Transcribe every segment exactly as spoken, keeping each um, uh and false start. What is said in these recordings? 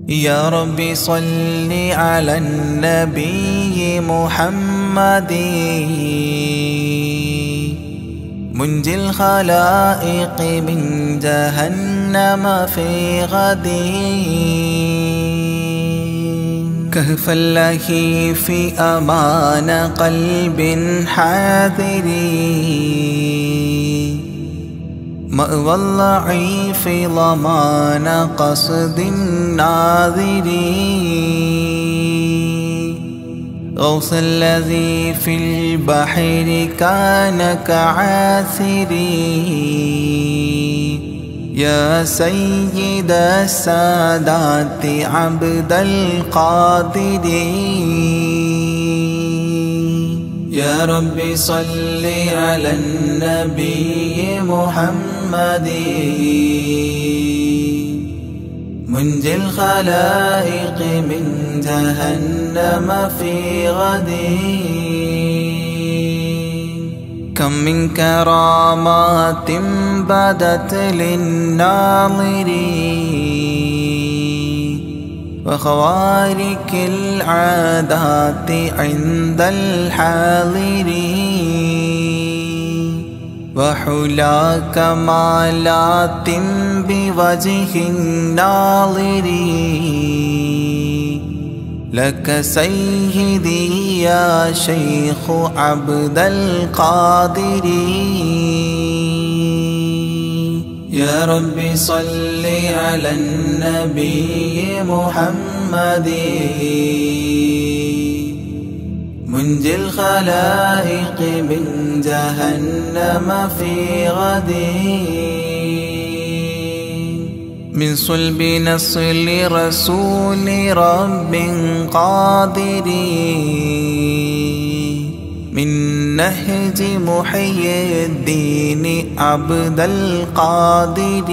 يا رب صل على النبي محمد منجي الخلائق من جهنم في غد كهف اللهيف أمان قلب حاذر مأوى الضعيف ضمان قصد الناظر غوث الذي في البحر كان كعاثر يا سيد السادات عبد القادر يا رب صل على النبي محمد منجي الخلائق من جهنم في غد كم من كرامات بدت للناظرين وخوارق العادات عند الحاضرين وحلا كمالات بوجه الناظرين لك سيدي يا شيخ عبد القادر يا رب صل على النبي محمد منجي الخلائق من جهنم في غد من صلب نصل رسول رب قادر من نهج محيي الدين عبد القادر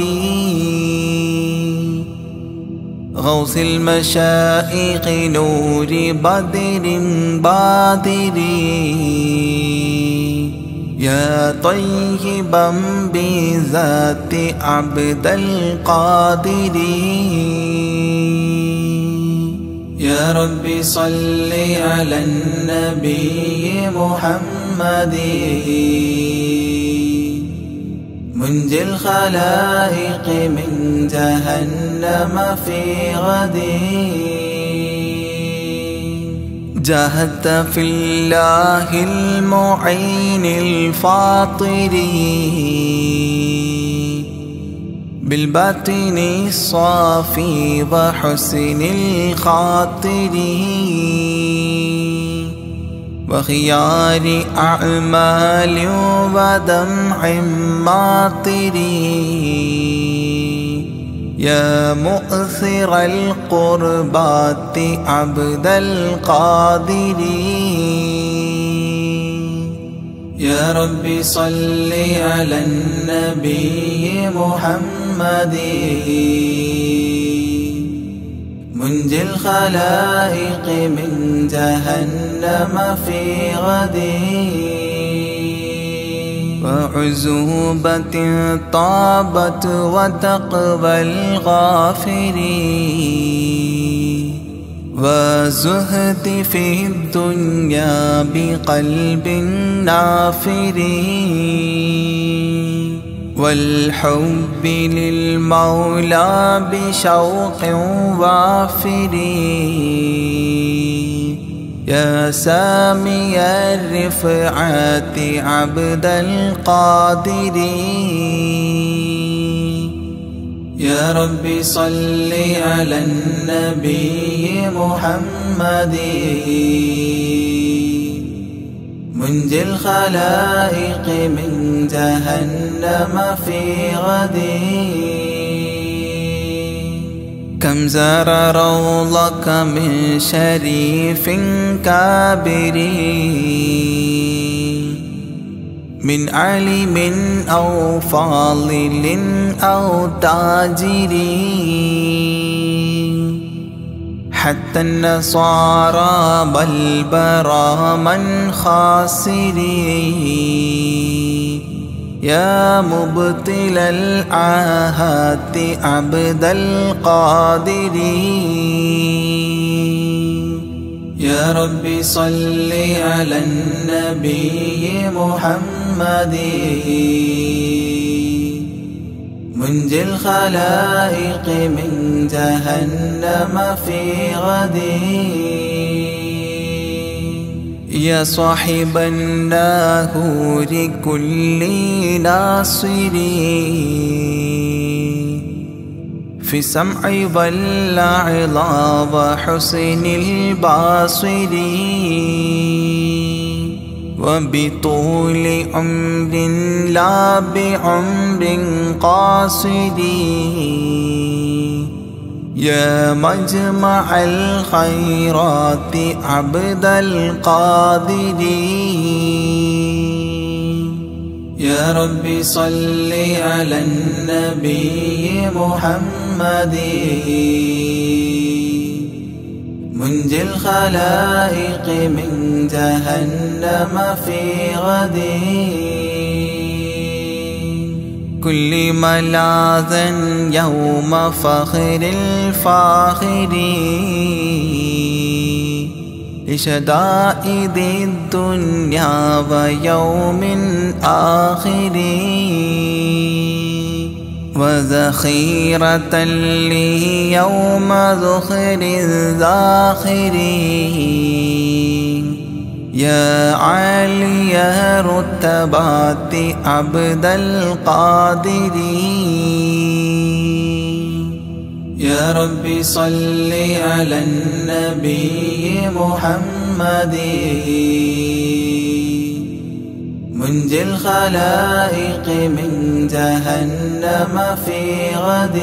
غوث المشائخ نور بدر بادر يا طيبا بذات عبد القادر يا رب صل على النبي محمد منجي الخلائق من جهنم في غد جاهدت في الله المعين الفاطر بالباطن الصافي وحسن الخاطر وخيار أعمال ودمع ماطر يا مؤثر القربات عبد القادر يا رب صل على النبي محمد منجي الخلائق من جهنم في غد وعزوبة طابت وتقوى الغافرين وزهد في الدنيا بقلب نافر والحب للمولى بشوق وافر يا سامي الرفعات عبد القادر يا رب صل على النبي محمد منجي الخلائق من جهنم في غد كم زار روضك من شريف كابر من عالم أو فاضل أو تاجر حتى النصارى بل برا من خاسر يا مبطل الآهات عبد القادر يا رب صل على النبي محمد منجي الخلائق من جهنم في غد يا صاحب الناهور كل ناصري في السمع والعظى وحسن البصر وبطول عمر لا بعمر قاصر يا مجمع الخيرات عبد القادر يا رب صل على النبي محمد منجي الخلائق من جهنم في غد كل ملاذا يوم فخر الفاخر لشدائد الدنيا ويوم آخر وذخيرة لي يوم ذخر الذاخر يا عالي رتبات عبد القادر يا رب صل على النبي محمد منجي الخلائق من جهنم في غد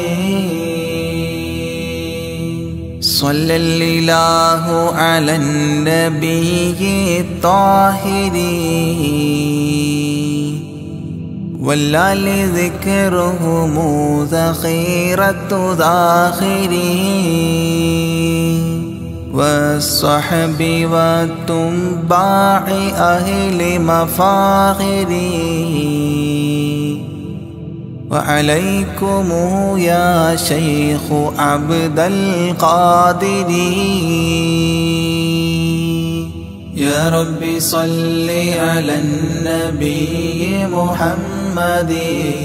صلى الإله على النبي الطاهر والآل ذكرهم ذخيرة ذاخرين والصحب والتباع أهل مفاخرين وعليكم يا شيخ عبد القادر يا رب صل على النبي محمد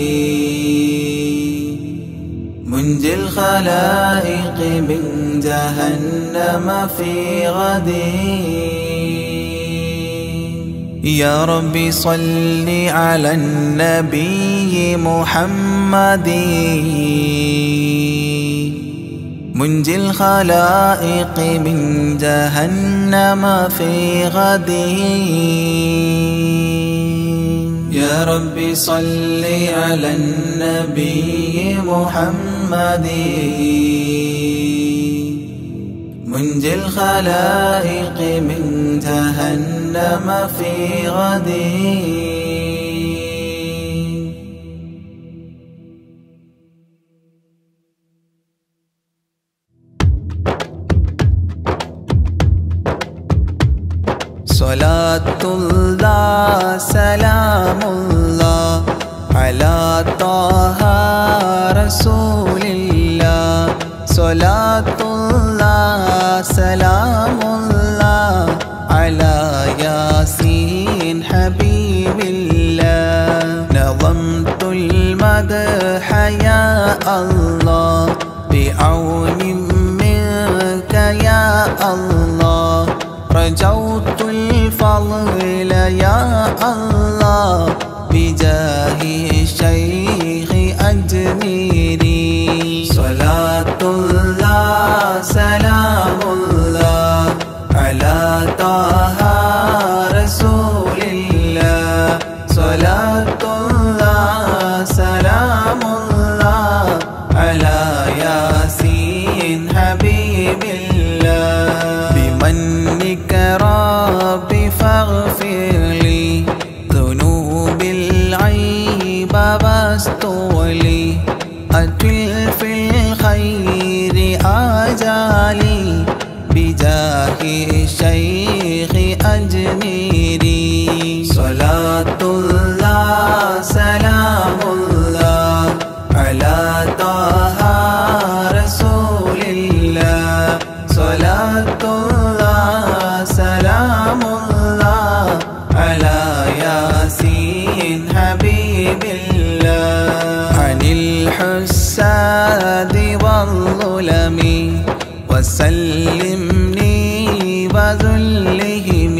منجي الخلائق من جهنم في غد يا رب صل على النبي محمد منجي الخلائق من جهنم في غد يا رب صل على النبي محمد منجي الخلائق من جهنم في غد صلاة الله سلام الله على طه رسول الله صلاة الله سلام الله على ياسين حبيب الله نظمت المدح يا الله بعون منك يا الله رجوت الفضل يا الله بجاه الشيخ أجميري صلاة الله سلام الله على طه رسول الله صلاة الله سلام الله على ياسين حبيب الله بمنك ربي فاغفر لي ذنوب العيب واستولي أتل في الخير آجالي بجاه الشيخ أجميري صلاة الله سلام الله سلام الله على ياسين حبيب الله عن الحساد والظلم وسلمني وذلهم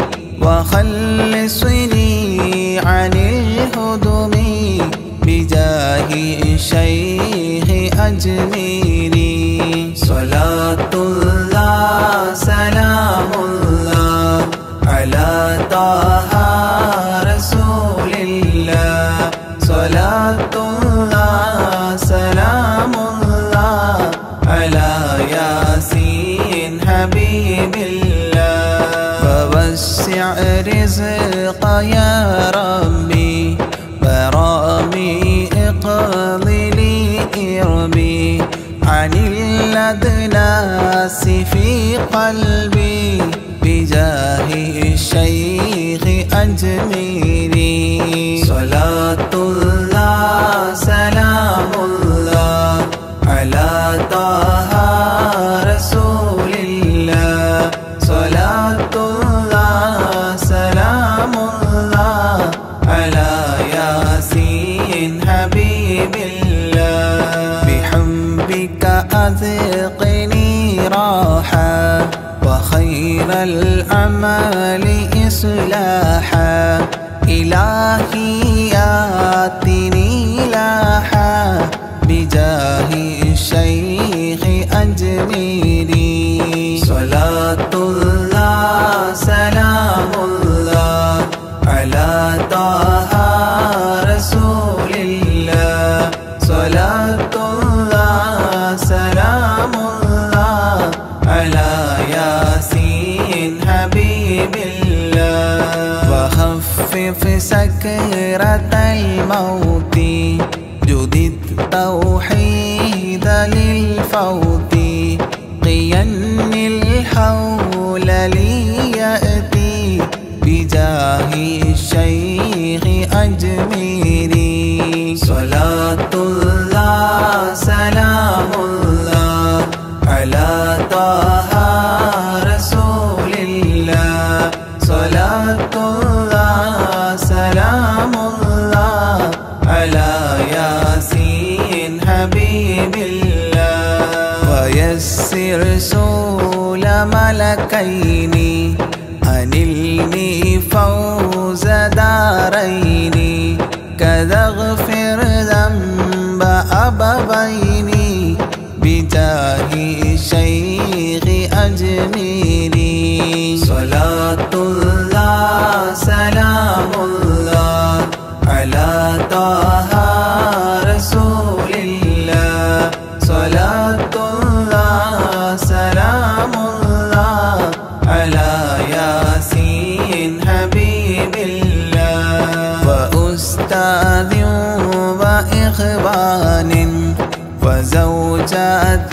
وخلصني عن الهدم بجاه الشيخ أجميري صلاة الله سلام الله على طه رسول الله صلاة الله سلام الله على ياسين حبيب الله ووسع رزق يا ربي برامي اقضي لي إربي عن الأدناس في قلبي بجاه الشيخ أجميري صلاة الله سلام الله على طه رسول الله صلاة الله سلام الله على ياسين حبيب الله بحبك أذقني راحة وخير الأعمال إصلاحا إلهي آتني لاحا بجاه الشيخ أجميري صلاة الله سلام الله على طه رسول الله صلاة الله سلام الله على ياسين حبيب الله وخفف سكرة الموت جدد توحيد للفوت قين الحول ليأتي بجاه الشيخ أجميري صلاة الله سلام الله على طه رسول الله صلاة الله سلام الله على ياسين حبيب الله ويسر سول ملكين أنلني فوز دارين كذا اغفر ذنب أبوين بجاه الشيخ أجميري صلاة الله سلام الله على طه رسول الله صلاة الله سلام الله على ياسين حبيب الله وأستاذ وإخوان وزوجات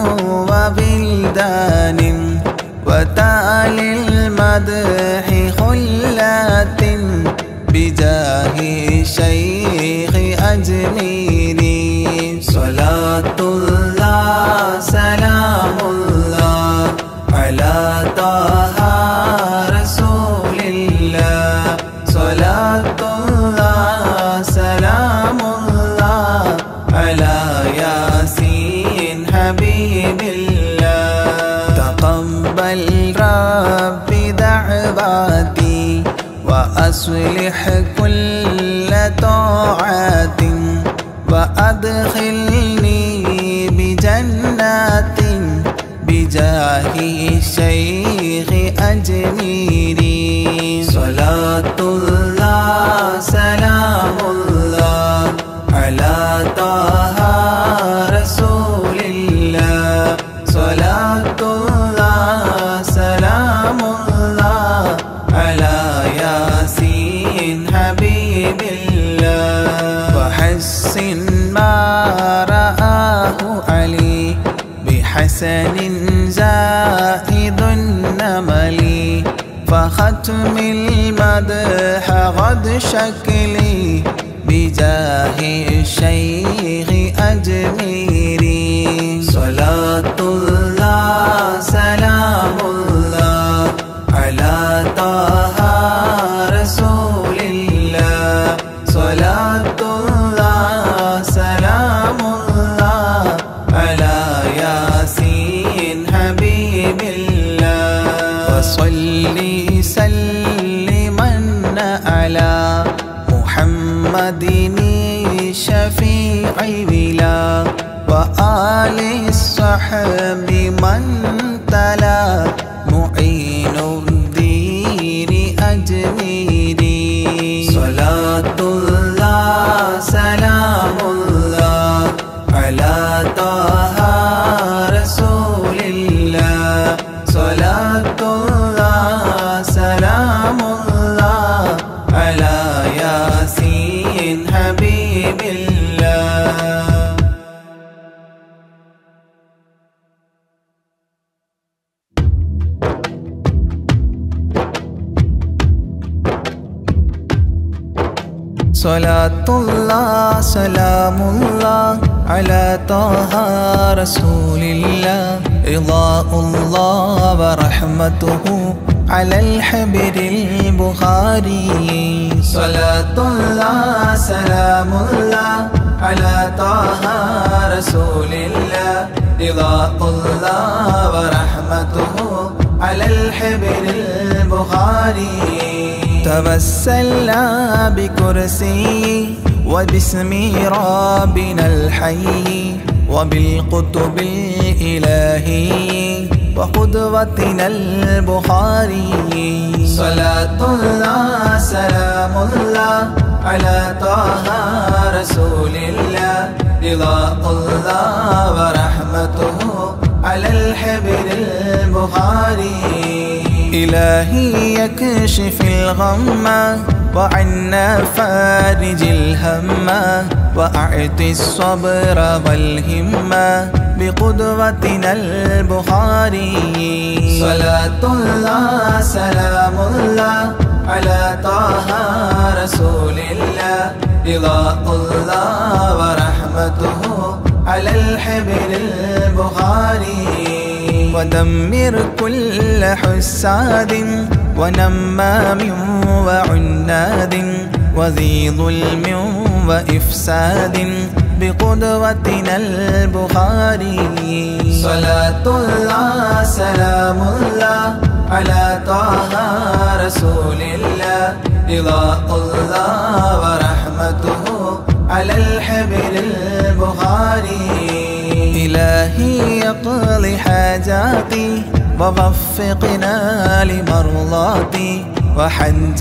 وبلدان وتالي المدح خلات بجاه الشيخ أجميري صلاة الله سلام الله على طه رسول الله صلاة الله سلام الله على ياسين حبيب الله تقبل ربي دعواتي وأصلح كل طاعات وأدخلني بجنات بجاه الشيخ أجميري صلاة الله سلام الله على طه رسول الله صلاة الله سلام الله على ياسين حبيب الله وحسن ما رآه علي بحسن زائد النمل فختم المدح غد شكلي بجاه الشيخ أجميري صلاة الله سلام وآل الصحب من تلا معين الدين أجميري صلاة الله سلام الله على طه رسول الله صلاة الله سلام الله على ياسين حبيب الله صلاة الله سلام الله على طه رسول الله رضاء الله ورحمته على الحبر البخاري صلاة الله سلام الله على طه رسول الله رضاء الله ورحمته على الحبر البخاري توسلنا بكرسي وباسم ربنا الحي وبالقطب الإلهي وقدوتنا البخاري صلاة الله سلام الله على طه رسول الله رضاء الله ورحمته على الحبر البخاري إلهي يكشف الغم وعنا فارج الهم وأعطي الصبر والهمة بقدوتنا البخاري صلاة الله سلام الله على طه رسول الله رضاء الله ورحمته على الحبر البخاري ودمر كل حساد ونمام وعناد وذي ظلم وإفساد بقدوتنا البخاري صلاة الله سلام الله على طه رسول الله رضاء الله ورحمته على الحبر البخاري إلهي يقضي حاجاتي ووفقنا لمرضاتي وحج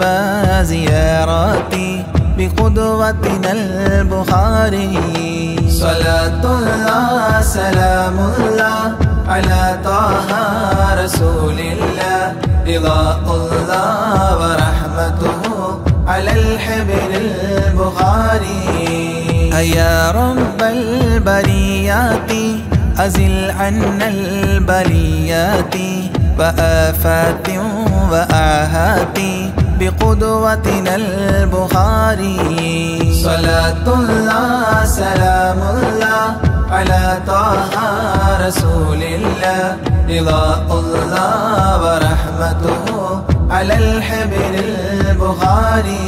وزياراتي بقدوتنا البخاري صلاة الله سلام الله على طه رسول الله رضاء الله ورحمته على الحبر البخاري يا رب البريات أزل عنا البليات وآفات وآهات بقدوتنا البخاري صلاة الله سلام الله على طه رسول الله رضاء الله ورحمته على الحبر البخاري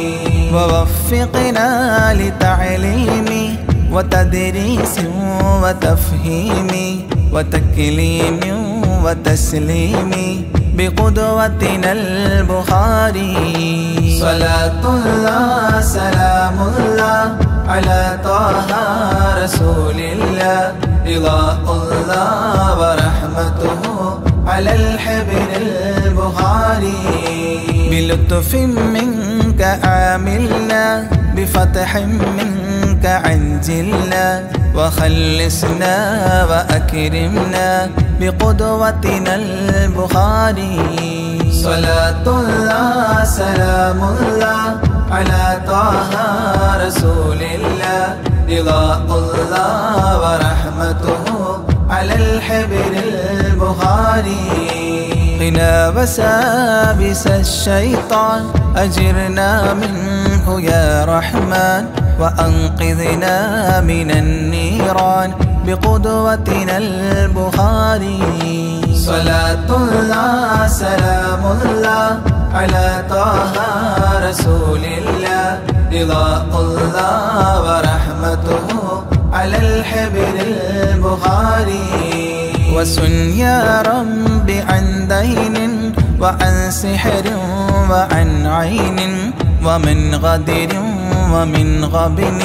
ووفقنا لتعليم وتدريس وتفهيم وتكليم وتسليم بقدوتنا البخاري صلاة الله سلام الله على طه رسول الله رضاء الله ورحمته على الحبر البخاري بلطف منك عاملنا بفتح منك عنجلنا وخلصنا وأكرمنا بقدوتنا البخاري صلاة الله سلام الله على طه رسول الله رضاء الله ورحمته على الحبر البخاري قنا وسابس الشيطان أجرنا منه يا رحمن وأنقذنا من النيران بقدوتنا البخاري صلاة الله سلام الله على طه رسول الله رضاء الله ورحمته على الحبر البخاري وسن يا رب عن دين وعن سحر وعن عين ومن غدر ومن غبن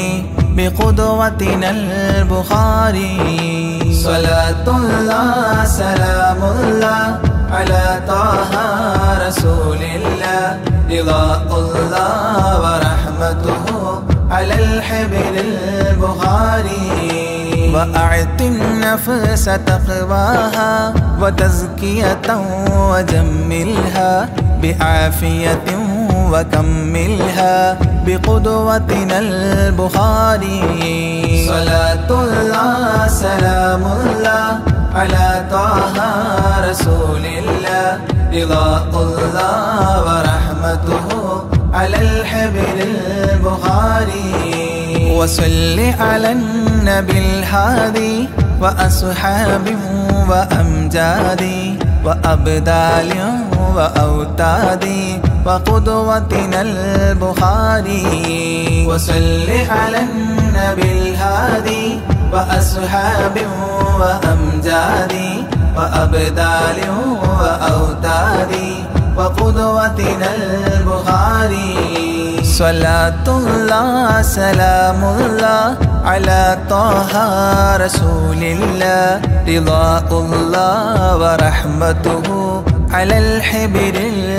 بقدوتنا البخاري صلاة الله سلام الله على طه رسول الله رضا الله ورحمته على الحبر البخاري وأعط النفس تقواها وتزكية وجملها بعافية وكملها بقدوتنا البخاري صلاة الله سلام الله على طه رسول الله رضا الله ورحمته على الحبر البخاري وصل على النبي الهادي وأصحاب وأمجاد وأبدال وأوتاد وقدوتنا البخاري وصل على النبي الهادي وأصحاب وأمجاد وأبدال وأوتاد وقدوتنا البخاري صلاة الله سلام الله على طه رسول الله رضا الله ورحمته على الحبر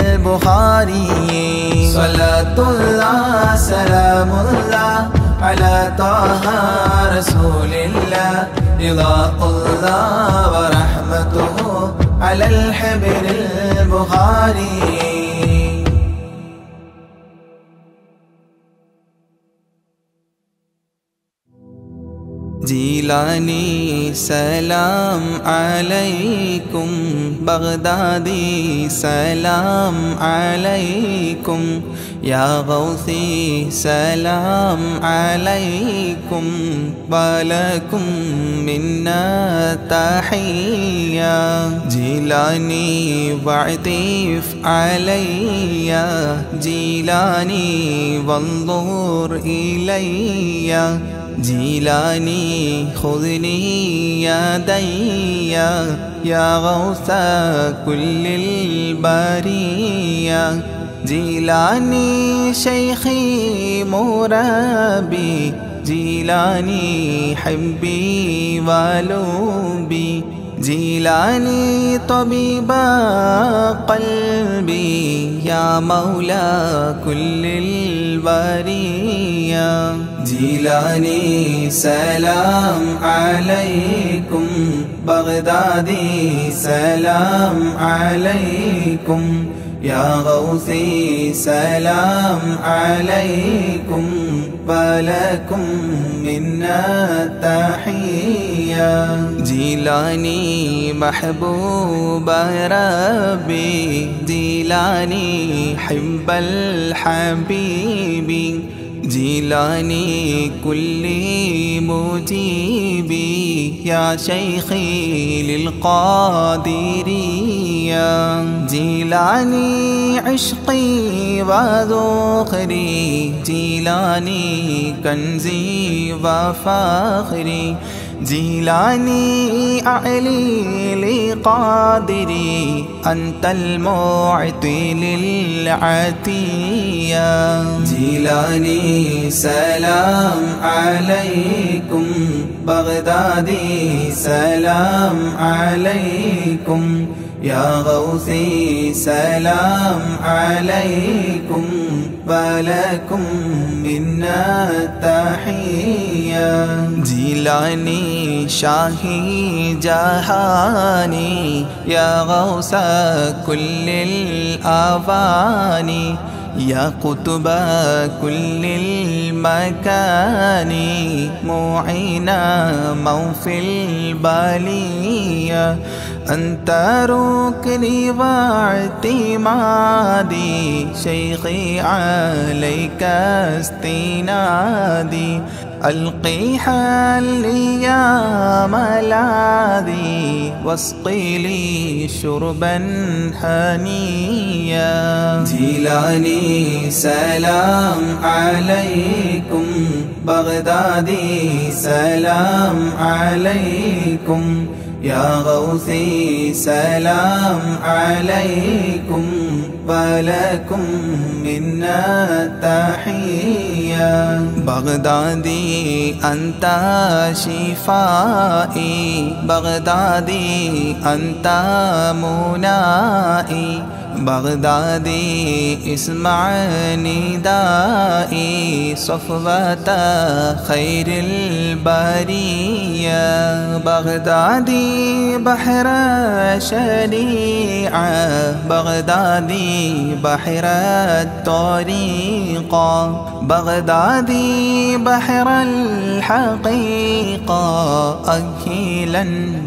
البخاري صلاة الله سلام الله على طه رسول الله رضا الله ورحمته على الحبر البخاري जीलानी सलाम अलैकुम बगदादी सलाम अलैकुम या गौसी सलाम अलैकुम वलकुम मिन्ना तहिया जीलानी वअतीफ अलैया जीलानी वंज़ुर इलैया जीलानी खुदनी यदैया या गौसा कुल्लिल बारिया जीलानी शैखी मुरब्बी जीलानी हब्बी वालुबी जीलानी तबीबा क़ल्बी या मौला कुल्लिल बारिया जीलानी सलाम अलैकुम बगदादी सलाम अलैकुम या गौसी सलाम अलैकुम वलकुम मिन्ना तहिया जीलानी महबूब रब्बी जीलानी हिब्बल हबीबी जीलानी कुल्ली मुजीबी या शैखी लिलक़ादिरिया जीलानी इश्क़ी व ज़ुख़री जीलानी कंज़ी व फ़ख़री जीलानी अली लिक़ादिरी अंतल मुअति लिल अतिया जीलानी सलाम अलैकुम बगदादी सलाम अलैकुम या गौसी सलाम अलैकुम वलकुम मिन्ना तहिया जीलानी शाही जहानी या गौसा कुल्लिल आवानी या कुतुबा कुल्लिल मकानी मुईना मौफिल बालिया अंत रुकनी वातिमादी शैखी अलैका इस्तिनादी अलक़ी हलिया मलादी वस्क़िली शुरबन हनिया जीलानी सलाम अलैकुम बगदादी सलाम अलैकुम يا غوثي سلام عليكم ولكم منا تحية بغدادي أنت شفائي بغدادي أنت منائي بغدادي اسمع ندائي صفوة خير البرية بغدادي بحر شريعة بغدادي بحر الطريقة بغدادي بحر الحقيقة أكيلا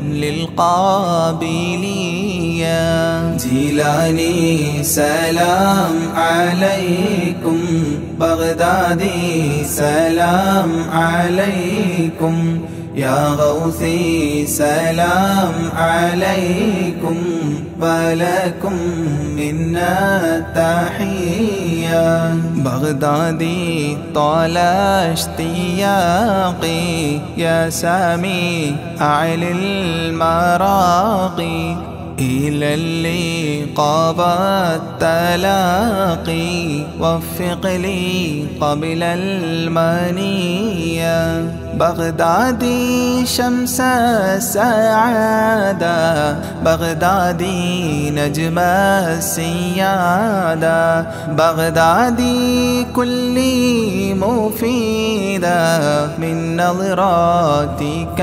للقابلية جيلاني سلام عليكم بغدادي سلام عليكم يا غوثي سلام عليكم ولكم منا تحية بغدادي طال اشتياقي يا سامي أعلى المراقي إلى اللقاء والتلاقي وفق لي قبل المنية بغدادي شمس السعادة بغدادي نجم السيادة بغدادي كلي مفيدة من نظراتك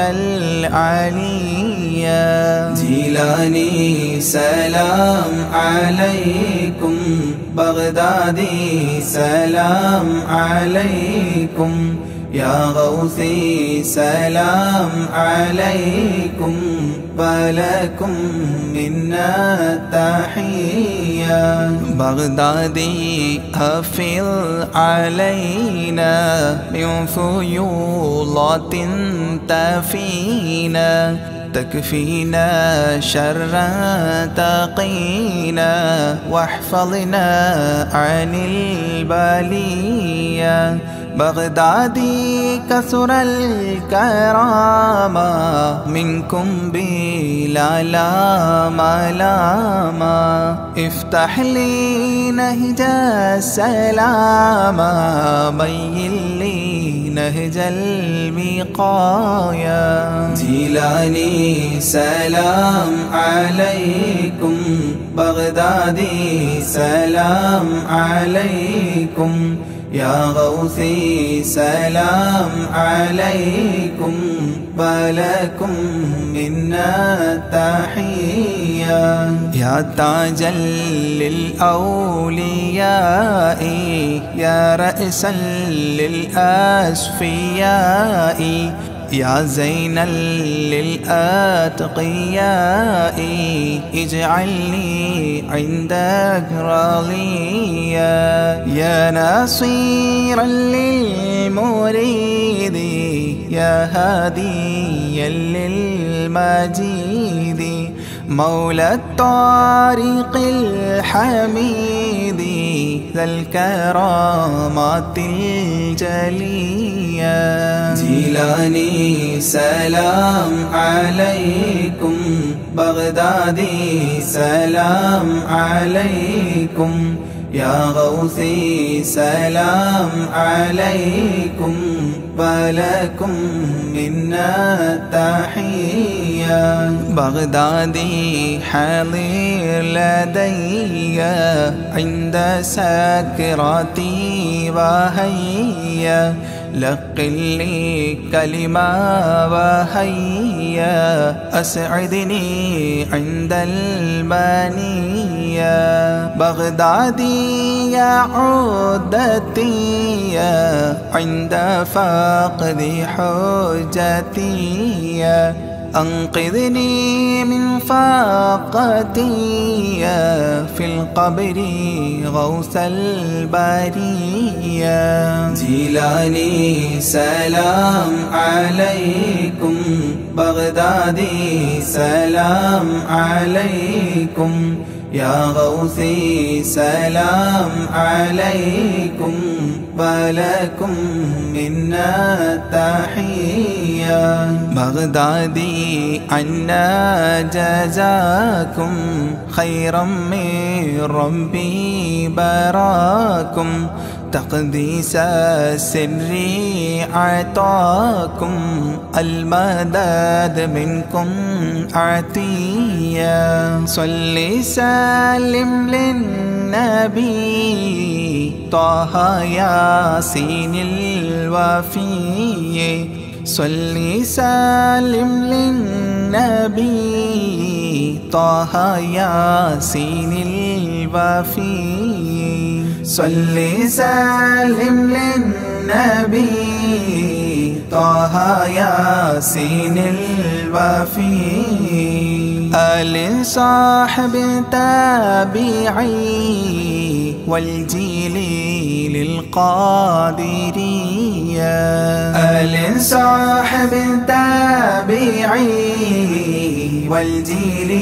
العلية جيلاني سلام عليكم بغدادي سلام عليكم يا غوثي سلام عليكم ولكم منا تحية بغدادي أفض علينا من فيوضات تفينا تكفينا شر تقينا واحفظنا عن البلية بغدادي كثر الكرامة منكم بلا لاما لاما افتح لي نهج السلامة بين لي نهج الوقاية جيلاني سلام عليكم بغدادي سلام عليكم يا غوثي سلام عليكم ولكم منا تحية يا تاجا للأولياء يا رأسا للأصفياء يا زينا للأتقياء اجعلني عندك راضيا يا ناصيرا للمريد يا هاديا للمجيد مولى الطريق الحميد ذا الكرامات الجلية جيلاني سلام عليكم بغدادي سلام عليكم يا غوثي سلام عليكم ولكم منا تحية بغدادي حاضر لدي عند سكراتي وهيا لقن لي كلمة وهيا أسعدني عند المنية بغدادي يا عودتي عند فقد حجتي أنقذني من فاقتي في القبر غوث البرية جيلاني سلام عليكم بغدادي سلام عليكم يا غوثي سلام عليكم ولكم منا تحية بغدادي عنا جزاكم خيرا من ربي براكم تقديس السر عطاكم المدد منكم عطية صل سلم للنبي طه ياسين الوفي صل سلم للنبي طه ياسين الوفي صل سلم للنبي طه ياسين الوفي آل صاحب تابعي والجيل للقادرية آل صاحب تابعي والجيل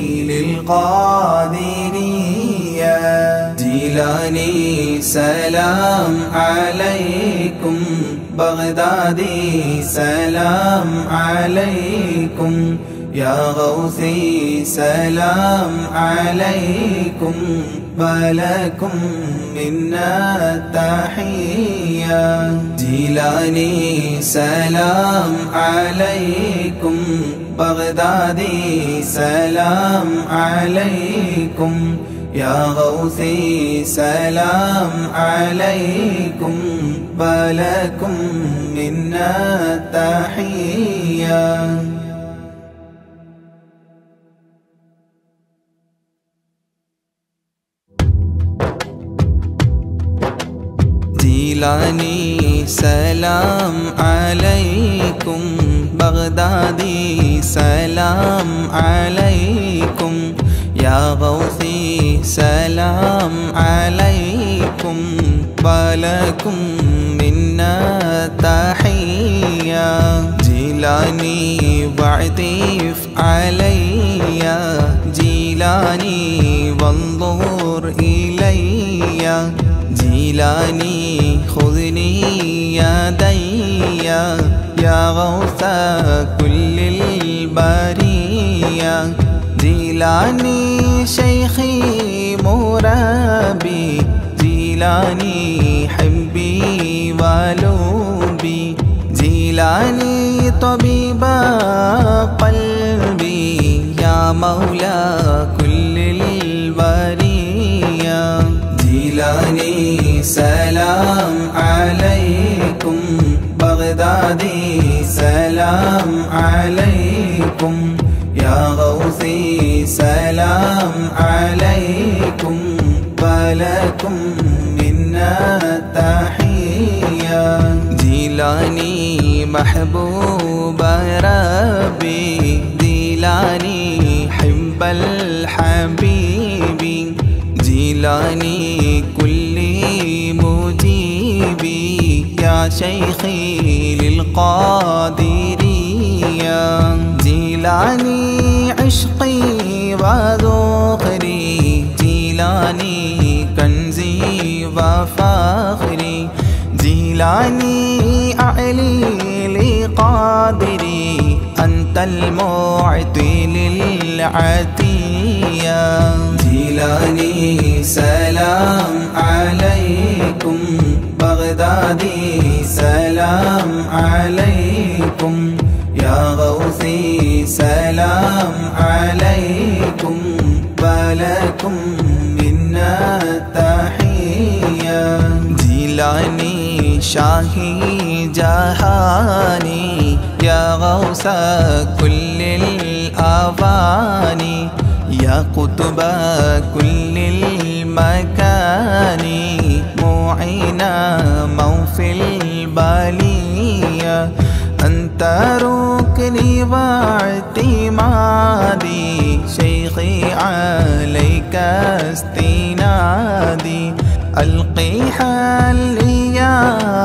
للقادرية جيلاني سلام عليكم بغدادي سلام عليكم يا غوثي سلام عليكم ولكم منا تحية جيلاني سلام عليكم بغدادي سلام عليكم يا غوثي سلام عليكم ولكم منا تحية جيلاني سلام عليكم بغدادي سلام عليكم يا غوثي سلام عليكم ولكم منا تحية جيلاني واعطف علي جيلاني وانظر إلي جيلاني خذني يدي يا غوث كل البرية جيلاني شيخي مرابي جيلاني حبي ولوبي جيلاني طبيب قلبي يا مولى كل البرية جيلاني سلام عليكم بغدادي سلام عليكم يا غوثي سلام عليكم ولكم منا تحية جيلاني محبوب ربي جيلاني حب الحبيب جيلاني كل مجيبي يا شيخي للقادرية جيلاني عشقي وذخري جيلاني كنزي وفخري جيلاني أعلي لقادري أنت المعطي للعطية جيلاني سلام عليكم بغدادي سلام عليكم يا غوثي سلام عليكم ولكم منا تحية جيلاني شاهي جهاني يا غوث كل الأواني يا قطب كل المكان معينا موفي البالية أنت ركني واعتمادي شيخي عليك استنادي ألقي حلي يا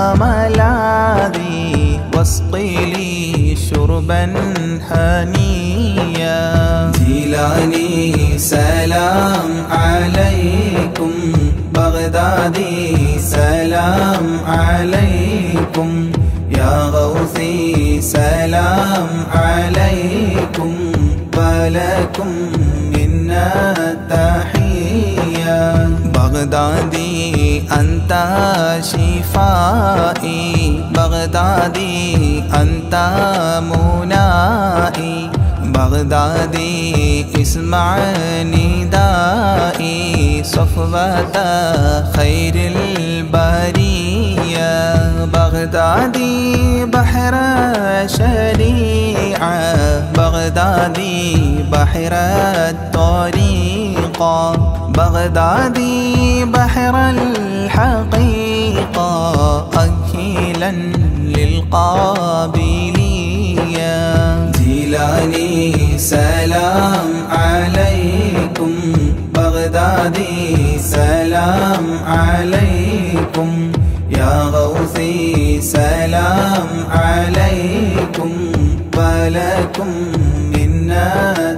ملاذي واسقي لي شربا هنيا جيلاني سلام عليكم يا غوثي سلام عليكم ولكم منا تحية بغدادي أنت شفائي بغدادي أنت منائي بغدادي اسمع ندائي صفوة خير البرية بغدادي بحر شريعة بغدادي بحر الطريقة بغدادي بحر الحقيقة أكيلا للقابلية جيلاني سلام عليكم بغدادي سلام عليكم يا غوثي سلام عليكم ولكم منا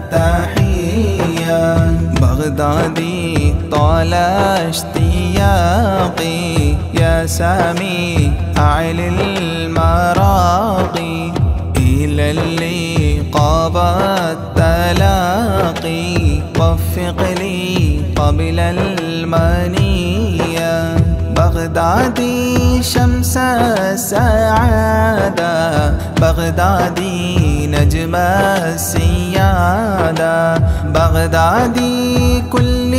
تحية بغدادي طال اشتياقي يا سامي أعلى المراقي إلى اللقاء والتلاقي وفق لي قبل المنية بغدادي شمس السعادة بغدادي نجم السيادة بغدادي كل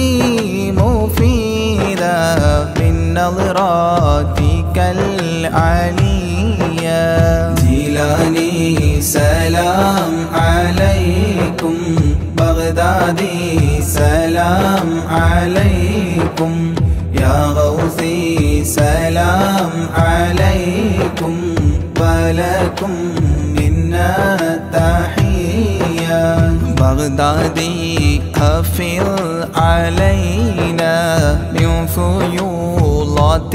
مفيدة من نظراتك العالية جيلاني سلام عليكم بغدادي سلام عليكم يا غوثي سلام عليكم ولكم منا تحية بغدادي أفض علينا من فيوضات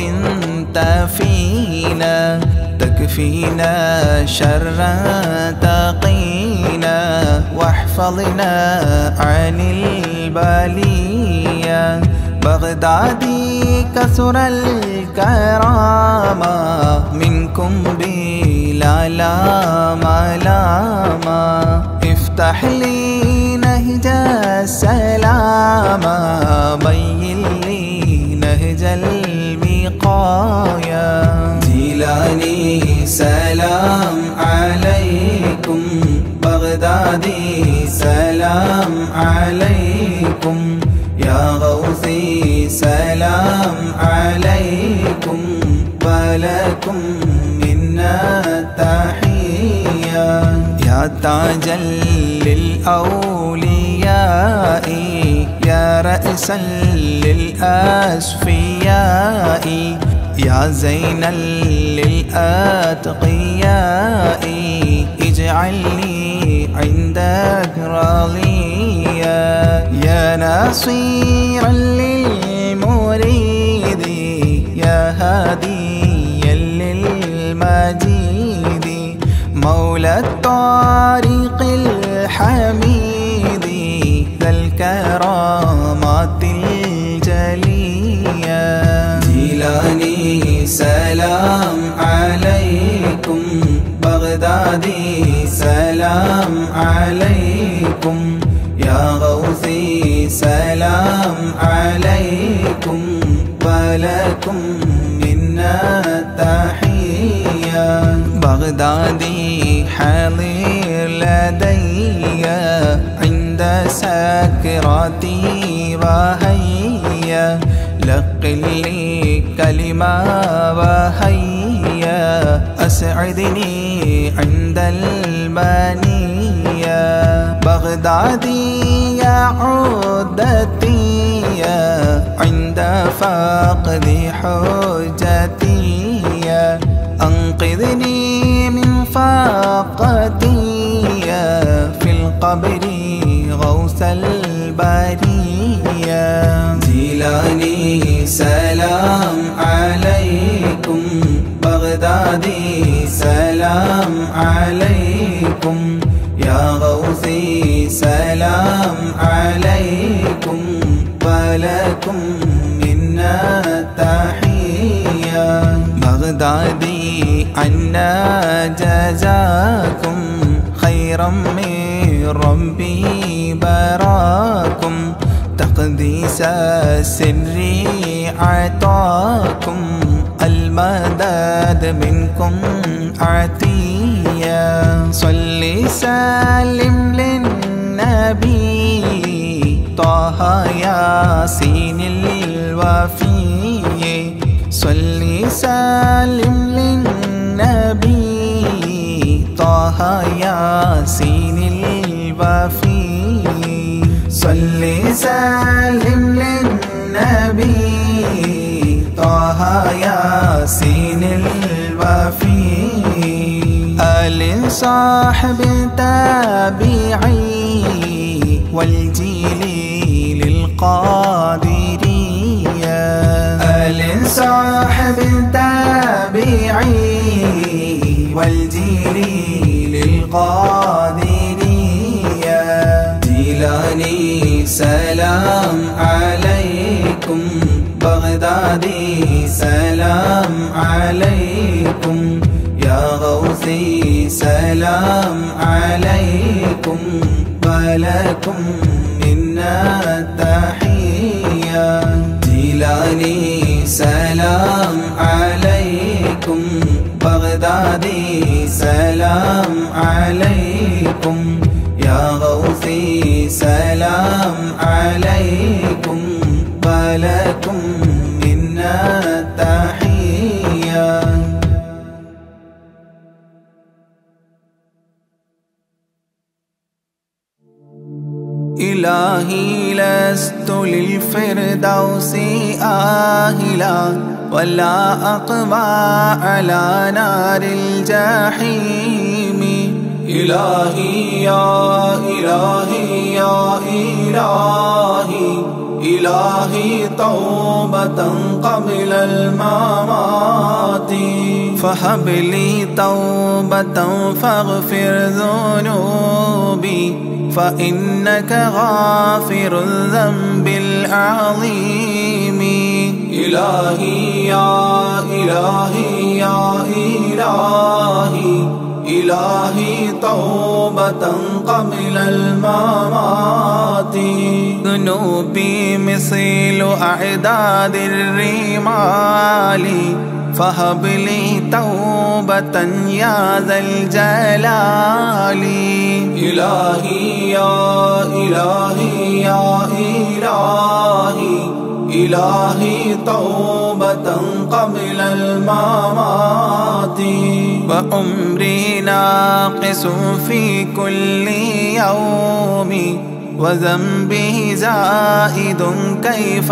تفينا تكفينا شر تقينا واحفظنا عن البلية بغدادي كثر الكرامة منكم بلا لام لاما افتح لي نهج السلامة بين لي نهج الوقاية جيلاني سلام عليكم بغدادي سلام عليكم يا غوثي سلام عليكم ولكم منا تحية يا تاجا للأولياء يا رأسا للأصفياء يا زينا للأتقياء اجعلني عندك راضيا يا ناصيرا للمريد يا هاديا للمجيد مولى الطريق الحميد ذا الكرامات الجلية جيلاني سلام عليكم بغدادي سلام عليكم يا غوثي سلام عليكم ولكم منا تحية بغدادي حاضر لدي عند سكراتي وهيا لقل لي كلمة وهيا أسعدني عند المنية بغدادي يا عودتي عند فقد حجتي أنقذني من فاقتي في القبر غوث البرية جيلاني سلام عليكم بغدادي سلام عليكم يا غوثي سلام عليكم ولكم منا تحية بغدادي أن جزاكم خيرا من ربي براكم تقديس السر أعطاكم المدد منكم عطية صل سلم للنبي طه ياسين الوفي صل سلم للنبي طه ياسين الوفي صل سلم للنبي طه ياسين الوفي آل صاحب تابعي والجيل للقادرية آل صاحب تابعي والجيل للقادرية جيلاني سلام عليكم بغدادي سلام عليكم يا غوثي سلام عليكم ولكم منا التحية جيلاني سلام عليكم بغدادي سلام عليكم يا غوثي سلام عليكم ولكم منا التحية إلهي لست للفردوس آهلا ولا أقوى على نار الجحيم إلهي يا إلهي يا إلهي إلهي توبة قبل الممات فهب لي توبة فاغفر ذنوبي فإنك غافر الذنب العظيم إلهي يا إلهي يا إلهي إلهي توبة قبل الممات ذنوبي مثل أعداد الرمال فهب لي توبة يا ذا الجلال إلهي يا إلهي يا إلهي إلهي توبة قبل الممات وعمري ناقص في كل يوم وذنبه زائد كيف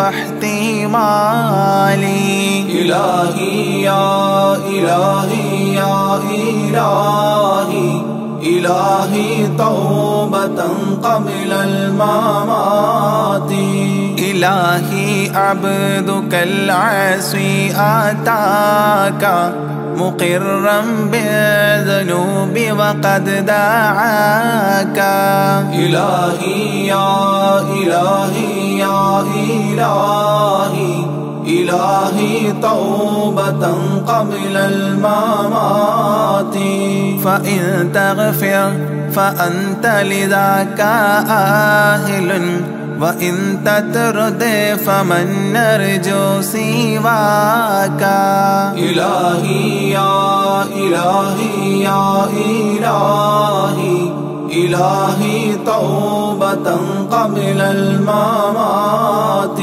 احتمالي إلهي يا إلهي يا إلهي إلهي توبة قبل الممات إلهي عبدك العاصي أتاك مقرا بالذنوب وقد دعاك إلهي يا إلهي يا إلهي إلهي توبة قبل الممات فإن تغفر فأنت لذاك آهل وإن تطرد فمن نرجو سواك إلهي يا إلهي يا إلهي إلهي توبة قبل الممات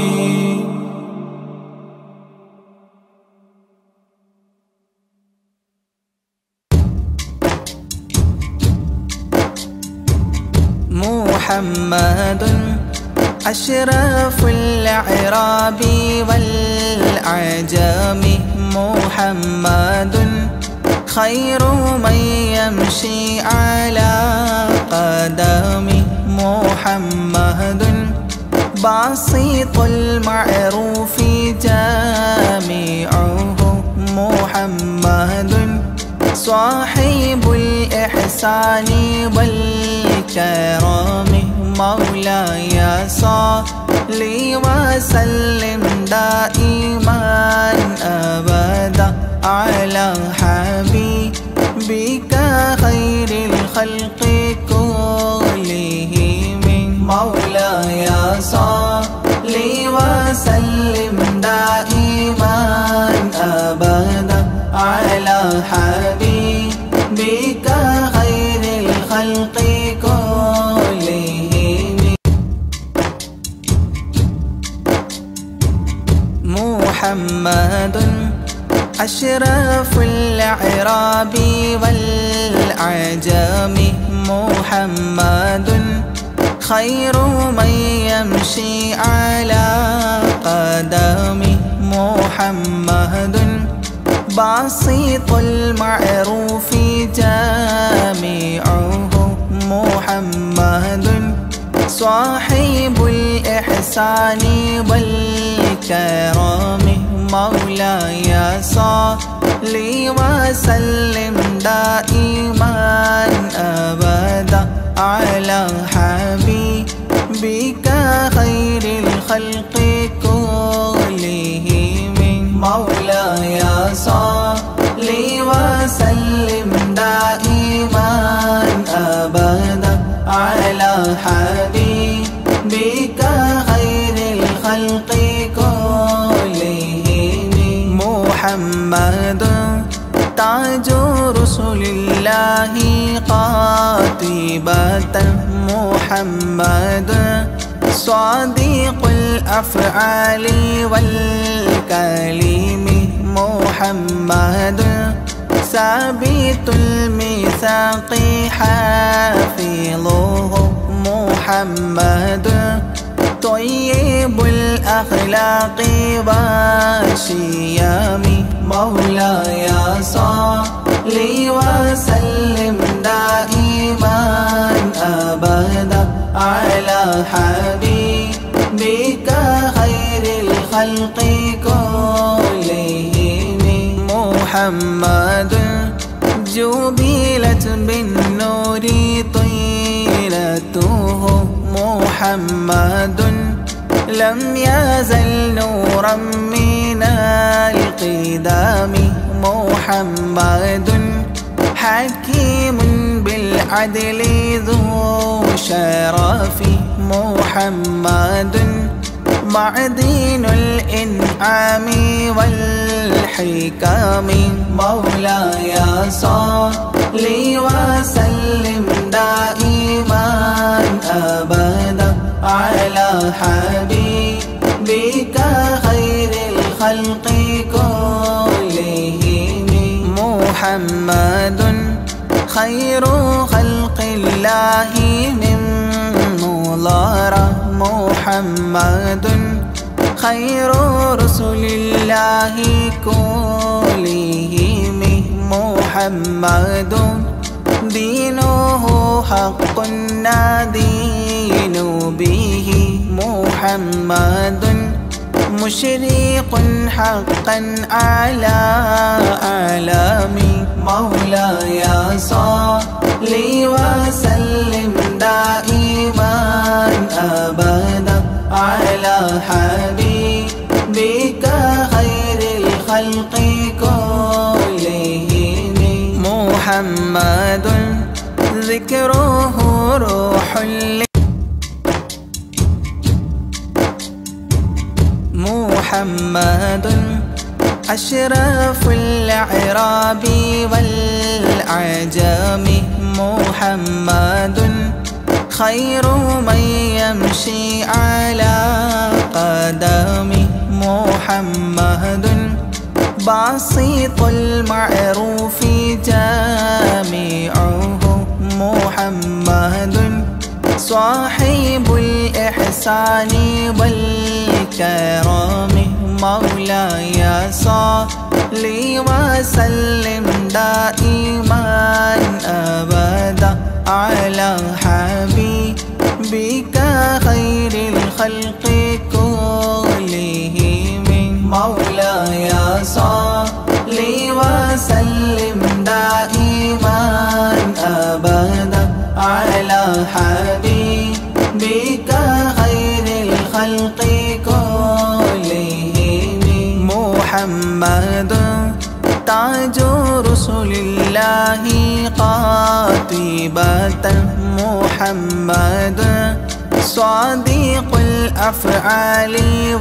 محمد أشرف الأعراب والعجم محمد خير من يمشي على قدمه محمد بسيط المعروف جامعه محمد صاحب الإحسان والكرم مولاي صل وسلم دائما أبدا على حبيبي بك خير الخلق كلهم مولاي صل وسلم دائما أبدا على حبيبك خير الخلق كلهم محمد أشرف الأعراب والأعجم محمد خير من يمشي على قدمه محمد بسيط المعروف جامعه محمد صاحب الإحسان والكرم مولاي صل وسلم دائما أبدا على حبيبك خير الخلق كلهم مولاي صل وسلم دائما أبدا على حبيبك خير الخلق كلهم محمد تاج رسل الله قاطبة محمد صادق الأفعال والكلم محمد ثابت الميثاق حافظه محمد طيب الأخلاق والشيم مولاي صل وسلم دائما أبدا على حبيبك خير الخلق كلهم محمد جبلت بالنور طيلته محمد لم يزل نورا من القدام محمد حكيم بالعدل ذو شرف محمد معدن الإنعام والحكام مولاي صل وسلم دائما أبدا على حبيبك خير الخلق كلهم محمد خير خلق الله من مضار محمد خير رسل الله كلهم محمد دينه حق ندين به محمد مشرق حقا على أعلام مولاي صل وسلم دائما أبدا على حبيبك خير الخلق كلهم محمد ذكره روح محمد أشرف الأعراب والأعجم محمد خير من يمشي على قدمه محمد بسيط المعروف جامعه محمد صاحب الإحسان والكرم مولاي صل وسلم دائما أبدا على حبيبك خير الخلق كلهم مولاي صل وسلم دائما أبدا على حبيبك خير الخلق كلهم محمد تاج رسل الله الله قاطبة محمد صادق الأفعال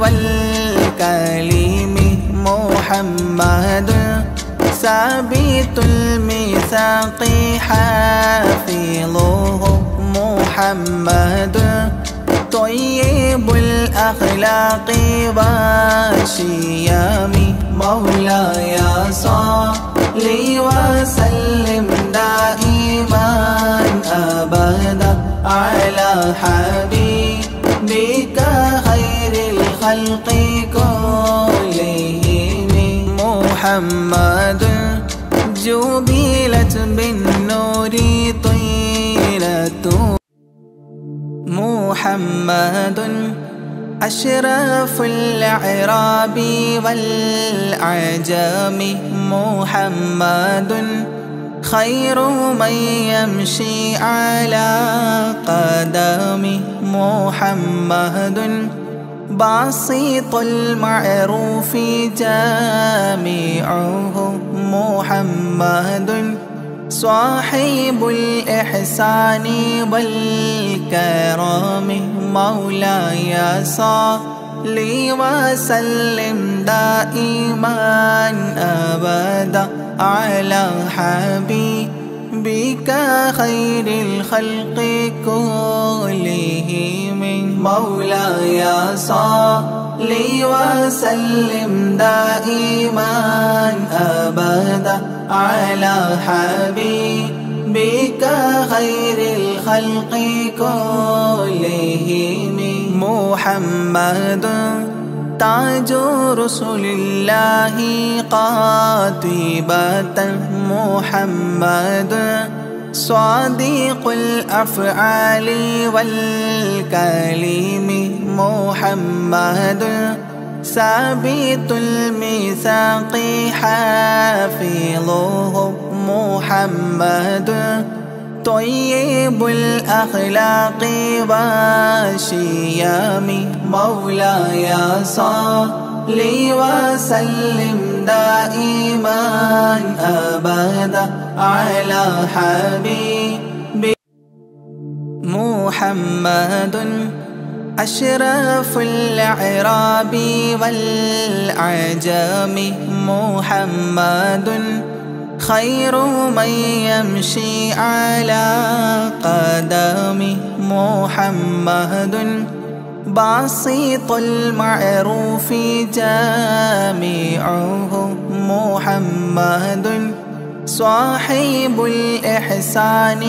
والكلم محمد ثابت الميثاق حافظه محمد طيب الأخلاق والشيام مولاي صل وسلم دائما أبدا على حبيبك خير الخلق كلهم محمد جبلت بالنور طيلة محمد أشرف الأعراب والأعجام محمد خير من يمشي على قدم محمد بسيط المعروف جامعه محمد صاحب الإحسان والكرم مولاي صل وسلم دائما أبدا على حبيبك خير الخلق كلهم مولاي صل وسلم دائما أبدا على حبيبك خير الخلق كلهم محمد تاج رسل الله قاطبة محمد صادق الأفعال والكلم محمد ثابت الميثاق حافظه محمد طيب الأخلاق والشيام مولاي صل وسلم دائما أبدا على حبيبك محمد أشرف الأعراب والأعجام محمد خير من يمشي على قدم محمد بسيط المعروف جامعه محمد صاحب الإحسان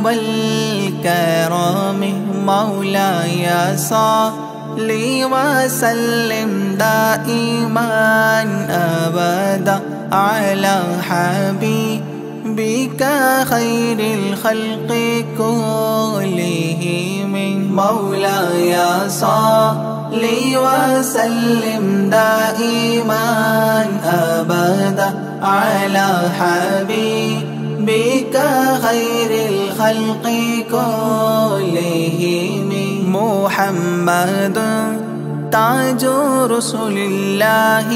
والكرم مولاي صل وسلم دائما أبدا على حبيبك خير الخلق كلهم مولاي صل وسلم دائما أبدا على حبيبك خير الخلق كلهم محمد تاج رسل الله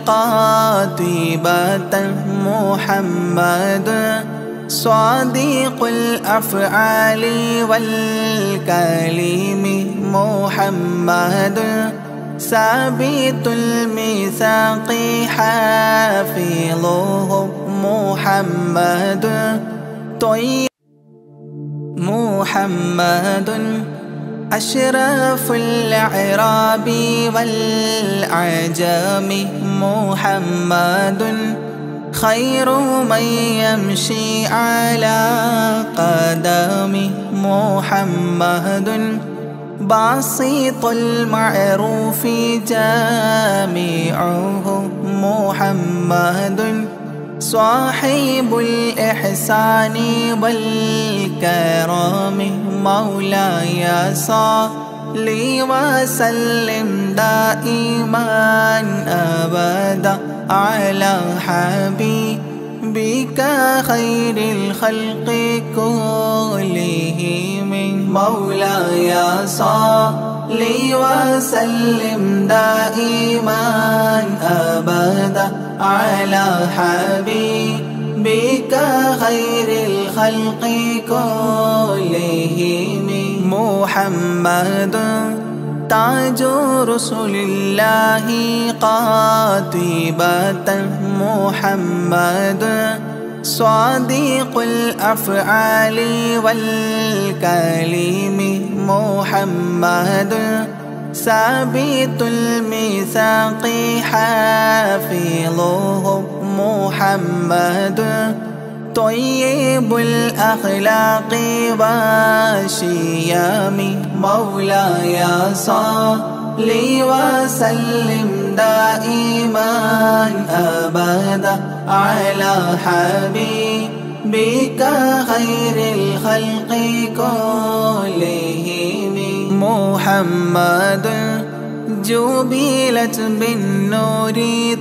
قاطبة محمد صادق الأفعال والكلم محمد ثابت الميثاق حافظه محمد طيب محمد أشرف الأعراب والأعجام محمد خير من يمشي على قدم محمد بسيط المعروف جامعه محمد صاحب الإحسان والكرم مولاي صل وسلم دائما أبدا على حبيبك خير الخلق كلهم مولاي صل وسلم دائما أبدا على حبيبك بك خير الخلق كلهم محمد تاج رسل الله قاطبة محمد صادق الأفعال والكلم محمد ثابت الميثاق حافظه محمد طيب الأخلاق والشيام مولاي صل وسلم دائما أبدا على حبيبك خير الخلق كلهم محمد جبلت بالنور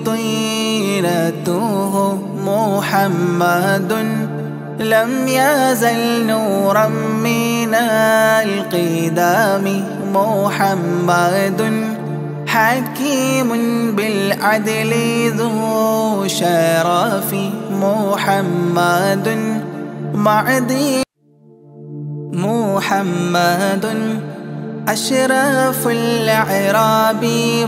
طيرته محمد لم يزل نورا من القدام محمد حكيم بالعدل ذو شرف محمد معدي محمد أشرف الأعراب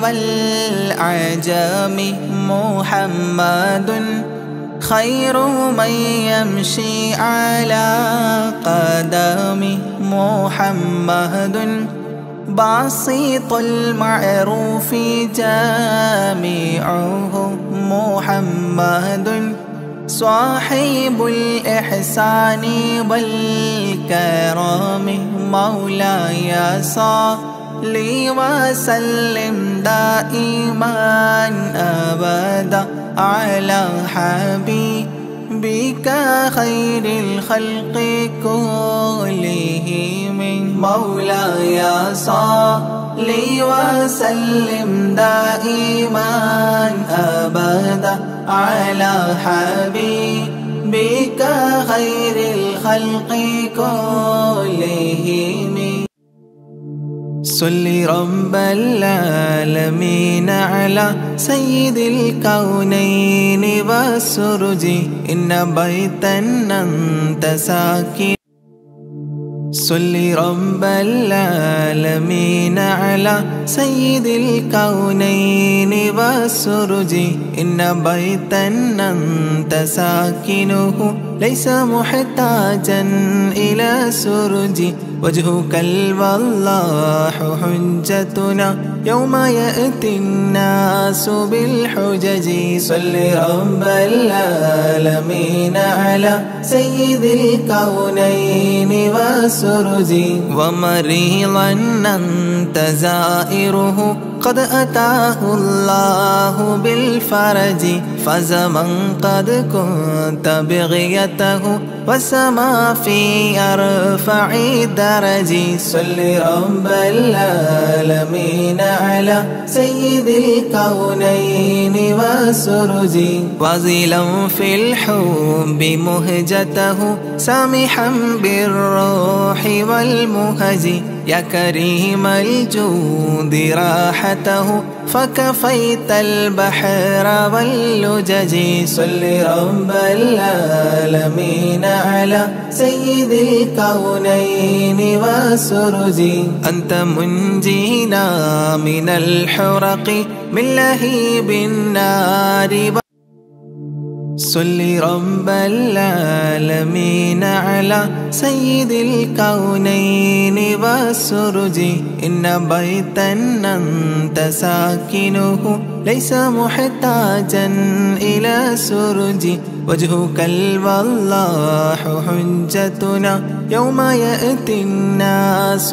والعجام محمد خير من يمشي على قدم محمد بسيط المعروف جامعه محمد صاحب الإحسان والكرم مولاي صل وسلم دائما أبدا على حبيبك خير الخلق كلهم مولاي صل وسلم دائما أبدا على حبيبك خير الخلق كلهم صل رب العالمين على سيد الكونين والسرج إن بيتا أنت ساكن صل رب العالمين على سيد الكونين والسرج إن بيتا أنت ساكنه ليس محتاجا إلى سرج وجهك الوضاح حجتنا يوم يأتي الناس بالحجج صل رب العالمين على سيد الكونين والسرج ومريضا أنت زائره قد أتاه الله بالفرج فزمن قد كنت بغيته والسما في أرفع درج صل رب العالمين على سيد الكونين والسرج وزلا في الحب مهجته سامحا بالروح والمهج يا كريم الجود راحته فكفيت البحر واللجج صل رب العالمين على سيد الكونين والسرج أنت منجينا من الحرق من لهيب النار صل رب العالمين على سيد الكونين والسرج إن بيتا أنت ساكنه ليس محتاجا إلى سرج وجهك الوضاح حجتنا يوم يأتي الناس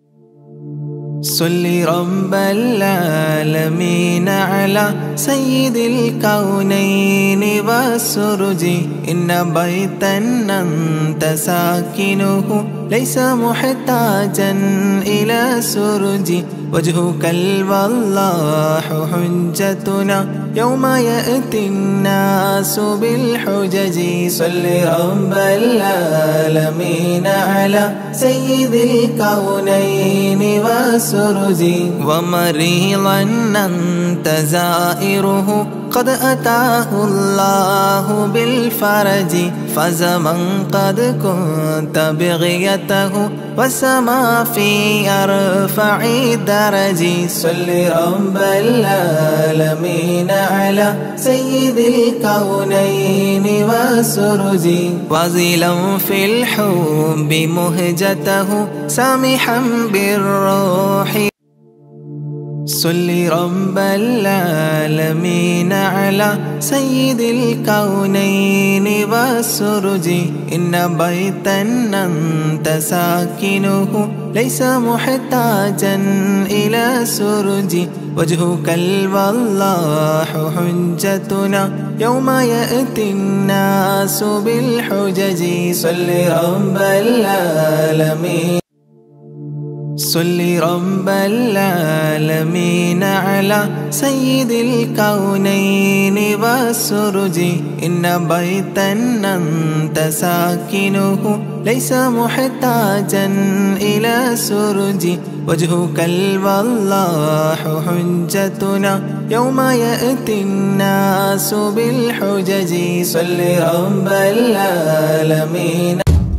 صل رب العالمين على سيد الكونين والسرج إن بيتا أنت ساكنه ليس محتاجا إلى سرج وجهك الوضاح حجتنا يوم يأتي الناس بالحجج صل رب العالمين على سيد الكونين والسرج ومريضا أنت زائره قد أتاه الله بالفرج فاز من قد كنت بغيته والسما في أرفع درج صل رب العالمين على سيد الكونين والسرج وازلا في الحب مهجته سامحا بالروح صل رب العالمين على سيد الكونين والسرج إن بيتا أنت ساكنه ليس محتاجا إلى سرج وجهك الوضاح حجتنا يوم يأتي الناس بالحجج صل رب العالمين صل رب العالمين على سيد الكونين والسرج إن بيتا أنت ساكنه ليس محتاجا إلى سرج وجهك الوضاح حجتنا يوم يأتي الناس بالحجج صل رب العالمين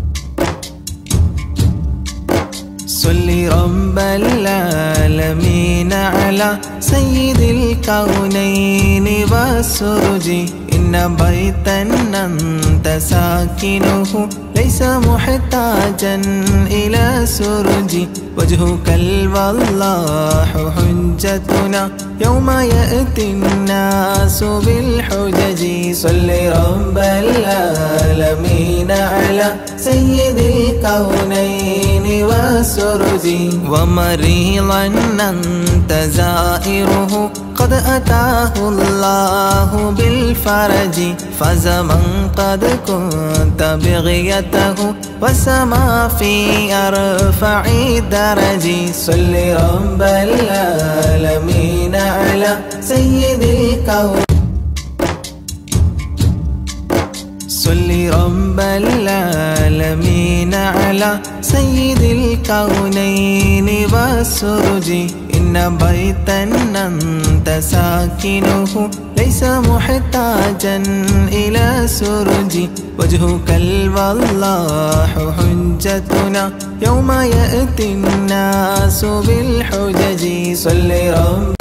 صل رب العالمين على سيد الكونين والسرج إن بيتا أنت ساكنه ليس محتاجا إلى سرج وجهك الوضاح حجتنا يوم يأتي الناس بالحجج صل رب العالمين على سيد الكونين والسرج ومريضا أنت زائره قد أتاه الله بالفرج فاز من قد كنت بغيته والسما في أرفع درج صل رب العالمين على سيد الكون صل رب العالمين على سيد الكونين والسرج إن بيتا أنت ساكنه ليس محتاجا إلى سرج وجهك الوضاح حجتنا يوم يأتي الناس بالحجج صل رب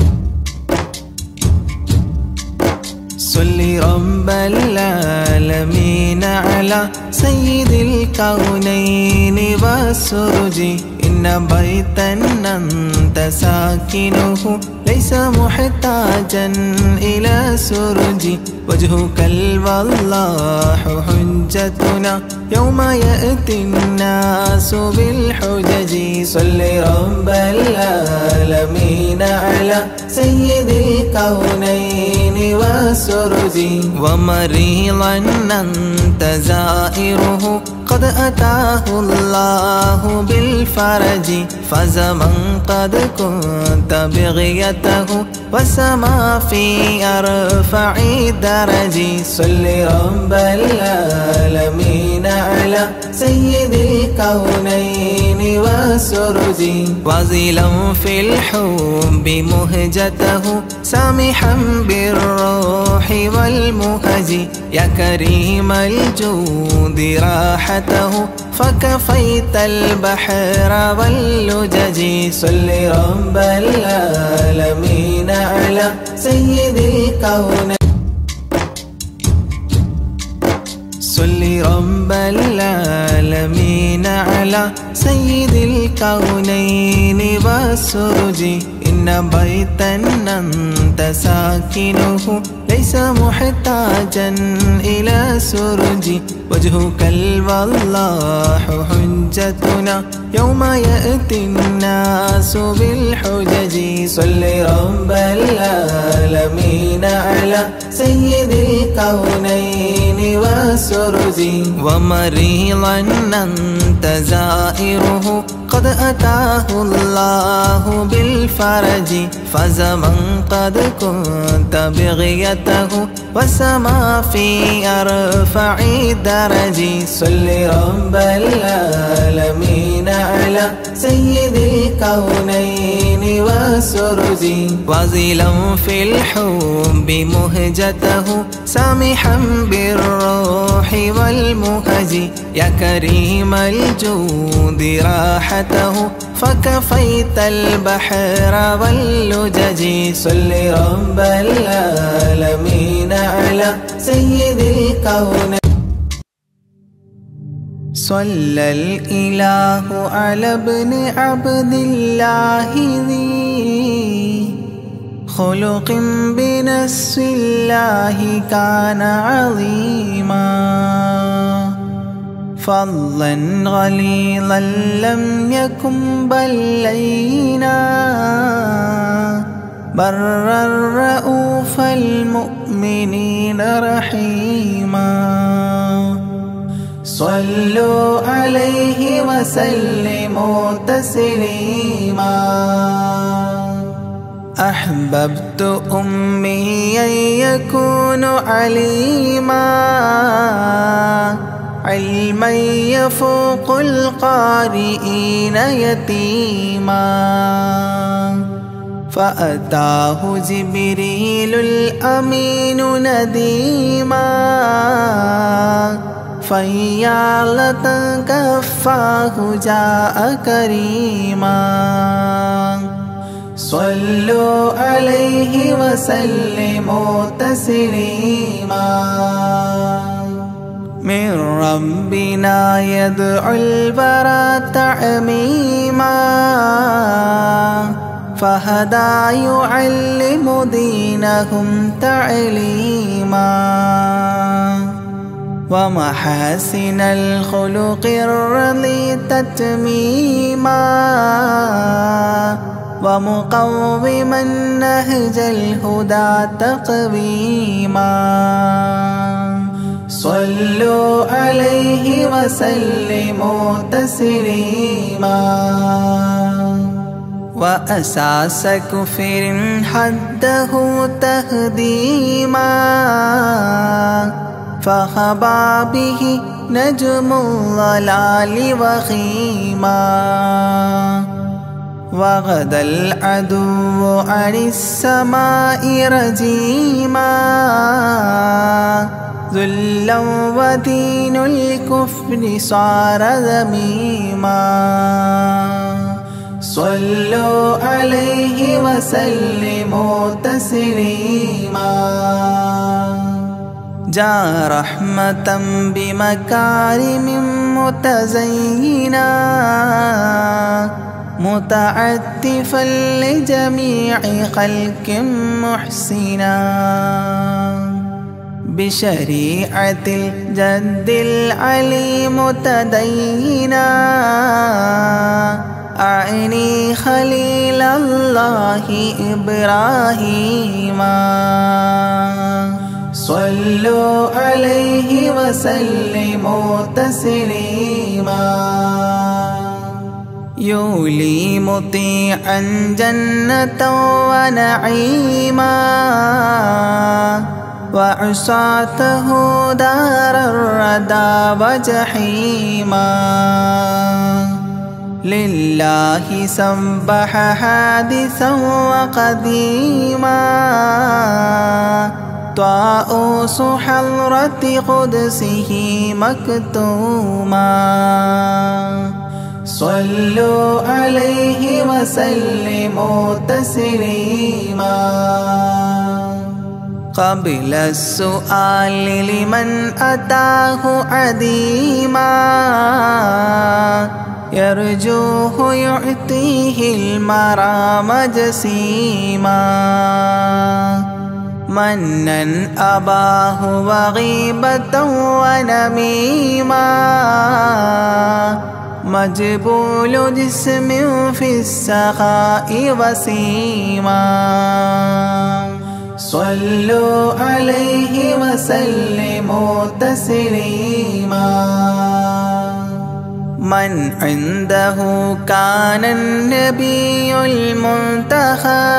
صل رب العالمين على سيد الكونين والسرج إن بيتا أنت ساكنه ليس محتاجا إلى سرج وجهك الوضاح حجتنا يوم يأتي الناس بالحجج صل رب العالمين على سيد الكونين والسرج ومريضا أنت زائره قد أتاه الله بالفرج فاز من قد كنت بغيته والسما في أرفع درج صل رب العالمين على سيد الكونين والسرج وازلا في الحب مهجته سامحا بالروح والمهج يا كريم الجود راحته فكفيت البحر واللجج صل رب العالمين على سيد الكون صل رب العالمين على سيد الكونين والسرج إن بيتا أنت ساكنه ليس محتاجا إلى سرج وجهك الوضاح حجتنا يوم يأتي الناس بالحجج صل رب العالمين على سيد الكونين والسرج ومريضا أنت زائره قد أتاه الله بالفرج فاز من قد كنت بغيته والسما في أرفع درج صل رب العالمين على سيد الكونين والسرج وازلا في الحب بمهجته سامحا بالروح والمهج يا كريم الجود راحته فكفيت البحر واللجج صل رب العالمين على سيد الكون صلى الإله على ابن عبد الله ذي خلق بنص الله كان عظيما فضلا غليظا لم يكن بل لينا برا رؤوف المؤمنين رحيما صلوا عليه وسلموا تسليما أحببت أمي أن يكون عليما علما يفوق القارئين يتيما فأتاه جبريل الأمين نديما فيالة كفاه جاء كريما صلوا عليه وسلموا تسليما من ربنا يدعو البرى تعميما فهدى يعلم دينهم تعليما ومحاسن الخلق الرضي تتميما ومقوما نهج الهدى تقويما صلوا عليه وسلموا تسليما وأساس كفر حده تهديما فخبا به نجم الضلال وخيما وغدا العدو عن السماء رجيما ذلا ودين الكفر صار ذميما صلوا عليه وسلموا تسليما جاء رحمة بمكارم متزينا متعتفا لجميع خلق محسنا بشريعة الجد العلي متدينا أعني خليل الله إبراهيما صلوا عليه وسلموا تسليما يولي مطيعا جنة ونعيما وعصاته دار الردى وجحيما لله سبح حادثا وقديما طاؤوس حضرة قدسه مكتوما صلوا عليه وسلموا تسليما قبل السؤال لمن أتاه عديما يرجوه يعطيه المرام جسيما منا أباه وغيبة ونميما مجبول جسم في السخاء وسيما صلوا عليه وسلموا تسليما من عنده كان النبي المنتخب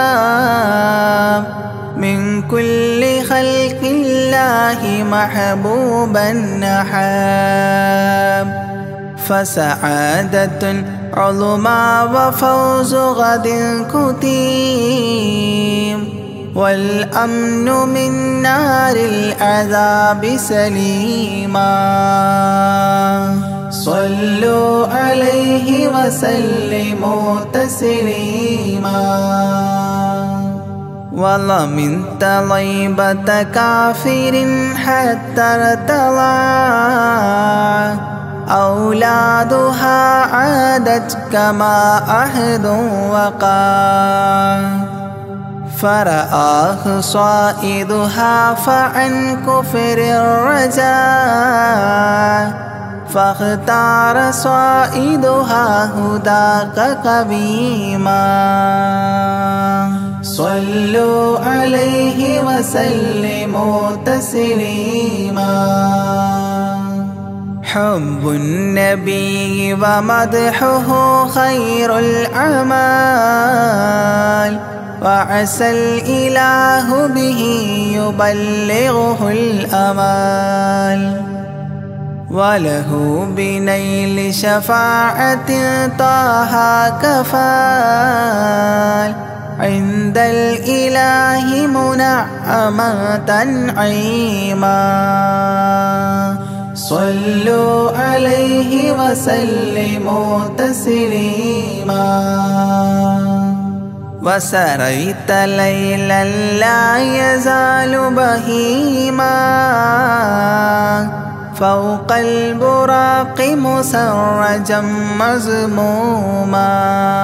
من كل خلق الله محبوبا نحاب فسعادة عظمى وفوز غد كتيم والأمن من نار العذاب سليما صلوا عليه وسلموا تسليما ومن طيبة كافر حتى ارتضى أولادها عادت كما عهد وقع فرآه صائدها فعن كفر الرجاء فاختار صائدها هداك قبيما صلوا عليه وسلموا تسليما حب النبي ومدحه خير الأعمال وعسى الإله به يبلغه الأمال وله بنيل شفاعة طه كفال عند الإله منعما تنعيما صلوا عليه وسلموا تسليما وسريت ليلا لا يزال بهيما فوق البراق مسرجا مزموما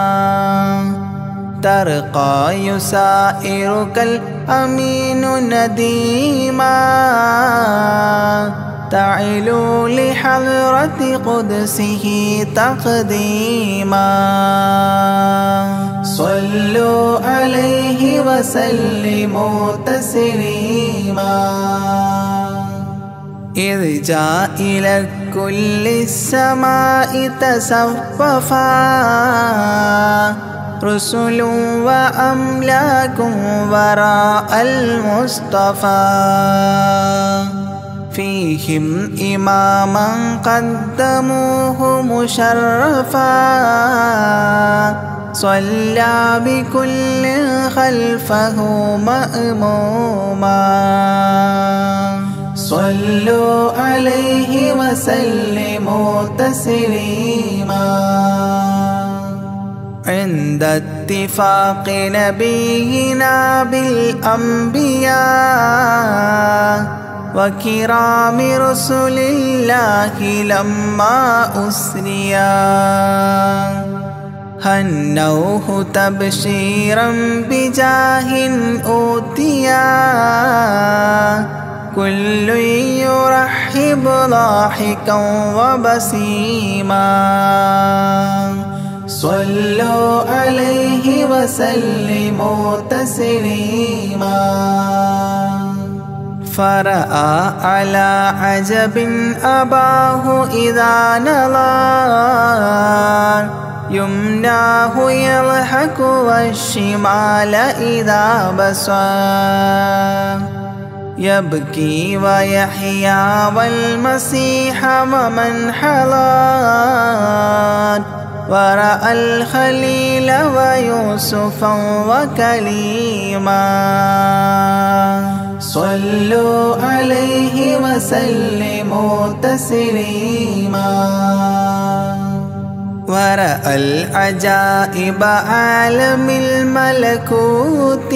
ترقى يسائرك الأمين نديما تعلو لحضرة قدسه تقديما صلوا عليه وسلموا تسليما إذ جاء إلى كل السماء تصففا رسل وأملاك وراء المصطفى فيهم إماما قدموه مشرفا صلى بكل خلفه مأموما صلوا عليه وسلموا تسليما عند اتفاق نبينا بالأنبياء وكرام رسل الله لما أسريا هنوه تبشيرا بجاه أوتيا كل يرحب ضاحكا وبسيما صلوا عليه وسلموا تسليما فرأى على عجب أباه إذا نظر يمناه يضحك والشمال إذا بصر يبكي ويحيى والمسيح ومن حضر ورأى الخليل ويوسفا وكليما صلوا عليه وسلموا تسليما ورأى العجائب عالم الملكوت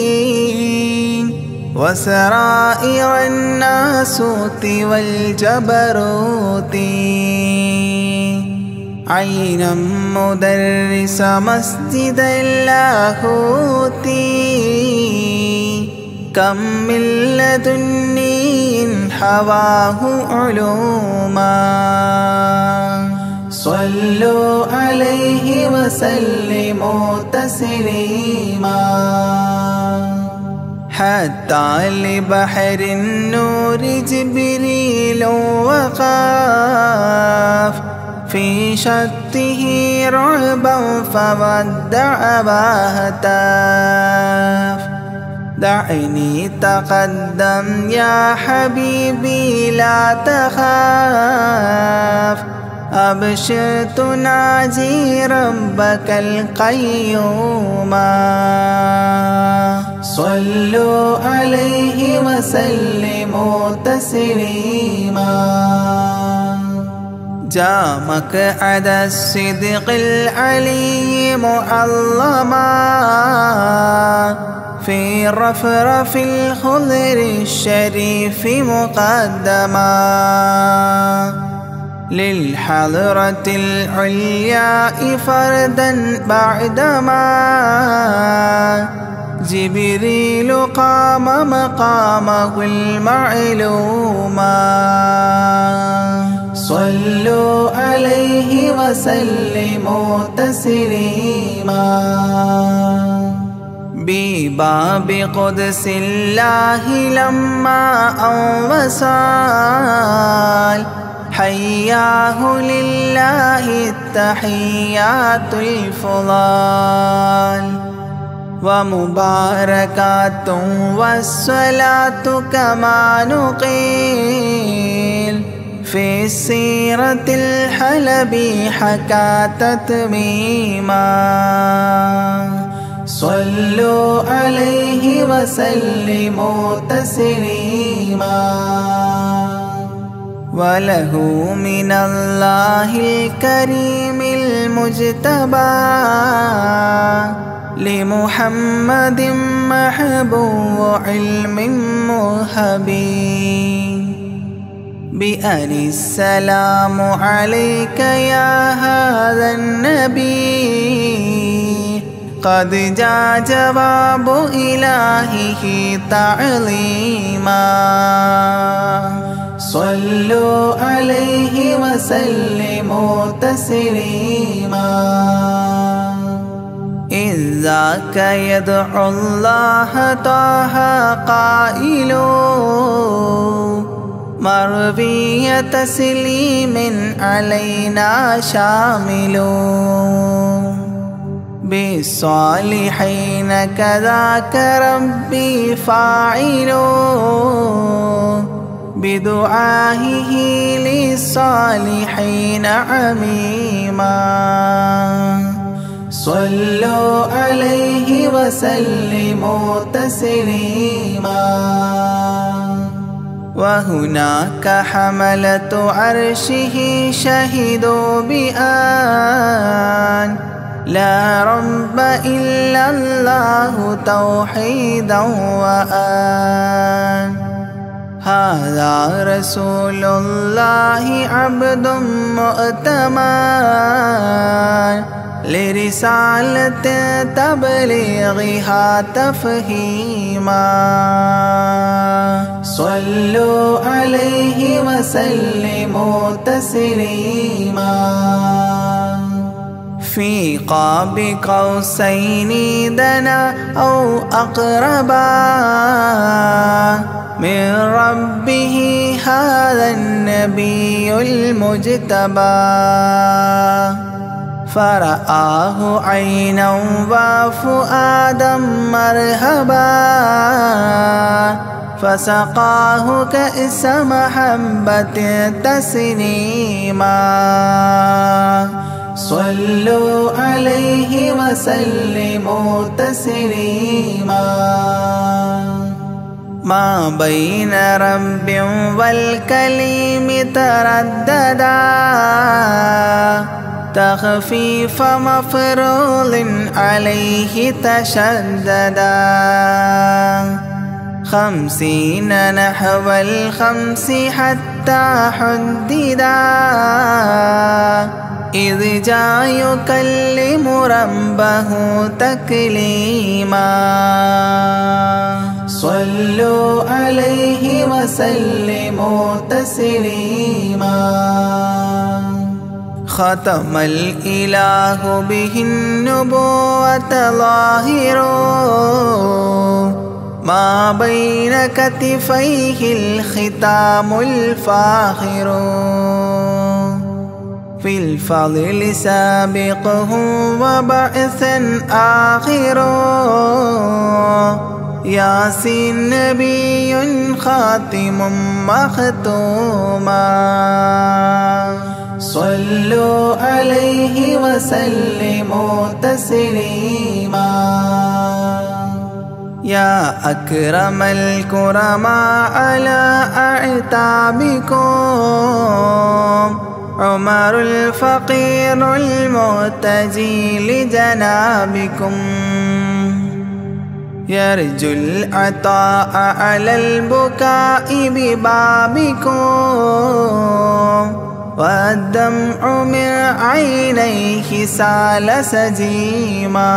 وسرائر الناسوت والجبروت عينا مدرس مسجد اللاهوت كم من لدني حواه علوما صلوا عليه وسلموا تسليما حتى لبحر النور جبريل وقاف في شته رعبا فودع وهتاف دعني تقدم يا حبيبي لا تخاف أبشر تناجي ربك القيوم صلوا عليه وسلموا تسليما جاء مقعد الصدق العلي معظما في رفرف الخضر الشريف مقدما للحضرة العليا فردا بعدما جبريل قام مقامه المعلوما صلوا عليه وسلموا تسليما بباب قدس الله لما أنوصال حياه لله التحيات الفضال ومباركات والصلاة كما نقيل في السيرة الحلبي حكى تتميما صلوا عليه وسلموا تسليما وله من الله الكريم المجتبى لمحمد محبوب علم مهبي بأن السلام عليك يا هذا النبي قد جاء جواب إلهه تعظيما صلوا عليه وسلموا تسليما إذ ذاك يدعو الله طه قائل مروي تسليم علينا شامل بالصالحين كذاك ربي فاعل بدعائه للصالحين عميما صلوا عليه وسلموا تسليما وهناك حملة عرشه شهدوا بأن لا رب إلا الله توحيدا وأن هذا رسول الله عبد مؤتمن لرسالة تبليغها تفهيما صلوا عليه وسلموا تسليما في قاب قوسين دنا أو أقربا من ربه هذا النبي المجتبى فرآه عينا وفؤادا مرهبا فسقاه كأس محبة تسنيما صلوا عليه وسلموا تسليما ما بين رب والكليم ترددا تخفيف مفروض عليه تشددا خمسين نحو الخمس حتى حددا إذ جاء يكلم ربه تكليما صلوا عليه وسلموا تسليما ختم الإله به النبوة ظاهر ما بين كتفيه الختام الفاخر في الفضل سابقه وبعثا آخر ياسين نبي خاتم مختوما صلوا عليه وسلموا تسليما يا أكرم الكرماء على أعتابكم عمر الفقير المرتجي لجنابكم يرجو العطاء على البكاء ببابكم والدمع من عينيه سال سجيما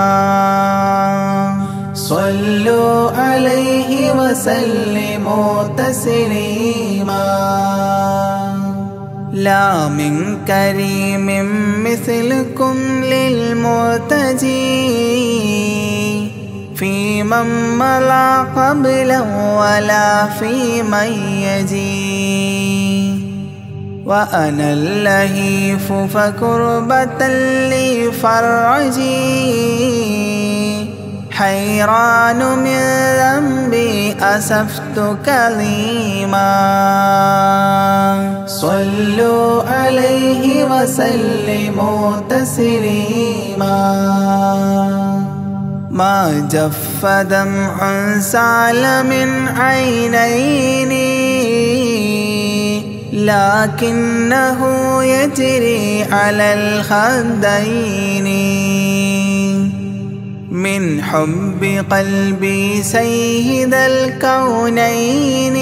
صلوا عليه وسلموا تسليما لا من كريم مثلكم للمرتجي في من مضى قبلا ولا في من يجي وأنا اللهيف فكربة لي فرجي حيران من ذنبي أسفت كليما صلوا عليه وسلموا تسليما ما جف دمع سال من عينيني لكنه يجري على الخدين من حب قلبي سيد الكونين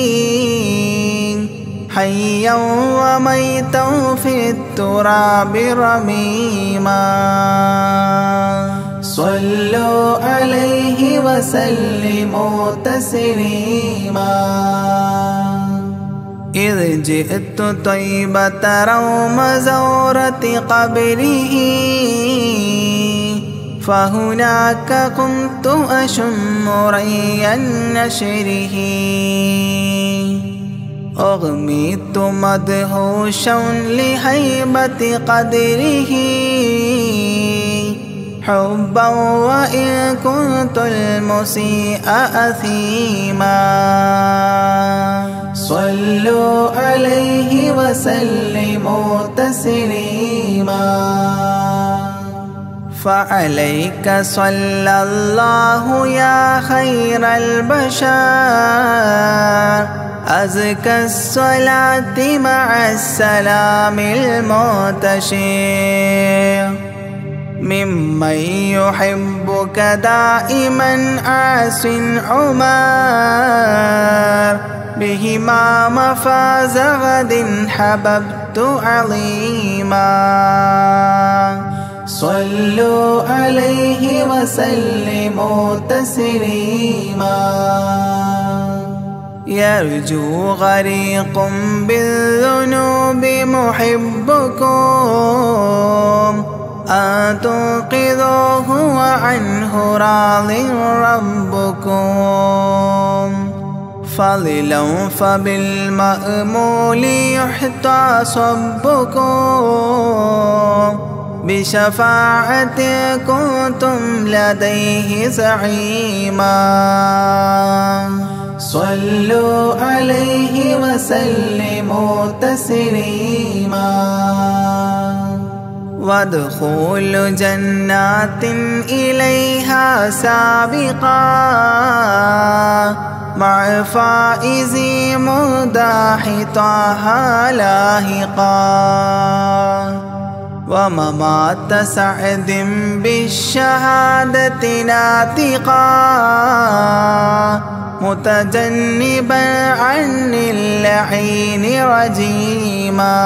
حيا وميتا في التراب رميما صلوا عليه وسلموا تسليما إذ جئت طيبة روم زورة قبره فهناك قمت أشم ري نشره أغميت مدهوشا لهيبة قدره حبا وإن كنت المسيء أثيما صلوا عليه وسلموا تسليما فعليك صلى الله يا خير البشر أزكى الصلاة مع السلام المنتشر ممن يحبك دائما عاص عمر بهما مفاز غد حببت عظيما صلوا عليه وسلموا تسليما يرجو غريق بالذنوب محبكم أن تنقذوه وعنه راض ربكم فضلا فبالمأمول يحتى صبكم بشفاعة كنتم لديه زعيما صلوا عليه وسلموا تسليما وادخول جنات إليها سابقا مع فائزي مداح طه لاهقا وممات سعد بالشهادة ناطقا متجنبا عن اللعين رجيما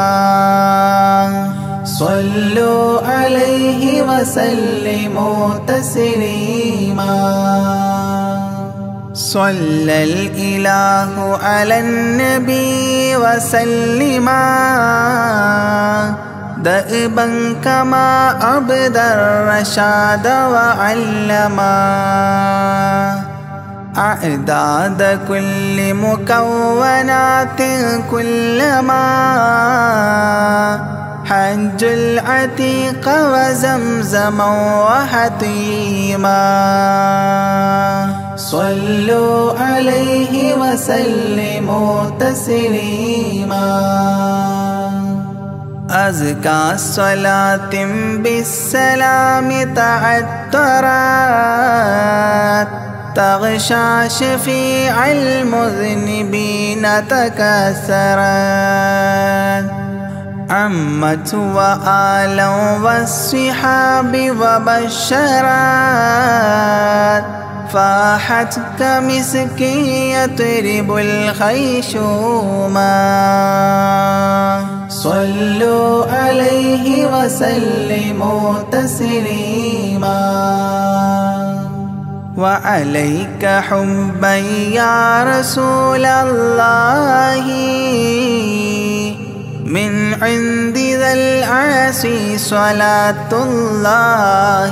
صلوا عليه وسلموا تسليما صلى الإله على النبي وسلما دأبا كما أبدى الرشاد وعلما أعداد كل مكونات كلما حج العتيق وزمزما وحتيما صلوا عليه وسلموا تسليما أزكى الصلاة بالسلام تعترت تغشى شفيع المذنبين تكاثرت عمت وآلا والصحاب وبشرت فاحت كمسك يطرب الخيشوما صلوا عليه وسلموا تسليما وعليك حبا يا رسول الله من عند ذا العاصي صلاة الله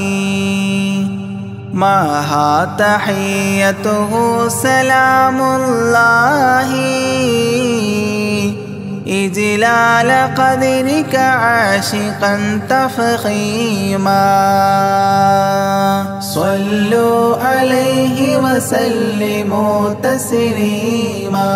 معها تحيته سلام الله إجلال قدرك عاشقا تفخيما صلوا عليه وسلموا تسليما.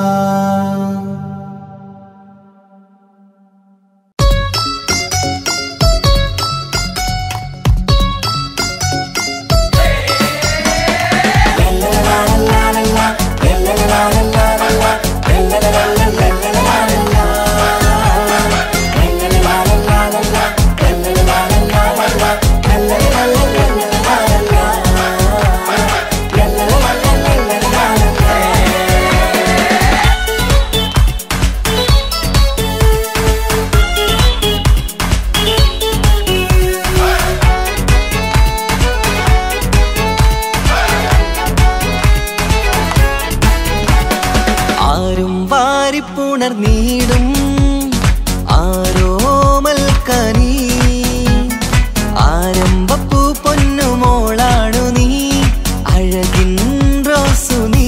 നീടും ആരോമൽ കനി ആരംഭപ്പൂ പൊന്നുമോളാണു നീ അഴകിൻ റോസു നീ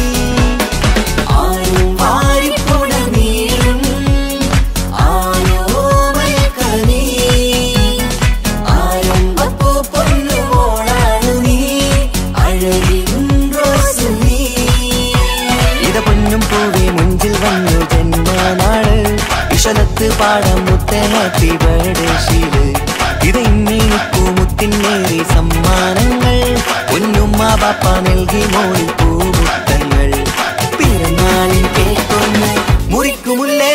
ആരും വാരിപ്പുണർ നീടും ആരോമൽ കനി ആരംഭപ്പൂ പൊന്നുമോളാണു നീ അഴകിൻ റോസു നീ ഇത പൊന്നും പൂവേ മുഞ്ചിൽ വന്നു ജന്മനാള് വിശലത്ത് പാടം മുത്തേ ഹാപ്പി ബർത്ത്ഡേ ഷീല് ഇത് ഇന്നിപ്പൂ മുത്തിനേറി സമ്മാനങ്ങൾ പൊന്നുമ്മ ബാപ്പ നൽകി മോളിൽ പൂമുത്തങ്ങൾ പിറന്നാളിൻ കേക്കൊന്ന് മുറിക്കുമുല്ലേ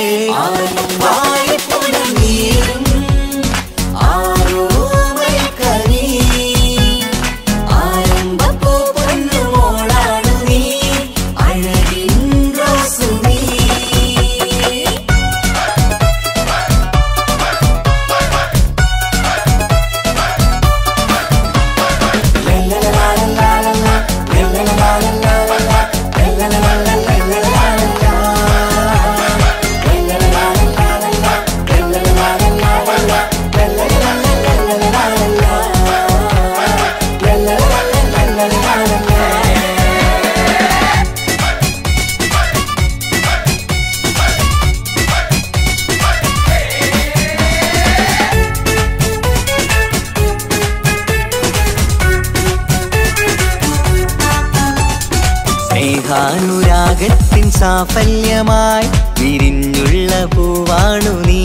സ്നേഹാനുരാഗത്തിൻ സാഫല്യമായി വിരിഞ്ഞുള്ള പൂവാണു നീ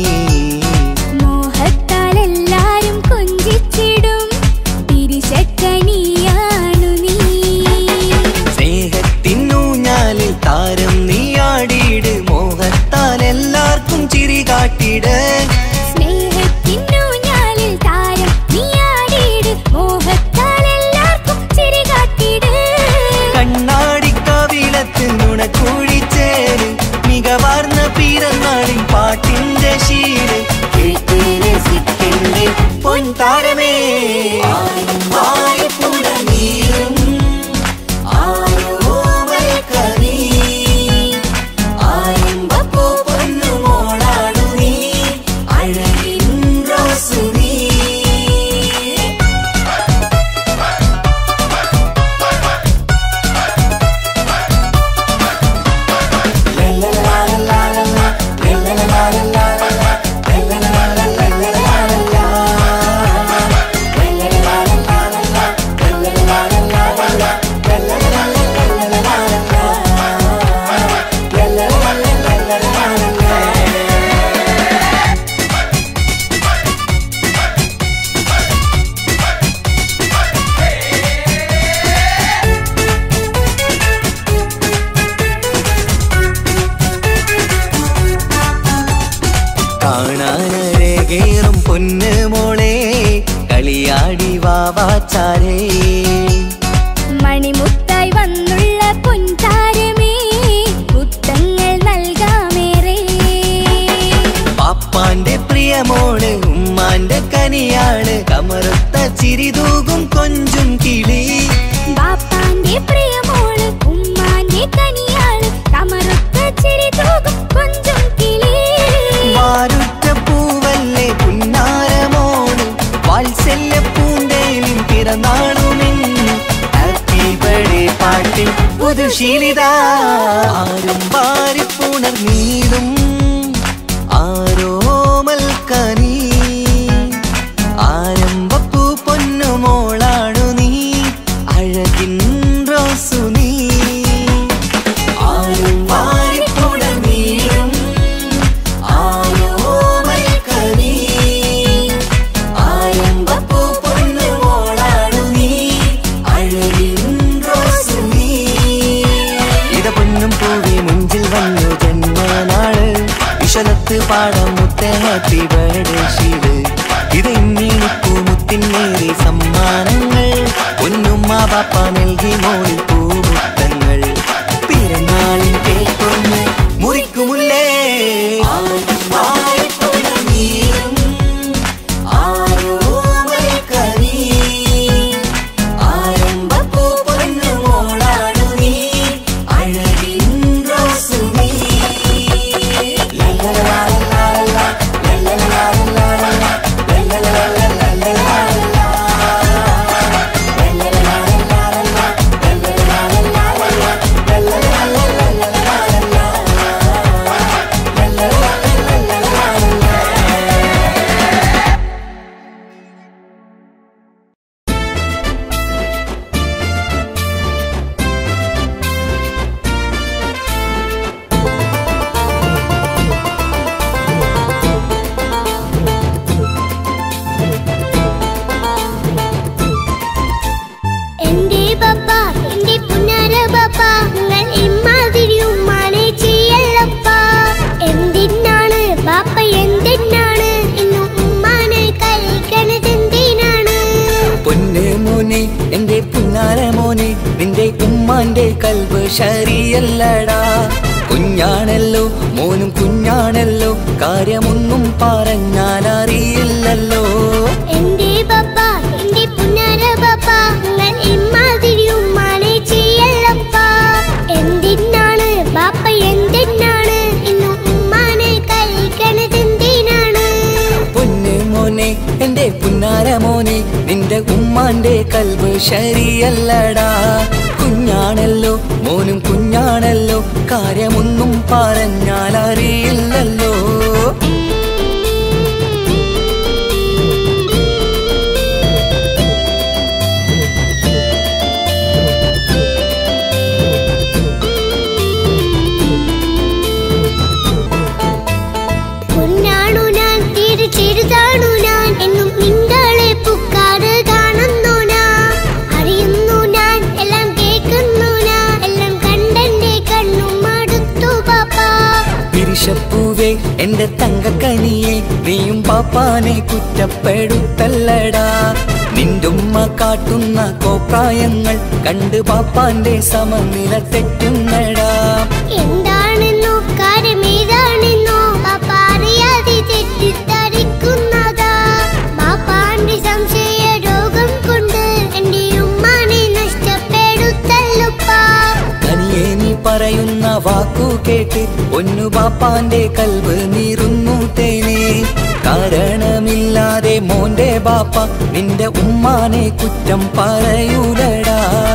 മോഹത്താൽ എല്ലാരും കൊഞ്ചിച്ചിടും തിരിശക്കനിയാണു നീ സ്നേഹത്തിനൂഞ്ഞാലിൽ താരം നീയാടിയിട് മോഹത്താൽ എല്ലാവർക്കും ചിരി കാട്ടിട് സ്നേഹത്തിനൂഞ്ഞാലിൽ താരം നീയാടിയിട് മോഹത്താൽ എല്ലാവർക്കും ചിരി കാട്ടിട് കണ്ണാടിക്കവിളത്ത് നുണക്കുഴിച്ചേര് മികവാർന്ന പിറന്നാളിൻ പാട്ടിന്റെ ശീല ചാരേ മണിമുത്തായി വന്നുള്ള പൊൻതാരമേ മുത്തങ്ങൾ നൽകാമേറെ പാപ്പാന്റെ പ്രിയമോള് ഉമ്മാന്റെ കനിയാള് കമറുത്ത ചിരിതൂകും കൊഞ്ചും കിളി ബാപ്പാന്റെ പ്രിയമോള് ഉമ്മാന്റെ കനിയാള് കമറുത്ത ചിരിതൂകും കൊഞ്ചും കിളി വാരുറ്റ പൂവല്ലേ പുന്നാരമോള് വാത്സല്യ പൂന്തേലിൻ പിറന്നാളുമിന്ന് ഹാപ്പി ബർത്ത്ഡേ പാട്ടിൽ പുതുശീലിത ആരും വാരിപ്പുണർന്നീടും ആരോമൽ കനി ആരംഭപ്പൂ പൊന്നുമോളാണു നീ അഴകിൻ റോസു നീ ആരും വാരിപ്പുണർന്നീടും ആരോമൽ കനി ആരംഭപ്പൂ പൊന്നുമോളാണു നീ അഴകിൻ റോസു നീ ഇത പൊന്നും പൂവി മുഞ്ചിൽ വന്നു ജന്മനാള് വിശലത്ത് പാടം മുത്തേ ഹാപ്പി ബർത്ത്ഡേ ഷീല് ഇത് ഇന്നിപ്പൂ മുത്തിനേറെ സമ്മാനങ്ങൾ പൊന്നുമ്മ ബാപ്പ നൽകി മോളിൽ പൂമുത്തങ്ങൾ പിറന്നാളിൻ കേൾക്കൊന്ന് മുറിക്കുമുല്ലേ ആരോമൽ കനി ആരംഭപ്പൂ പൊന്നുമോളാണു നീ അഴകിൻ റോസു നീ എന്റെ ബാപ്പ എന്റെ പുന്നാര ബാപ്പ നിങ്ങൾ ഇമ്മാതിരി ഉമ്മാനെ ചെയ്യല്ലപ്പ എന്തിനാണ് ബാപ്പ എന്തിനാണ് ഇന്നും ഉമ്മാനെ കഴിക്കണതെന്തിനാണ് പൊന്നെ മോനെ എന്റെ പുന്നാര മോനെ നിന്റെ ഉമ്മാന്റെ കൽബ് ശരിയല്ലടാ കുഞ്ഞാണല്ലോ മോനും കുഞ്ഞാണല്ലോ കാര്യമൊന്നും പറഞ്ഞാൽ അറിയില്ലല്ലോ എന്റെ ബാപ്പ എന്റെ പുന്നാര ബാപ്പ നിങ്ങൾ ഇമ്മാതിരി ഉമ്മാനെ ചെയ്യല്ലപ്പ എന്തിനാണ് ബാപ്പ എന്തിനാണ് ഇന്നും ഉമ്മാനെ കഴിക്കണതെന്തിനാണ് പൊന്നെ മോനെ എന്റെ പുന്നാര മോനെ നിന്റെ ഉമ്മാന്റെ കൽബ് ശരിയല്ലടാ കുഞ്ഞാണല്ലോ മോനും കുഞ്ഞാണല്ലോ കാര്യമൊന്നും പറഞ്ഞാൽ അറിയില്ലല്ലോ പൊന്നാണു ഞാൻ തീരെ ചെറുതാണു ഞാൻ എന്നും നിങ്ങളെ പുക്കാറ് കാണുന്നു ഞാൻ അറിയുന്നു ഞാൻ എല്ലാം കേൾക്കുന്നു ഞാൻ എല്ലാം കണ്ടെന്റെ കണ്ണും മടുത്തു പാപ്പ പിരിശപ്പൂവേ എന്റെ തങ്കക്കനിയെ നീയും പാപ്പാനെ കുറ്റപ്പെടുത്തല്ലടാ നിന്റുമ്മ കാട്ടുന്ന കോപ്രായങ്ങൾ കണ്ട് പാപ്പാന്റെ സമനില തെറ്റുന്നടാ എന്താണെന്നോ കാര്യമേതാണെന്നോ പാപ്പ അറിയാതെ തെറ്റിദ്ധരിക്കുന്നതാ പാപ്പാന്റെ സംശയ രോഗം കൊണ്ട് എന്റെ ഉമ്മാനെ നഷ്ടപ്പെടുത്തല്ലുപ്പാ കനിയെ നീ പറയുന്ന വാക്കു കേട്ട് ഒന്നു പാപ്പാന്റെ കൽവ് നീറുന്നു തേനെ കാരണമില്ലാതെ മോന്റെ ബാപ്പ നിന്റെ ഉമ്മാനെ കുറ്റം പറയൂലടാ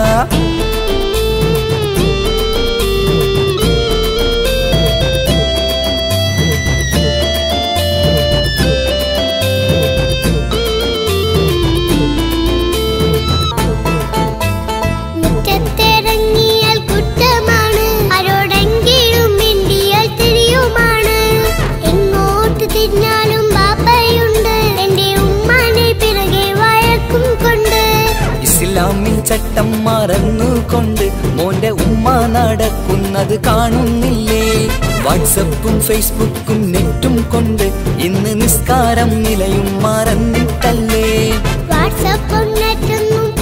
മുറ്റത്തിറങ്ങിയാൽ കുറ്റമാണ് ആരോടെങ്കിലും മിണ്ടിയാൽ തിരിയുമാണ് എങ്ങോട്ട് തിരിഞ്ഞാലും ബാപ്പയുണ്ട് എന്റെ ഉമ്മാനെ പിറകെ വഴക്കും കൊണ്ട് ഇസ്ലാമിൽ ചട്ടം മറന്നുകൊണ്ട് മോന്റെ ഉമ്മ നടക്കുന്നത് കാണുന്നില്ലേ വാട്സപ്പും ഫേസ്ബുക്കും നെറ്റും കൊണ്ട് ഇന്ന് നിസ്കാരം നിലയും മറന്നിട്ടല്ലേ വാട്സപ്പും നെറ്റൊന്നും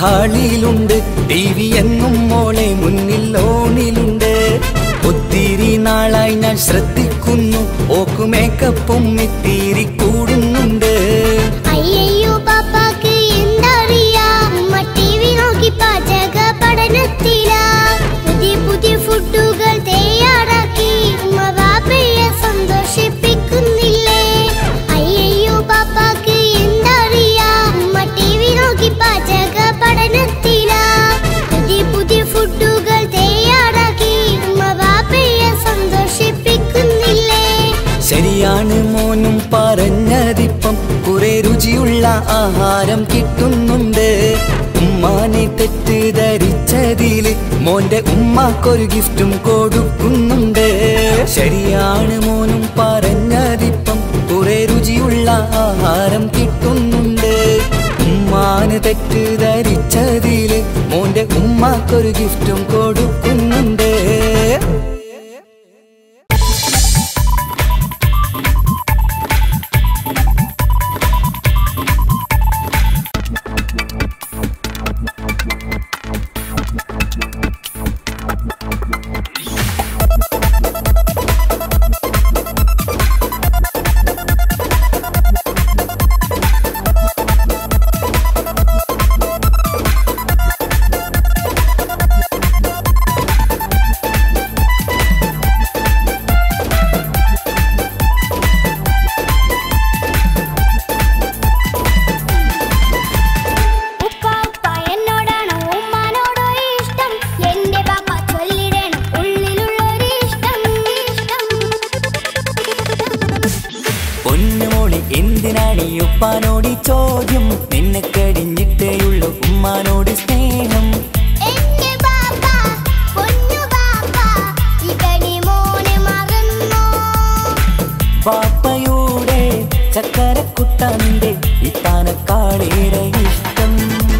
ഹാളിലുണ്ട്, ടി വി എന്നും മോളെ മുന്നിൽ ഓണിലുണ്ട്. ഒത്തിരി നാളായി ഞാൻ ശ്രദ്ധിക്കുന്നു, ഓക്ക് മേക്കപ്പും ഇത്തിരി കൂടുന്നുണ്ട്. അയ്യോ പാപ്പാക്ക് എന്തറിയാ, ഉമ്മ ടി വി നോക്കി പാചക പഠനത്തിലാ. പുതിയ പുതിയ ഫുഡുകൾ തയ്യാറാക്കി ഉമ്മ ബാപ്പയെ സന്തോഷിപ്പിക്കുന്നില്ലേ. അയ്യോ പാപ്പാക്ക് എന്തറിയാ, ഉമ്മ ടി വി നോക്കി പാചക പഠനത്തിലാ. പുതിയ പുതിയ ഫുഡുകൾ തയ്യാറാക്കി ഉമ്മ ബാപ്പയെ സന്തോഷിപ്പിക്കുന്നില്ലേ. ശരിയാണ് മോനും പറഞ്ഞതിപ്പം, കുറെ രുചിയുള്ള ആഹാരം കിട്ടുന്നുണ്ട്. ഉമ്മാനെ തെറ്റിദ്ധരിച്ചതില് മോന്റെ ഉമ്മാക്കൊരു ഗിഫ്റ്റും കൊടുക്കുന്നുണ്ട്. ശരിയാണ് മോനും പറഞ്ഞതിപ്പം, കുറെ രുചിയുള്ള ആഹാരം കിട്ടുന്നുണ്ട്. ഉമ്മാനെ തെറ്റിദ്ധരിച്ചതില് മോന്റെ ഉമ്മാക്കൊരു ഗിഫ്റ്റും കൊടുക്കുന്നുണ്ട്. എന്തിനാണ് ഉപ്പാനോട് ചോദ്യം, നിന്നെ കഴിഞ്ഞിട്ടേയുള്ളൂ ഉമ്മാനോട് സ്നേഹം. ബാപ്പയുടെ ചക്കരക്കുട്ടന്റെ ഇത്താനക്കാളേറെ ഇഷ്ടം.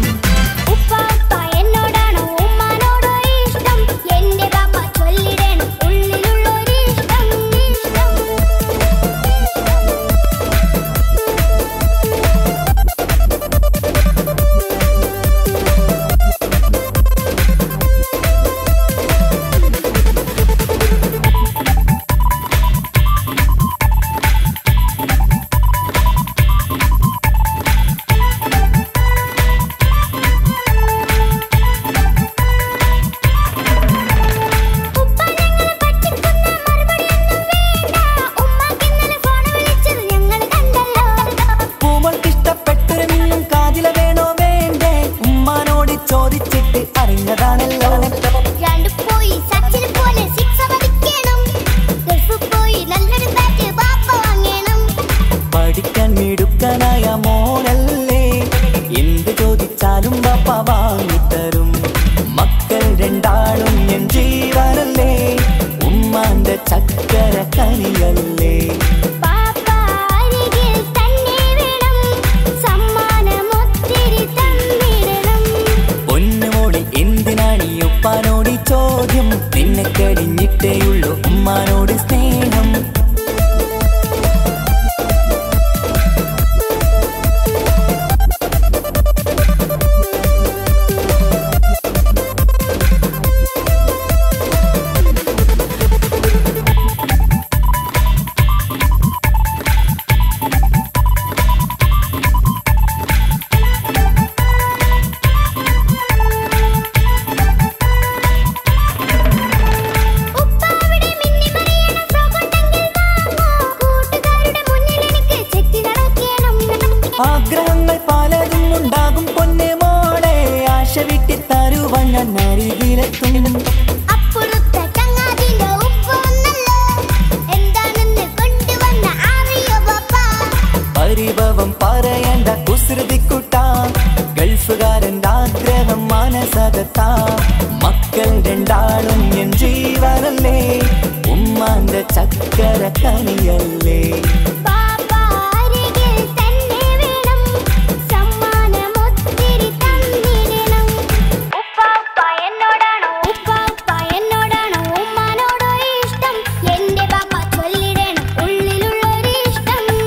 മിടുക്കനായ മോനല്ലേ, എന്ത് ചോദിച്ചാലും ബാപ്പ വാങ്ങിത്തരും. മക്കൾ രണ്ടാളും എൻ ജീവനല്ലേ, ഉമ്മാന്റെ ചക്കര കനിയല്ലേ. പൊന്നുമോളി എന്തിനാണ് ഈ ഉപ്പാനോട് ചോദ്യം, നിന്നെ കഴിഞ്ഞിട്ടേയുള്ളൂ ഉമ്മാനോട് സ്നേഹം. ആഗ്രഹങ്ങൾ പലതും ഉണ്ടാകും പൊന്നെ മോളെ, ആശ വിട്ടി തരുവാൻ ഞാൻ അരികിലെത്തും. പരിഭവം പറയണ്ട കുസൃതിക്കുട്ട, ഗൾഫുകാരൻ്റെ ആഗ്രഹം മനസ്സകത്താ. മക്കൾ രണ്ടാളും എൻ ജീവനല്ലേ, ഉമ്മാന്റെ ചക്കര കനിയല്ലേ.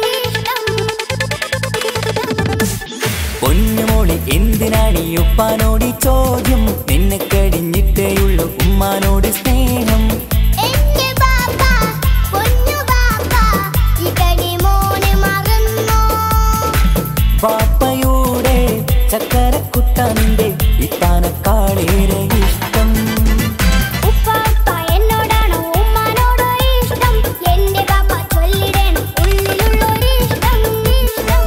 പൊന്നുമോളി എന്തിനാണ് ഈ ഉപ്പാനോട് ഉമ്മാനോട് സ്നേഹം. എന്റെ ബാപ്പ പൊന്നു ബാപ്പ ഇകടി മോനെ മറന്നോ. ബാപ്പയുടെ ചക്കരക്കുട്ടന്റെ ഇത്താനക്കാളേറെ ഇഷ്ടം. ഉപ്പാപ്പ എന്നോടാണോ ഉമ്മാനോടോ ഇഷ്ടം? എന്റെ ബാപ്പ ചൊല്ലിടണം ഉള്ളിലുള്ളൊരു ഇഷ്ടം ഇഷ്ടം.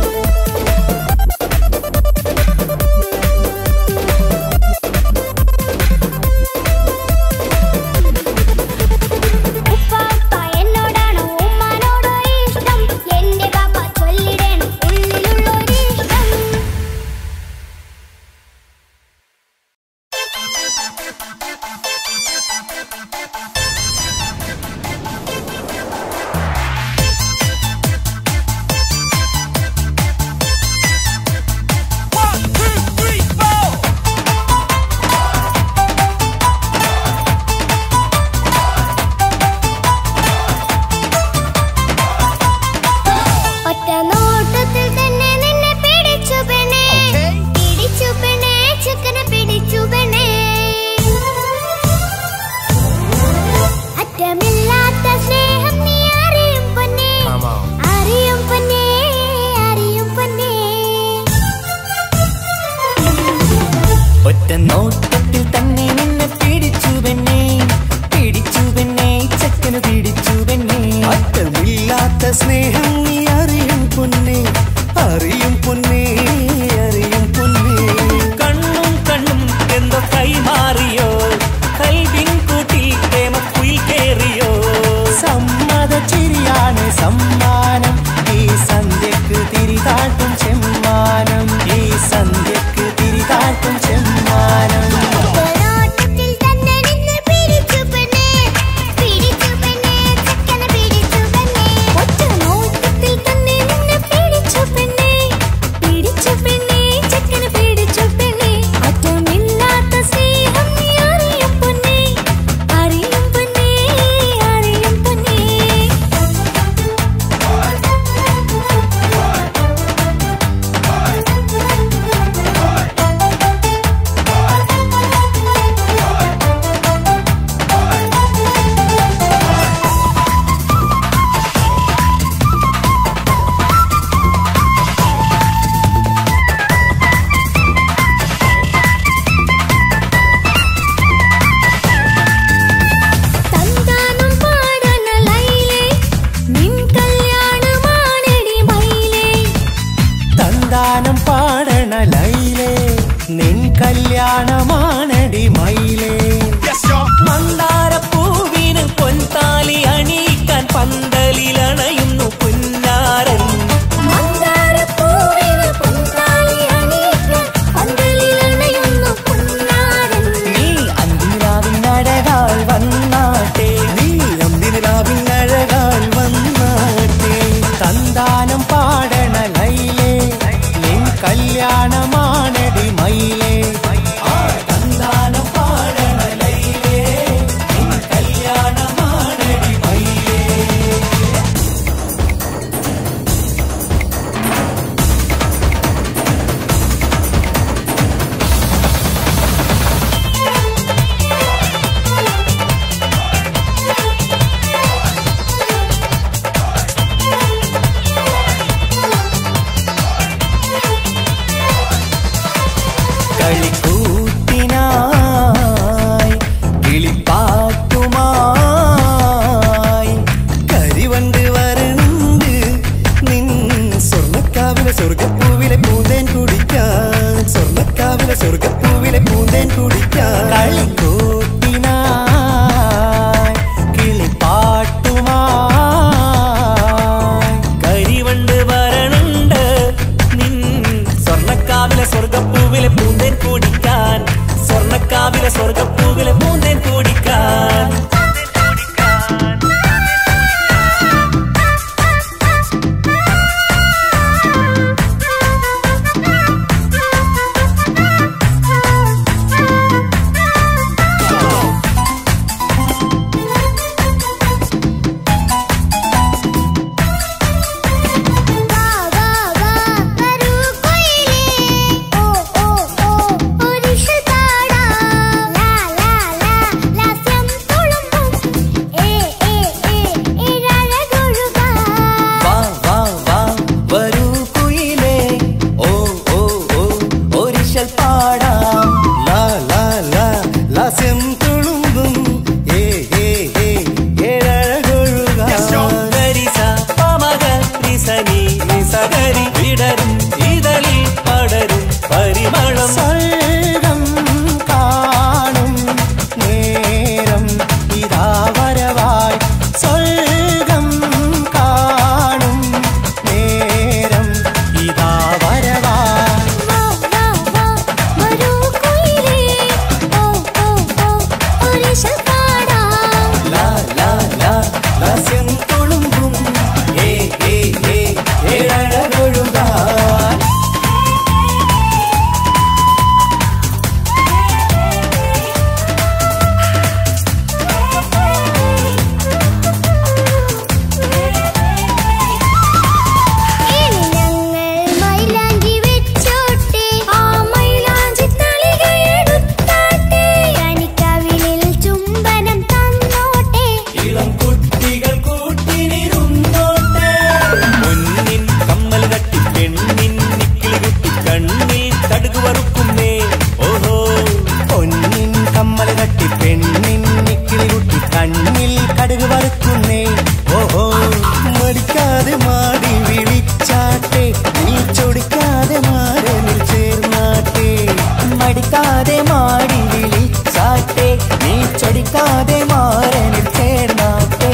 ഓർക്കാതെ മാറനിൽ ചേർന്നാട്ടെ.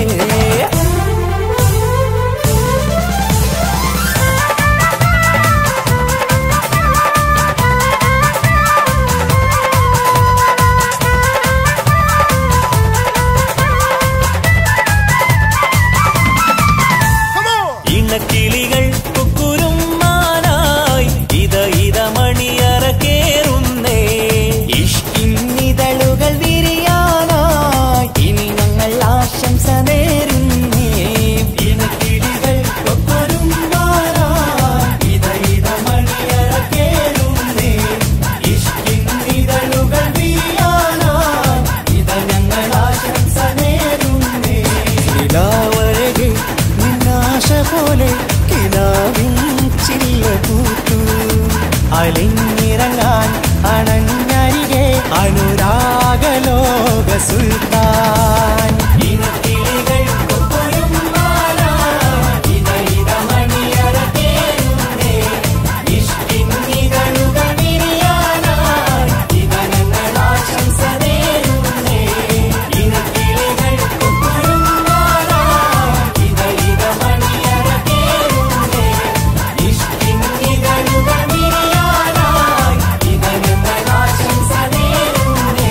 കിളികൾ കുക്കുരുമാനായി ഇത ഇത മണിയറ കേറുന്നേ. ഇഷ്കിന്നിതളുകൾ വിരിയാനായി ഇനി ഞങ്ങൾ ആശംസ നേരുന്നേ. കിളികൾ കുക്കുരുമാനായി ഇത ഇത മണിയറ കേറുന്നേ. ഇഷ്കിന്നിതളുകൾ വിരിയാനായി ഇത ഞങ്ങൾ ആശംസ നേരുന്നേ. നിലാവഴകെ നിന്നാശ പോലെ കിനാവിൻ ചില്ല പൂത്തു. അലിഞ്ഞിറങ്ങാൻ അണഞ്ഞരികെ അനുരാഗലോക സുൽത്താൻ. കിളികൾ കുക്കുരുമാനായി ഇത ഇത മണിയറ കേറുന്നേ. ഇഷ്കിന്നിതളുകൾ വിരിയാനായി ഇത ഞങ്ങൾ ആശംസ നേരുന്നേ. കിളികൾ കുക്കുരുമാനായി ഇത ഇത മണിയറ കേറുന്നേ. ഇഷ്കിന്നിതളുകൾ വിരിയാനായി ഇത ഞങ്ങൾ ആശംസ നേരുന്നേ.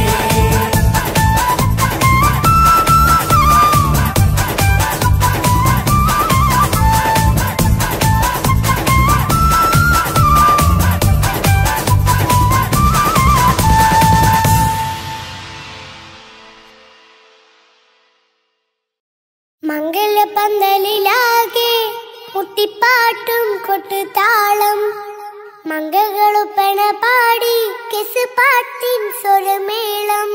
മംഗലപന്തലിലാകെ മുട്ടിപ്പാട്ടും കൊട്ടുതാളം. മംഗളുപ്പണ പാടി കെസ് പാട്ടിൻ സ്വരമേളം.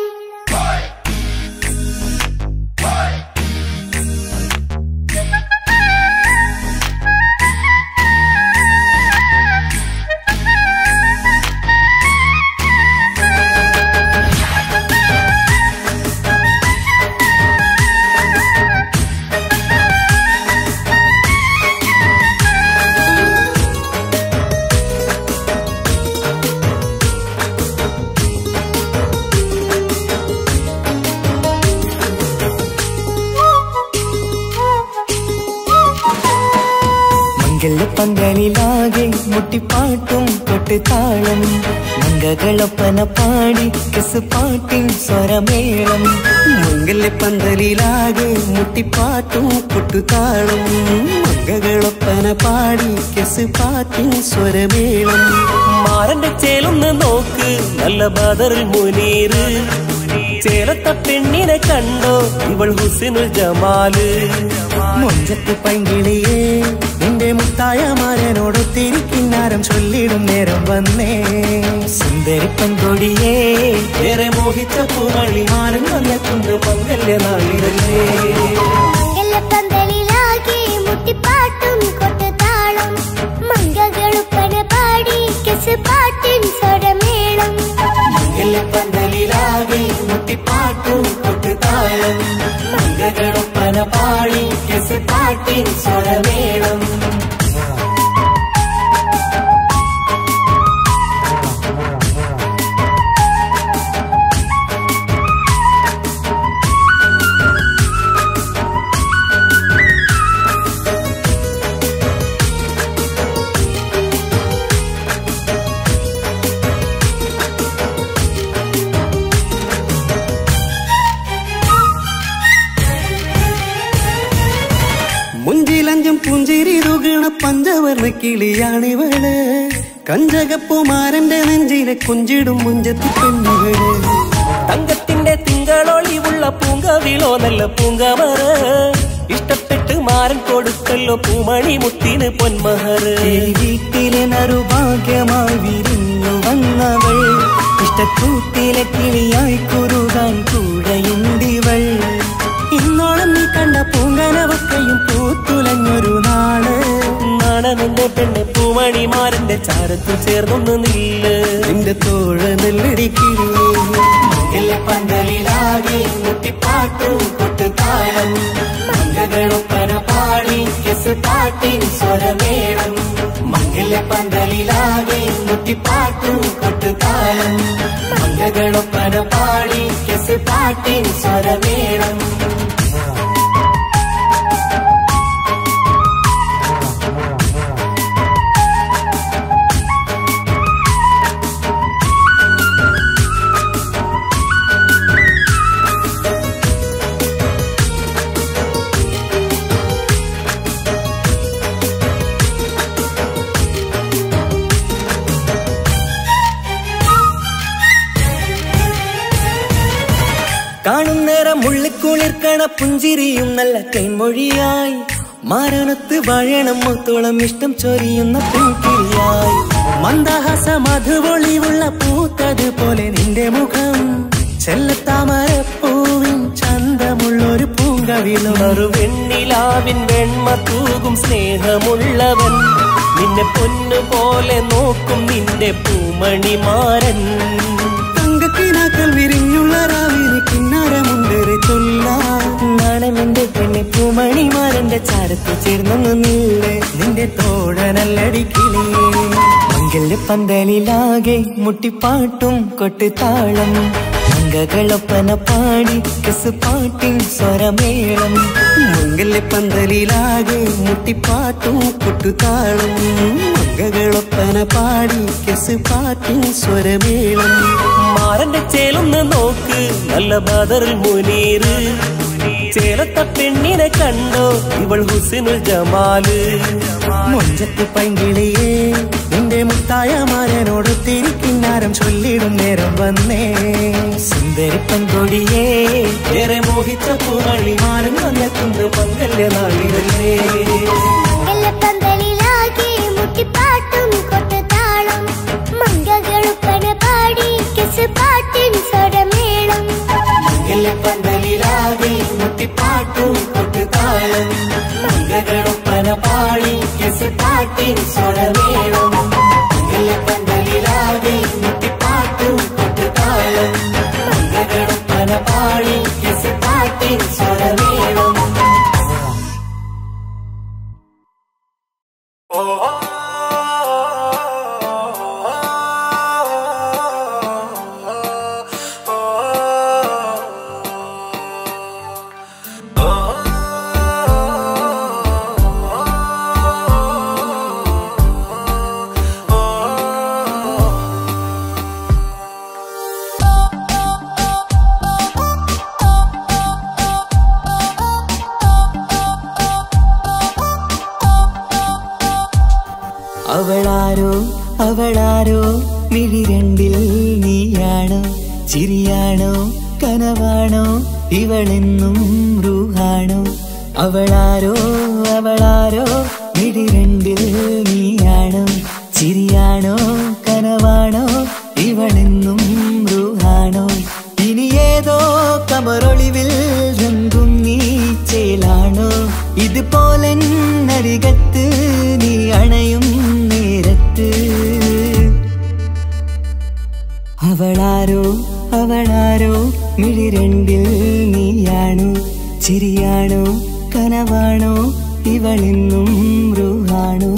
മംഗലപന്തലിലാകെ മുട്ടിപ്പാട്ടും കൊട്ടുതാളം. മംഗളൊപ്പന പാടി കെസ് പാട്ടിൻ സ്വരമേളം. മംഗലപന്തലിലാകെ മുട്ടിപ്പാട്ടും കൊട്ടുതാളം. മംഗളൊപ്പന പാടി കെസ് പാട്ടിൻ സ്വരമേളം. മാറന്റെ ചേലൊന്ന് നോക്ക് നല്ല ബദറുൽ മുനീറ്. ചേലത്ത പെണ്ണിനെ കണ്ടോ ഇവൾ ഹുസ്നുൽ ജമാല്. മൊഞ്ചത്ത് പൈങ്കിളിയേ നിന്റെ മുത്തായ മാരനോടൊത്തിരി കിന്നാരം ചൊല്ലിടും നേരം വന്നേ. സുന്ദരി പെൺകൊടിയേ ഏറെ മോഹിച്ച പൂമണി മാരൻ വന്നെത്തുന്ന മംഗല്യ നാളിലല്ലേ. മംഗലപന്തലിലാകെ മുട്ടിപ്പാട്ടും കൊട്ടുതാളം. മംഗളുപ്പന പാടി കെസ് പാട്ടിൻ സ്വരമേളം. മംഗലപന്തലിലാകെ മുട്ടിപ്പാട്ടും കൊട്ടുതാളം. മംഗളൊപ്പന പാടി കെസ് പാട്ടിൻ സ്വരമേളം. മുഞ്ചിലഞ്ചും പുഞ്ചിരി തുകണ പഞ്ചവർണ്ണ കിളിയാണിവള്. കഞ്ചകപ്പുമാരന്റെ നെഞ്ചിലെ കുഞ്ചിടും മുഞ്ചത്തി പെണ്ണുകള്. തങ്കത്തിന്റെ തിങ്കളൊളിവുള്ള പൂങ്കവിളോ നല്ല പൂങ്കമറ. ഇഷ്ടപ്പെട്ട് മാരൻ കൊടുക്കല്ലോ പൂമണി മുത്തിന് പൊന്മഹറ്. വീട്ടിലെ നറുഭാഗ്യമായി വിരിഞ്ഞു വന്നവൾ. ഇഷ്ടക്കൂട്ടിലെ കിളിയായി കുറുകാൻ കൂടെയുണ്ടിവൾ. ഇന്നോളം നീ കണ്ട പൂങ്കനവക്കയും പൂത്തുലഞ്ഞൊരു നാള്. നാടനെന്റെ പെണ്ണ് പൂമണിമാരന്റെ ചാരത്തിൽ ചേർന്നൊന്ന് നില്ല്. നിന്റെ തോഴ നെല്ലടിക്കില്ലേ. പന്തലിലാകെ മുട്ടിപ്പാട്ടും കൊട്ടുതാളം. മംഗളൊപ്പന പാടി കെസ് പാട്ടിൻ സ്വരമേളം. മംഗലപന്തലിലാകെ മുട്ടിപ്പാട്ടും കൊട്ടുതാളം. മംഗളൊപ്പന പാടി കെസ് പാട്ടിൻ സ്വര കുളിർക്കണ പുഞ്ചിരിയും നല്ല തേൻമൊഴിയായി മാരണത്ത് വാഴണം മുത്തോളം ഇഷ്ടം ചൊരിയുന്ന പെൺകിളിയായി മന്ദഹാസ മധുപൊളിവുള്ള പൂത്തതുപോലെ നിന്റെ മുഖം ചെല്ലത്താമരപ്പൂവിൻ ചന്തമുള്ളൊരു പൂങ്കവിളും ഒരു വെണ്ണിലാവിൻ വെണ്മ തൂകും സ്നേഹമുള്ളവൻ നിന്നെ പൊന്നുപോലെ നോക്കും നിന്റെ പൂമണിമാരൻ തങ്കത്തിനാക്കൾ വിരിഞ്ഞുള്ള രാവിലെ കിന്നാരമുണ്ടേറെ ചൊല്ലാണെന്റെ പെണ്ണെ പൂമണിമാരന്റെ ചാരത്ത് ചേർന്നൊന്നു നില്ലേ നിന്റെ തോഴനല്ലടിക്കിളേ മംഗല്യ പന്തലിലാകെ മുട്ടിപ്പാട്ടും കൊട്ടുതാളം മംഗകളൊപ്പന പാടി കസ് പാട്ടിൻ സ്വരമേളം മംഗല്യ പന്തലിലാകെ മുട്ടിപ്പാട്ടും കൊട്ടുതാളം മംഗകളൊപ്പന പാടി കസ് പാട്ടിൻ സ്വരമേളം മാറന്റെ ചേലൊന്ന് നോക്ക് നല്ല ബദറുൽ മുനീറ് ചേലത്ത പെണ്ണിനെ കണ്ടോ ഇവൾ ഹുസ്നുൽ ജമാല് മൊഞ്ചത്ത് പൈങ്കിളിയേ നിന്റെ മുത്തായ മാരനോട് തിരിക്കിന്നാരം ചൊല്ലിടും നേരം വന്നേ സുന്ദരി പെൺകൊടിയേ ഏറെ മോഹിച്ച പൂമണി മാരൻ വന്നെത്തുന്ന മംഗല്യ നാളിലല്ലേ പന്തലിലാകെ മുട്ടിപ്പാട്ടും കൊട്ടുതാളം മംഗകളുപ്പന പാടി കിസ് പാട്ടിൻ സ്വരമേളം പന്തലിലാകെ മുട്ടിപ്പാട്ടും കൊട്ടുതാളം മംഗകളൊപ്പന പാടി കിസ് പാട്ടിൻ സ്വരമേളം പന്തലിലാകെ മുട്ടിപ്പാട്ടും കൊട്ടുതാളം മംഗകളൊപ്പന പാടി കിസ് പാട്ടിൻ സ്വരമേളം അവളാരോ അവളാരോ മിഴി രണ്ടിൽ നീയാണോ ചിരിയാണോ കനവാണോ ഇവളെന്നും റൂഹാണോ അവളാരോ അവളാരോ മിഴി രണ്ടിൽ നീയാണോ ചിരിയാണോ കനവാണോ ഇവളെന്നും റൂഹാണോ ഇനി ഏതോ കമറൊളിവിൽ രംഗും നീ ചേലാണോ ഇതുപോലെ നരികത്ത് നീ അണയും നേരത്ത് അവളാരോ അവളാരോ മിഴി രണ്ടിൽ നീയാണോ ചിരിയാണോ കനവാണോ ഇവളെന്നും റൂഹാണോ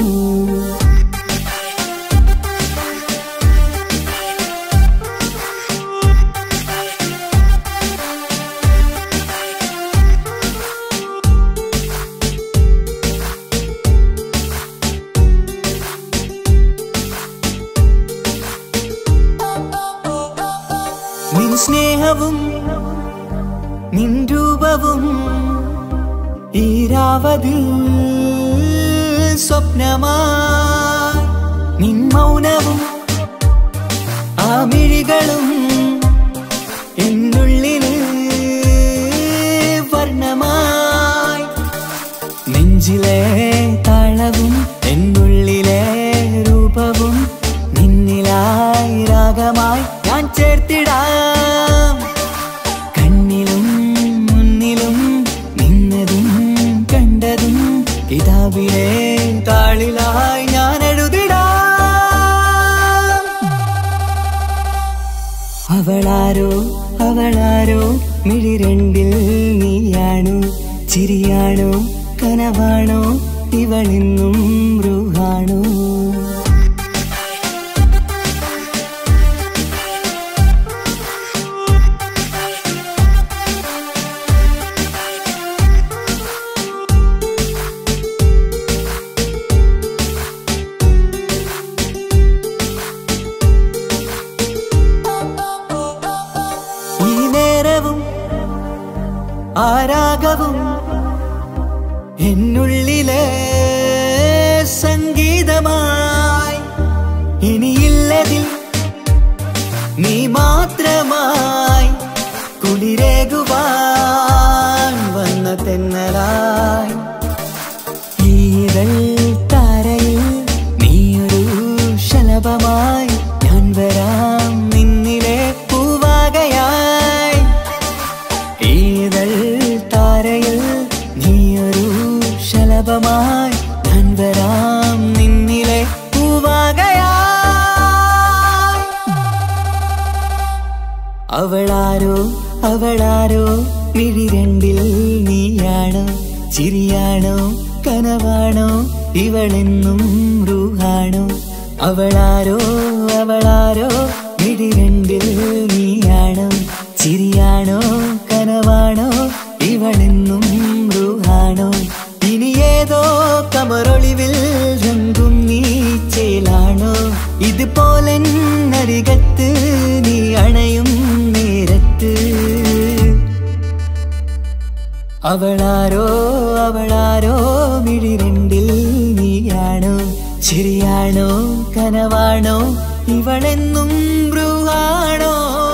നിൻ സ്നേഹവും നിൻ രൂപവും ഈരാവതിൽ സ്വപ്നമായി നിൻ മൗനവും ആ മിഴികളും എന്നുള്ളില് വർണ്ണമായി നെഞ്ചിലെ താളവും എന്നുള്ളിലെ രൂപവും നിന്നിലായി രാഗമായി ഞാൻ ചേർത്തിടാം കണ്ണിലും മുന്നിലും നിന്നതും കണ്ടതും കിതാബിലെ താളിലായി ഞാൻ എഴുതിടാം അവളാരോ അവളാരോ മിഴി രണ്ടിൽ നീയാണോ ചിരിയാണോ കനവാണോ ഇവളെന്നും റൂഹാണോ ആരാഗവും എന്നുള്ളിലെ സംഗീതമായി ഇനിയില്ലതിൽ നീ മാത്രമായി കുളിരേകുവാൻ താരയിൽ നീയൊരു ശലഭമായി ഞാൻ വരാം നിന്നിലെ പൂവാകയാ. അവളാരോ അവളാരോ മിഴി രണ്ടിൽ നീയാണോ ചിരിയാണോ കനവാണോ ഇവളെന്നും റൂഹാണോ. അവളാരോ അവളാരോ മിഴി രണ്ടിൽ നീയാണോ ചിരിയാണോ കനവാണോ ഇവളെന്നും റൂഹാണോ. ഇനി ഏതോ കമറൊളിവിൽ രംഗും നീ ചേലാണോ. ഇതുപോലെ നരികത്ത് നീ അണയും നേരത്ത്. അവളാരോ അവളാരോ മിഴി രണ്ടിൽ നീയാണോ ചിരിയാണോ കനവാണോ ഇവളെന്നും ബ്രൂഹാണോ.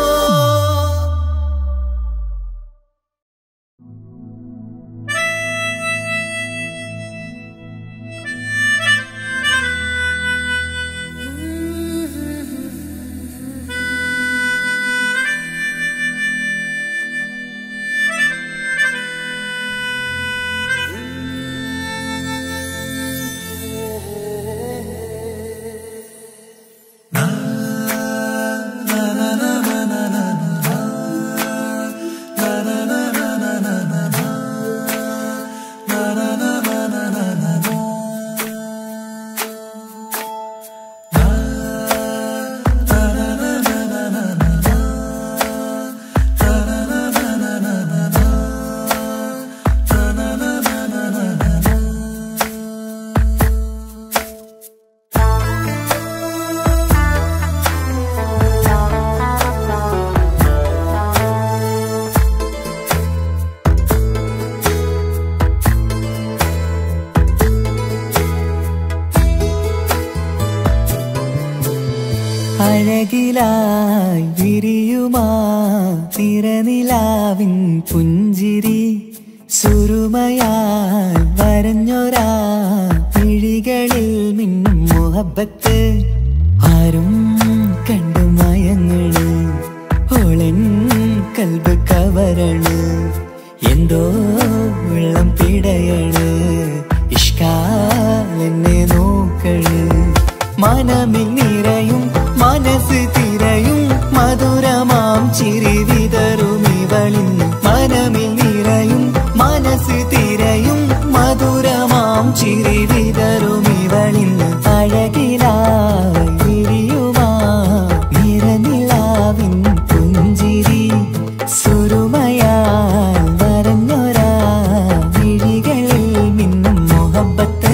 അഴകിലായി വിരിയുമാ തിരനിലാവിൻ പുഞ്ചിരി സുരുമയാൽ വരഞ്ഞൊരാ പിഴികളിൽ മിന്നും മുഹബത്ത്. ആരും കണ്ടു മയങ്ങള് ഓളൻ കൽബ് കവരണ്. എന്തോ വെള്ളം പിടയണ് ഇഷ്കാലെന്നെ നോക്കള്. മനമിൽ നിറയും മനസ്സ് തിരയും മധുരമാം ചിരി വിതറും ഇവളിന്ന്. മനമിൽ നിറയും മനസ്സ് തിരയും മധുരമാം ചിരി വിതറും ഇവളിന്ന്. അഴകിലായി വിരിയുമാ നിറനിലാവിൻ പുഞ്ചിരി സുരുമയാൽ വരഞ്ഞൊരാ വിഴികളിൽ മിന്നും മുഹബത്ത്.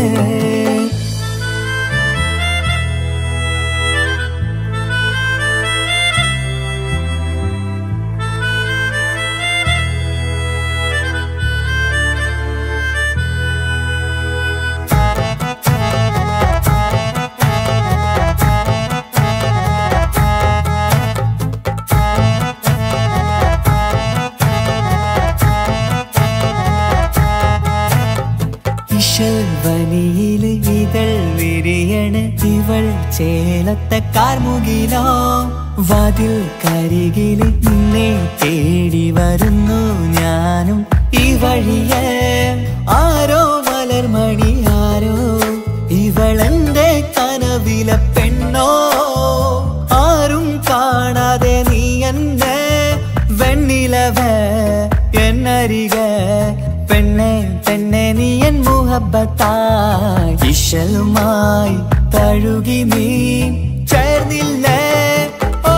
വനിയില് ഇതൾ വിരിയണ് ഇവൾ ചേലത്തെ കാർമുകിലോ. വാതിൽ കരികില് നിന്നെ തേടി വരുന്നു ഞാനും ഈ വഴിയെ. ആരോ മലർമണി ആരോ ഇവളെന്റെ കനവിലെ പെണ്ണോ. ആരും കാണാതെ നീ എന്നെ വെണ്ണിലവ എന്നരിക പെണ്ണെ പെണ്ണെ നീ എൻ മുഹബത്തായി. ഇശലുമായി തഴുകി നീ ചേർന്നില്ലേ. ഓ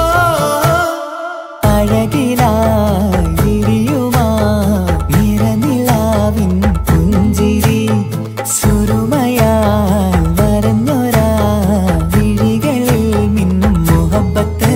അഴകിലായി വിരിയുമാ നിറനിലാവിൻ പുഞ്ചിരി സുരുമയാൽ വരഞ്ഞൊരാ വിഴികളിൽ മിന്നും മുഹബത്ത്.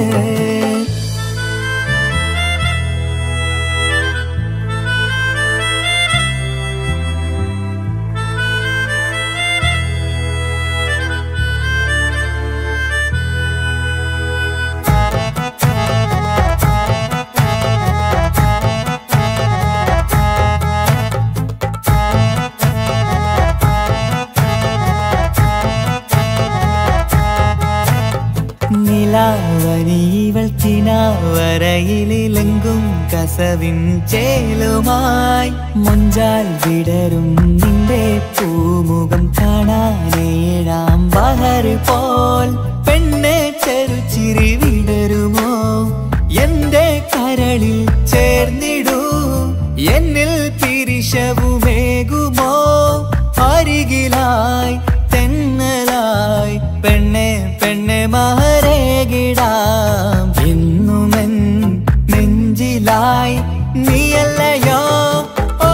കരയിലെങ്കും കസവിൻ ചേലുമായി മുഞ്ചാൽ വിടരും നിന്റെ പൂമുഖം കാണാനേഴാം ബഹർ പോൽ പെണ്ണെ ചെറുചിരി വിടരുമോ എന്റെ കരളിൽ ചേർന്നിടൂ എന്നിൽ പിരിശവുമേകുമോ അരികിലായി തെന്നലായി പെണ്ണെ പെണ്ണെ മഹരേകിടാം എന്നുമെൻ നെഞ്ചിലായി നീയല്ലയോ ഓ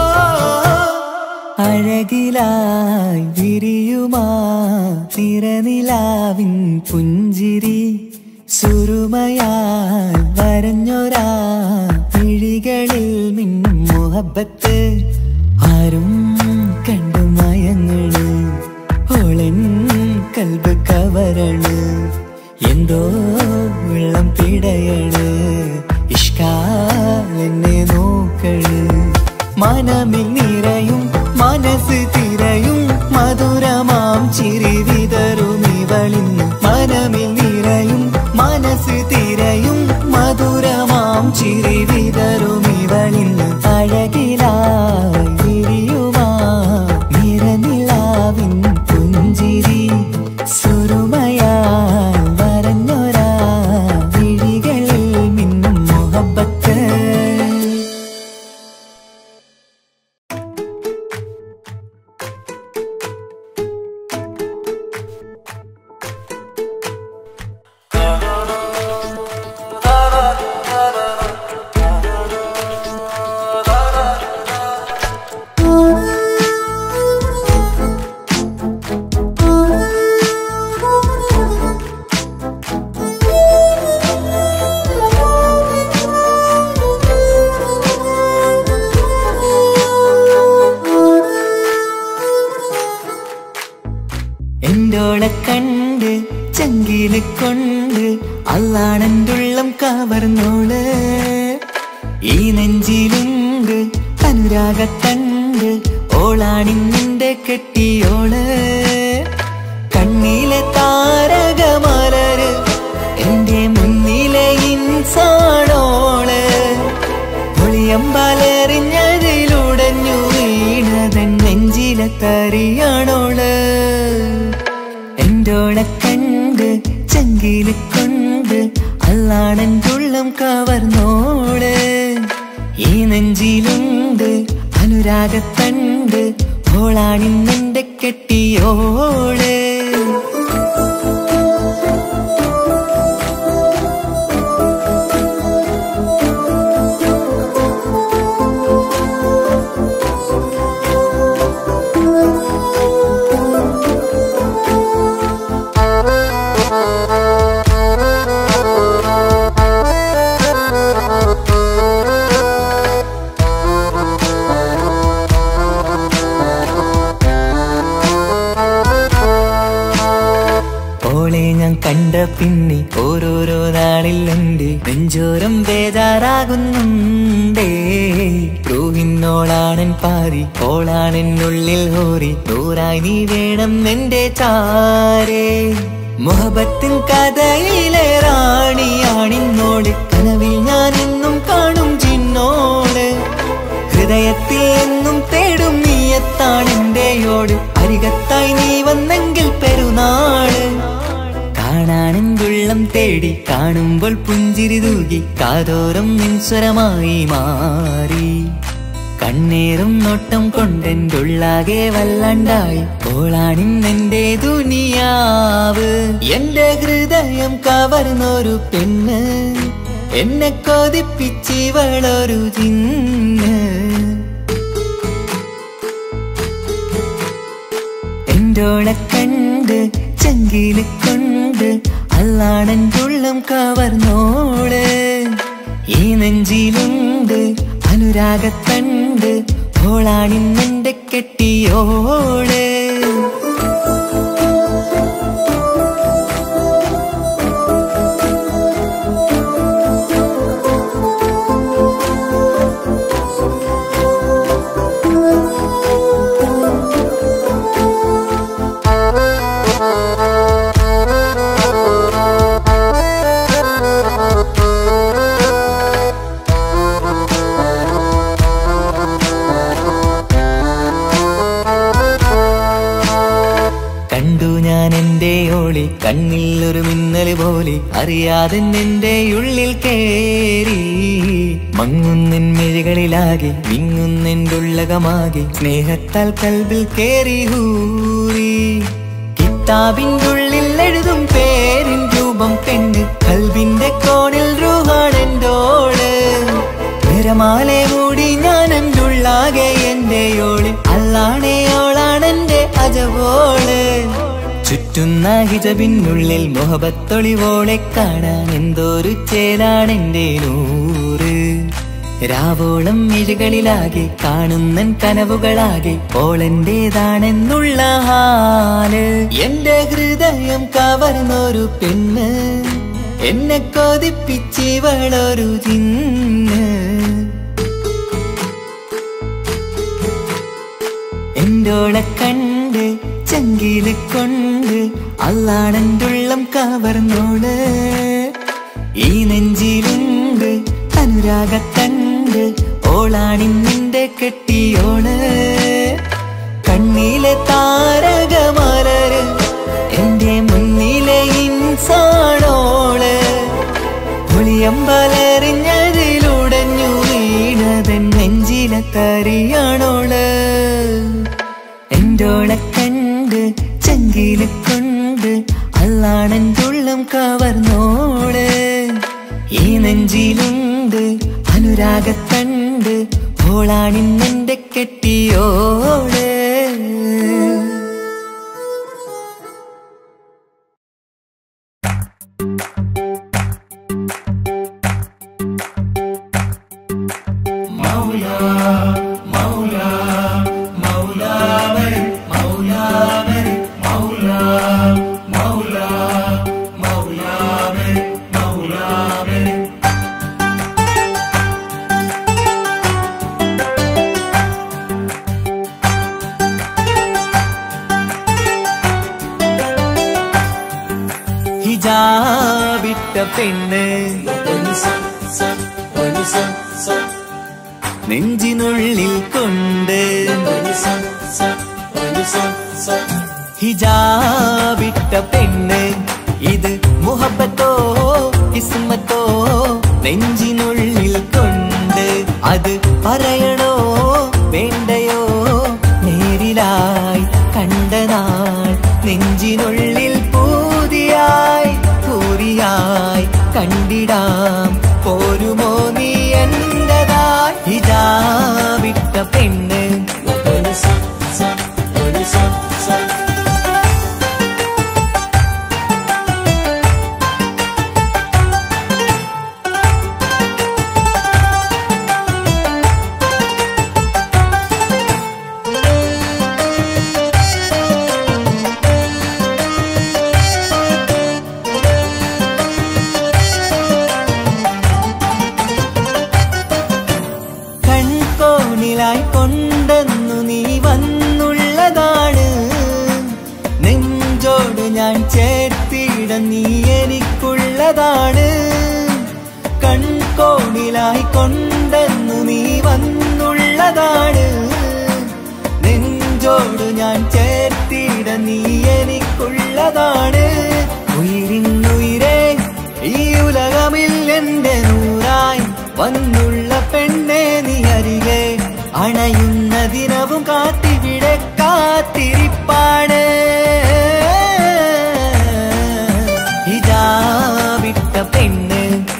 അഴകിലായി വിരിയുമാ തിരനിലാവിൻ പുഞ്ചിരി സുരുമയാൽ വരഞ്ഞൊരാ വിഴികളിൽ മിന്നും മുഹബത്ത് ആരും കണ്ടു മയങ്ങള് ഓളൻ കൽബ് കവരണ് എന്തോ വെള്ളം പിടയണ് ഇഷ്കാൽ എന്നെ നോക്കള് മനമിൽ നിറയും മനസ്സ് തിരയും മധുരമാം ചിരി വിതറും ഇവളിന്ന് മനമിൽ നിറയും മനസ്സ് തിരയും മധുരമാം ചിരി വിതറും ഇവളിന്ന് അഴകിലായി വിരിയുമാ നിറനിലാവിൻ പുഞ്ചിരി സുരുമയാൽ വരഞ്ഞൊരാ വിഴികളിൽ മിന്നും മുഹബത്ത് എന്തോളെ കണ്ട് ചങ്കില് കൊണ്ട് അള്ളാണെന്തുള്ളം കവർന്നോള് ഈ നെഞ്ചിലുണ്ട് അനുരാഗത്തണ്ട് ഓളാണിന്നിന്റെ കെട്ടിയോള് കണ്ണിലെ താരകമലര് എന്റെ മുന്നിലെ ഇൻസാണോള് ഒളിയമ്പാലെറിഞ്ഞതിലുടഞ്ഞു വീണതൻ നെഞ്ചിലെ തറിയാണോള് എന്തോളെ കണ്ട് ചങ്കില് കൊണ്ട് അള്ളാണെന്തുള്ളം കവർന്നോള് ഈ നെഞ്ചിലുണ്ട് അനുരാഗത്തണ്ട് ഓളാണിന്നെന്റെ കെട്ടിയോള് കണ്ട പിന്നെ ഓരോരോ നാളിലുണ്ട് നെഞ്ചോരം ബേജാറാകുന്നുണ്ടേ റൂഹിന്നോളാണൻ പാതി ഓളാണെന്നുള്ളിൽ ഹോറി നൂറായി നീ വേണം എന്റെ ചാരേ മുഹബത്തിൻ കഥയിലെ റാണിയാണിന്നോട് കനവിൽ ഞാൻ എന്നും കാണും ജിന്നോട് ഹൃദയത്തിൽ എന്നും തേടും നീയത്താണെന്റെയോട് അരികത്തായി നീ വന്നെങ്കിൽ പെരുന്നാള് കാണാനെന്തുള്ളം തേടി കാണുമ്പോൾ പുഞ്ചിരി തൂകി കാതോരം നിൻസ്വരമായി മാറി കണ്ണേറും നോട്ടം കൊണ്ടെന്തുള്ളാകെ വല്ലാണ്ടായി ഓളാണിന്നെന്റെ ദുനിയാവ് എന്റെ ഹൃദയം കവർന്നൊരു പെണ്ണ് എന്നെ കൊതിപ്പിച്ചിവളൊരു ജിന്ന് എന്റോളെ കണ്ട് ചങ്കില് കൊണ്ട് അള്ളാണെന്തുള്ളം കവർന്നോള് ഈ നെഞ്ചിലുണ്ട് അനുരാഗത്തണ്ട് ഓളാണിന്നെന്റെ കെട്ടിയോള് കണ്ണിൽ ഒരു മിന്നൽ പോലെ അറിയാതെ നിന്റെ ഉള്ളിൽ കേറി മങ്ങുന്നിൻ മിഴികളിലാകെ വിങ്ങുന്നെൻ്റെ ഉള്ളകമാകെ സ്നേഹത്താൽ കൽബിൽ കേറി ഹൂറി കിതാബിൻ്റെ ഉള്ളിൽ എഴുതും പേരിൻ രൂപം പെണ്ണ് കൽബിന്റെ കോണിൽ റൂഹാണെൻ്റോള് നിരമാലെ മൂടി ഞാൻ എൻ്റെ ഉള്ളാകെ എൻ്റെ ഓള് അല്ലാണേ ഓളാണെൻ്റെ അജവോള് ചുറ്റുന്ന ഹിജബിനുള്ളിൽ മുഹബത്തൊളിവോളെ കാണാൻ എന്തോരു ചേലാണെൻ്റെ നൂറ് രാവോളം മിഴികളിലാകെ കാണുന്നൻ കനവുകളാകെ ഓളെന്റേതാണെന്നുള്ള ഹാല് എന്റെ ഹൃദയം കവർന്നൊരു പെണ്ണ് എന്നെ കൊതിപ്പിച്ചിവളൊരു ജിന്ന് എന്തോളെ കണ്ട് ചങ്കില് കൊണ്ട് അല്ലാണെൻ്റെ ഉള്ളം കവർന്നോള് ഈ നെഞ്ചിലുണ്ട് അനുരാഗത്തണ്ട് ഓളാണിന്നിന്റെ കെട്ടിയോള് കണ്ണിലെ താരകമലര് എന്റെ മുന്നിലെ ഇൻസാണോള് ഒളിയമ്പലറിഞ്ഞതിലുടഞ്ഞു വീണതൻ നെഞ്ചിലെ തറിയാണോള് എന്തോളെ കണ്ട് ചങ്കില് കൊണ്ട് അല്ലാണെൻ്റെ ഉള്ളം കവർന്നോള് ഈ നെഞ്ചിലുണ്ട് അനുരാഗത്തണ്ട് ഓളാണിന്നെന്റെ കെട്ടിയോള് ഹിജാബിട്ട പെണ്ണ് നെഞ്ചിനുള്ളിൽ കൊണ്ട് ഹിജാബിട്ട പെണ്ണ് ഇത് മുഹബത്തോ കിസ്മത്തോ നെഞ്ചിനുള്ളിൽ കൊണ്ട് അത് പറയണോ വേണ്ടയോ നേരിലായി കണ്ട നാൾ നെഞ്ചിനുള്ളിൽ പൂതിയായി പൂരിയായി കണ്ടിടാം പോരുമോ നീ എന്റതായി ഹിജാബിട്ട പെണ്ണ് കൊണ്ടെന്നു നീ വന്നുള്ളതാണ് നെഞ്ചോട് ഞാൻ ചേർത്തിട നീ എനിക്കുള്ളതാണ് കൺകോണിലായി കൊണ്ടെന്നു നീ വന്നുള്ളതാണ് നെഞ്ചോട് ഞാൻ ചേർത്തിട നീ എനിക്കുള്ളതാണ് ഉയിരിന്നുയിരേ ഈ ഉലകമിൽ എന്റെ നൂറായി വന്നുള്ള പെണ്ണെ നീ അരികെ അണയുന്ന ദിനവും കാത്തിവിടെ കാത്തിരിപ്പാണ് ഹിജാബിട്ട പെണ്ണ്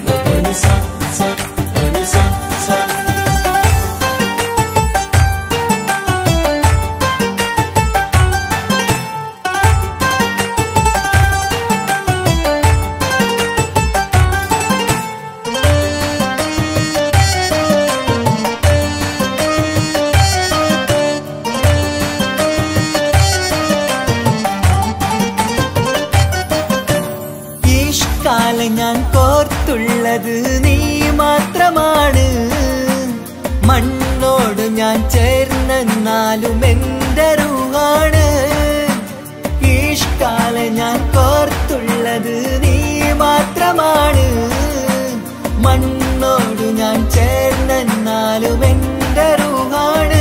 ഞാൻ കോർത്തുള്ളത് നീ മാത്രമാണ് മണ്ണോട് ഞാൻ ചേർന്നെന്നാലും എന്റെ റൂഹാണ് ഈഷ്കാലെ ഞാൻ കോർത്തുള്ളത് നീ മാത്രമാണ് മണ്ണോട് ഞാൻ ചേർന്നെന്നാലും എന്റെ റൂഹാണ്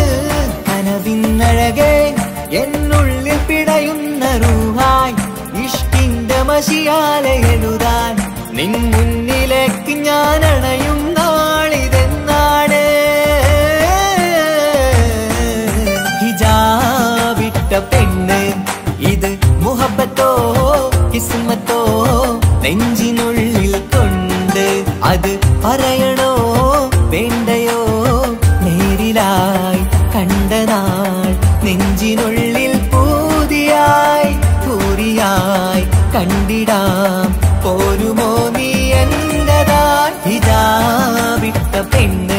കനവിന്നഴകെ എന്നുള്ളിൽ പിടയുന്ന റൂഹായി ഇഷ്കിന്റെ മഷിയാലെ എഴുതാൻ നിൻ മുന്നിലേക്ക് ഞാൻ അണയും നാളിതെന്നാണ്. ഹിജാബിട്ട പെണ്ണ് ഇത് മുഹബത്തോ കിസ്മത്തോ നെഞ്ചിനുള്ളിൽ കൊണ്ട് അത് പറയണോ വേണ്ടയോ നേരിലായി കണ്ട നാൾ നെഞ്ചിനുള്ളിൽ പൂതിയായി പൂരിയായി കണ്ടിടാം പോരുമോ നീ എന്റതായി. ഹിജാബിട്ട പെണ്ണ്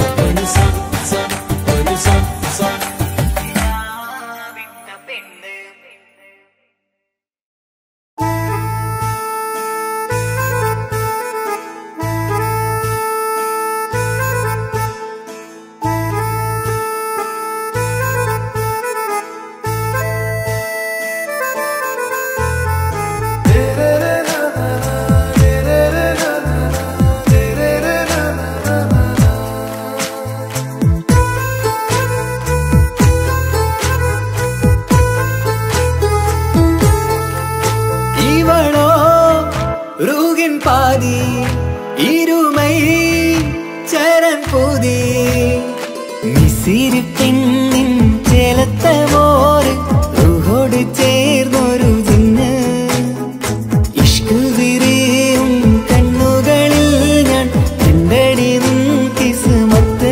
ഇരുമൈ ചരൻ പൂതി മിസിരി പെണ്ണിൻ ചേലത്ത മോര് റുഹോട് ചേർന്നൊരു ജിന്ന് ഇഷ്ക് വിരിയും കണ്ണുകളിൽ ഞാൻ കണ്ടടി നിൻ കിസ്മത്ത്.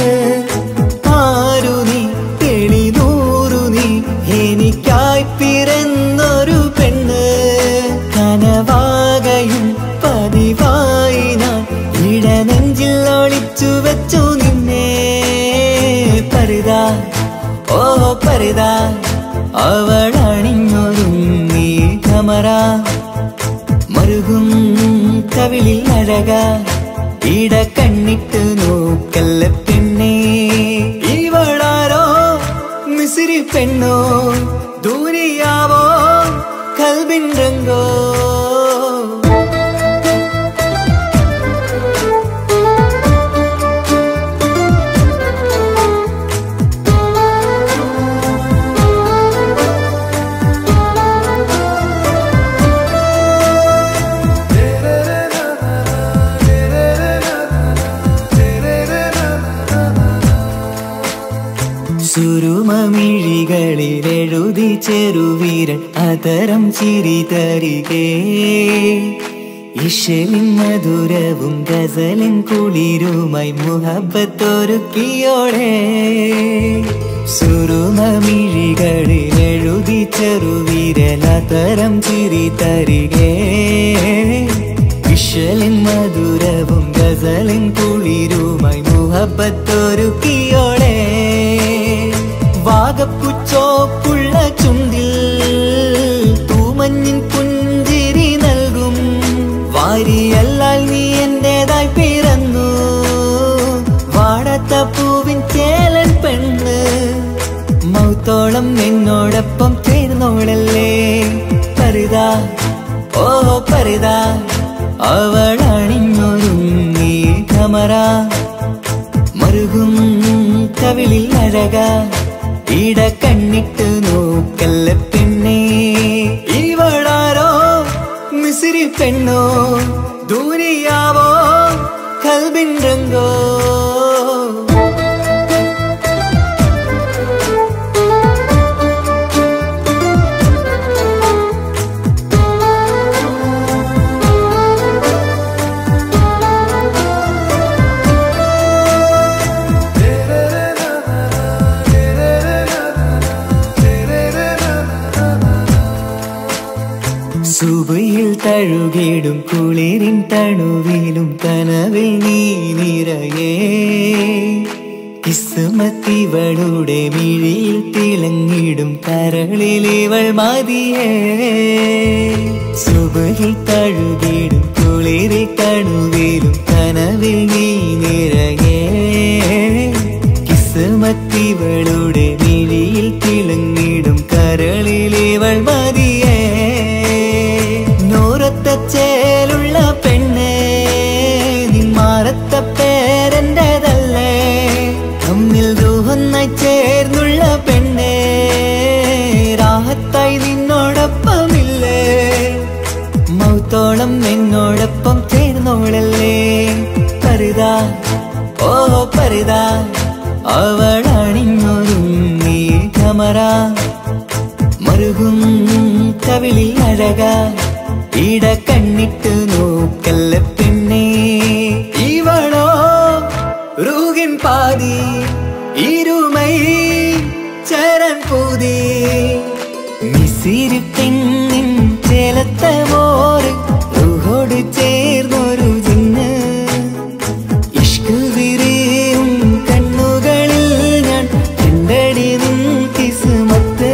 ആരു നീ തെളിനൂറു നീ എനിക്കായി പിറന്നൊരു പെണ്ണ് കനവാകയും പതിവായി ഞാൻ ഇടനെഞ്ചിൽ ഒളിച്ചു വെച്ചു നിന്നെ. പരിതാ ഓ പരിതാ അവളണിഞ്ഞൊരുങ്ങി കമറ മറുകും കവിളിൽ അഴക ഇട കണ്ണിട്ട് നോക്കല്ല പെണ്ണേ. ഇവളാരോ മിസിരി പെണ്ണോ ദൂരിയാവോ കൽബിൻ രംഗോ. സുരുമമിഴികളിൽ എഴുതി ചെറുവീരൻ അതരം ചിരി തരികേ. ഇശലിൻ മധുരവും ഗസലിൻ കുളിരുമായി മുഹബത്തൊരുക്കിയോടെ. സുരുമമിഴികളിൽ എഴുതി ചെറുവീരൻ അതരം ചിരി തരികേ. ഇശലിൻ മധുരവും ഗസലിൻ കുളിരുമായി മുഹബത്തൊരുക്കിയോടെ. വാഗപ്പുച്ചോപ്പുള്ള ചുണ്ടിൽ തൂമഞ്ഞിൻ പുഞ്ചിരി നൽകും വാരിയല്ലാൽ നീ എന്റേതായി പിറന്നു. വാടാത്ത പൂവിൻ ചേലൻ പെണ്ണ് മൗത്തോളം എന്നോടൊപ്പം ചേർന്നോളല്ലേ. പരിതാ ഓ പരിതാ അവളണിഞ്ഞൊരുങ്ങി കമറ മറുകും കവിളിൽ അഴക ഇട കണ്ണിട്ട് നോക്കല്ല പെണ്ണേ. ഇവളാരോ മിസിരി പെണ്ണോ ദൂരിയാവോ കൽബിൻ രംഗോ. സുബയിൽ തഴുകിടും കുളിരിൻ തണുവിലും കനവിൽ നീ നിറയേ. കിസ്മത്തിവളുടെ മിഴിയിൽ തിളങ്ങിടും കരളിലിവൾ മതിയേ. സുബയിൽ തഴുകിടും കുളിരിൻ തണുവിലും കനവിൽ നീ നിറയേ. കിസ്മത്തിവളുടെ മിഴിയിൽ തിളങ്ങിടും കരളിലിവൾ മതിയേ. ചേലുള്ള പെണ്ണേ നിന്മാറത്ത പേരെന്റേതല്ലേ. തമ്മിൽ ദൂഹന്നായി ചേർന്നുള്ള പെണ്ണേ രാഹത്തായി നിന്നോടൊപ്പമില്ലേ. അഴകാ ഇട കണ്ണിട്ട് നോക്കല്ല പെണ്ണേ ഇവളോ റൂഹിൻ പാതി ഇരുമൈ ചരൻ പൂതി മിസിരി പെണ്ണിൻ ചേലത്തെ മോറ് റൂഹോട് ചേർന്നൊരു ജിന്ന് ഇഷ്ക് വിരിയും കണ്ണുകളിൽ ഞാൻ കണ്ടടി നിൻ കിസ്മത്ത്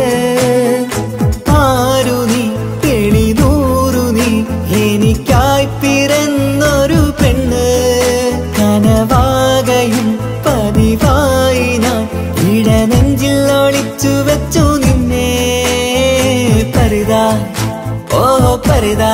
ആരു നീ തെളിനൂറു നീ എനിക്കായി പിറന്നൊരു പെണ്ണ് കനവാകയും പതിവായി ഞാൻ ഇടനെഞ്ചിൽ ഒളിച്ചു വെച്ചു നിന്നെ പരിതാ ഓ പരിതാ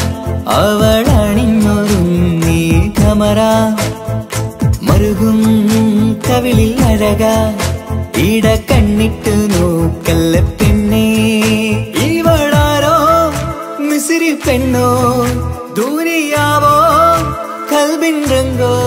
അവളണിഞ്ഞൊരുങ്ങി കമറ മറുകും കവിളിൽ അഴകാ ഇട കണ്ണിട്ട് നോക്കല്ല പെണ്ണേ ഇവളാരോ മിസിരി പെണ്ണോ ദൂരിയാവോ കൽബിൻ രംഗോ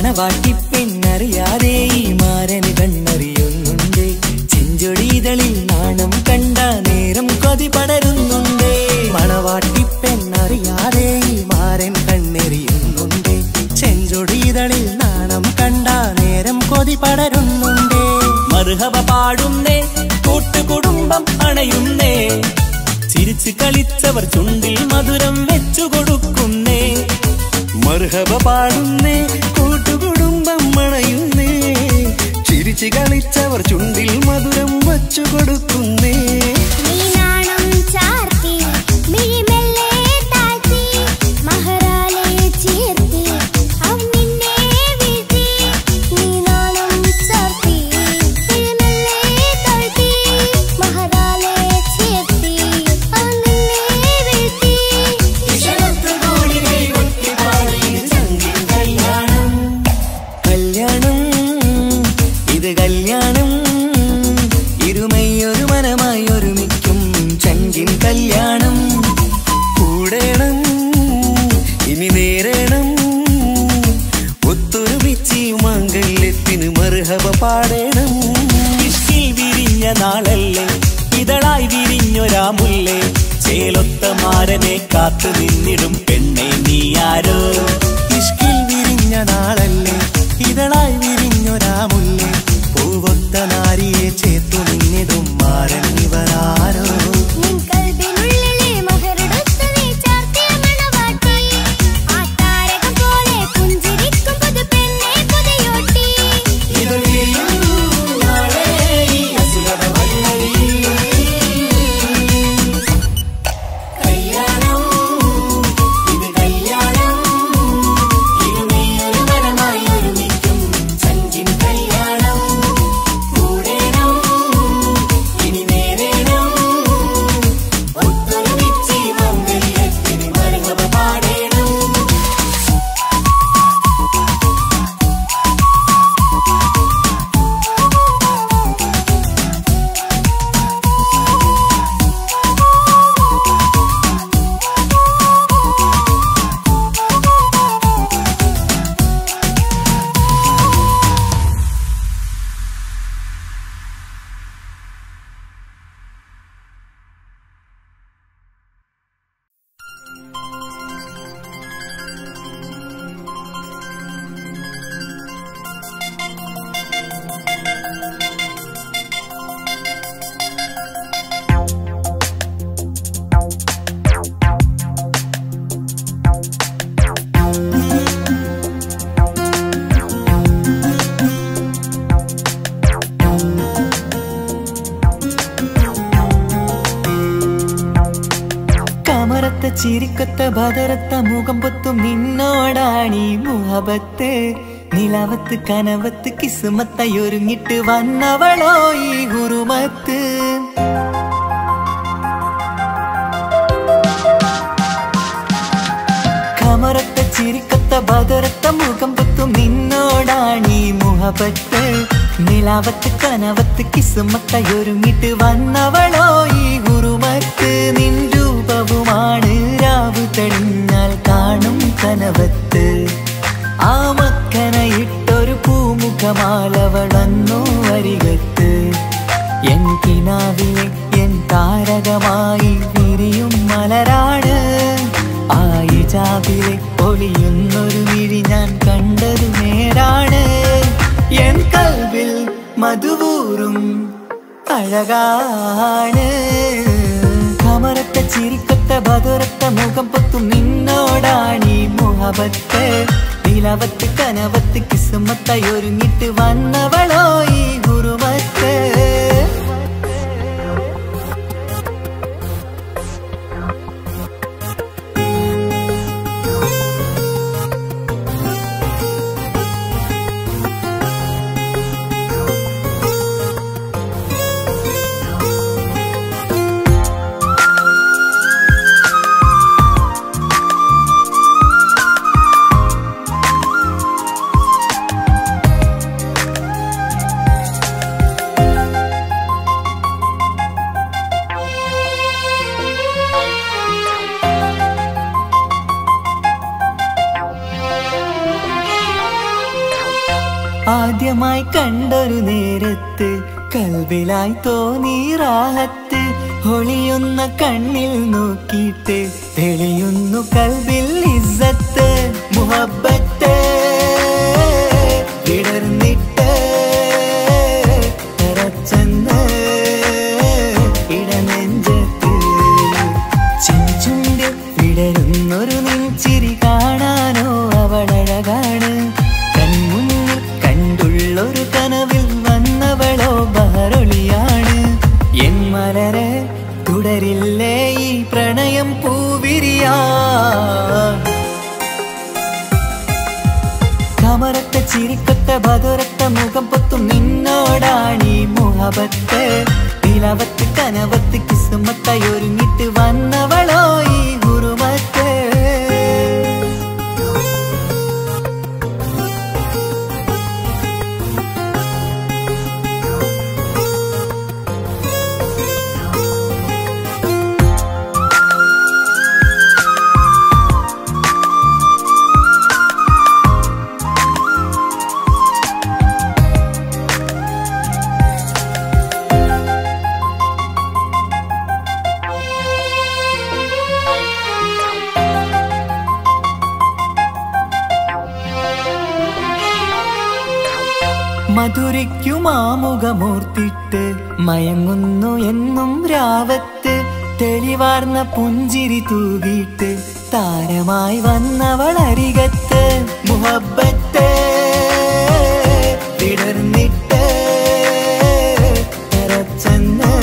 മണവാട്ടി പെണ്ണറിയാതെ ഈ മാരന് കണ്ണറിയുന്നുണ്ട്. ചെഞ്ചൊടിതളിൽ നാണം കണ്ട നേരം കൊതി പടരുന്നുണ്ട്. മണവാട്ടി പെണ്ണറിയാതെ ഈ മാരൻ കണ്ണെറിയുന്നുണ്ട്. ചെഞ്ചൊടിതളിൽ നാണം കണ്ട നേരം കൊതി പടരുന്നുണ്ട്. മർഹബ പാടുന്നേ കൂട്ടുകുടുംബം അണയുന്നേ. ചിരിച്ചു കളിച്ചവർ ചുണ്ടിൽ മധുരം വെച്ചു കൊടുക്കുന്നേ. മർഹബ പാടുന്നേ കൂട്ടുകുടുംബം അണയുന്നേ. ചിരിച്ചു കളിച്ചവർ ചുണ്ടിൽ മധുരം വച്ചു കൊടുക്കുന്നേ. ഇഷ്കിൽ വിരിഞ്ഞ നാളല്ലേ ഇതളായി വിരിഞ്ഞൊരാ മുല്ലേ. ചേലൊത്ത മാരനെ കാത്തു നിന്നിടും പെണ്ണെ നീയാരോ. ഇഷ്കിൽ വിരിഞ്ഞ നാളല്ലേ ഇതളായി വിരിഞ്ഞൊരാ മുല്ലേ. പൂവൊത്ത നാരിയെ ചേർത്തു നിന്നിടും മാരൻ ഇവരാരോ. ചിരിക്കൊത്ത ബദറത്ത മുഖം പൊത്തും നിന്നോടാണീ മുഹബത്ത്. നിലവത്ത് കനവത്ത് കിസ്മത്തയൊരുങ്ങിട്ട് വന്നവളോ ഈ ഹുറുമത്ത്. കമറത്ത ചിരിക്കൊത്ത ബദറത്ത മുഖം പൊത്തും നിന്നോടാണീ മുഹബത്ത്. നിലവത്ത് കനവത്ത് കിസ്മത്തയൊരുങ്ങിട്ട് വന്നവളോ ഈ ഹുറുമത്ത്. നിൻ രൂപവുമാണ് രാവ് തെളിഞ്ഞാൽ കാണും കനവത്ത്. ആ മക്കനയിട്ടൊരു പൂമുഖമാലവളന്നു വരികത്ത്. എൻ കിനാവിലെ എൻ താരകമായി വിരിയും മലരാണ്. ആ ഇജാബിലെ ഒളിയുന്നൊരു വിഴി ഞാൻ കണ്ടതു നേരാണ്. എൻ കൽവിൽ മധുവൂറും അഴകാണ്. കമറത്ത ചിരിക്കൊത്ത ബദറത്ത മുഖം പൊത്തും നിന്നോടാണീ മുഹബത്ത്. നിലവത്ത് കനവത്ത് കിസ്മത്തയൊരുങ്ങിട്ട് വന്നവളോ ഈ ഹുറുമത്ത്. ആദ്യമായി കണ്ടൊരു നേരത്ത് കൽബിലായി തോന്നി റാഹത്ത് ഒളിയുന്ന കണ്ണിൽ നോക്കിയിട്ട് തെളിയുന്നു കൽബിൽ ഇസ്സത്ത് മുഹബ്ബത്ത് വിടർന്നിട്ട് തരച്ചെന്ന് ഇടനെഞ്ചത്ത് ചെഞ്ചുണ്ടിൽ വിടരുന്നൊരു നെഞ്ചിരി കാണാനോ അവളഴകാണ് കൺമുന്നിൽ കണ്ടുള്ളൊരു കനവിൽ വന്നവളോ ബഹറൊളിയാണ് എൻ മലരെ തുടരില്ലേ ഈ പ്രണയം പൂവിരിയാ കമറത്ത ചിരിക്കൊത്ത ബദുരത്ത മുഖം പൊത്തും നിന്നോടാണീ മുഹബത്ത് നിലവത്ത് കനവത്ത് കിസ്മത്തായി ഒരുങ്ങിട്ട് വന്നവളോ ഈ ഹുറുമത്ത് മധുരയ്ക്കുമാമുഖമോർത്തിട്ട് മയങ്ങുന്നു എന്നും രാവത്ത് തെളിവാർന്ന പുഞ്ചിരി തൂകിയിട്ട് താരമായി വന്നവളരികത്ത് മുഹബ്ബത്ത് വിടർന്നിട്ട് തരച്ചെന്ന്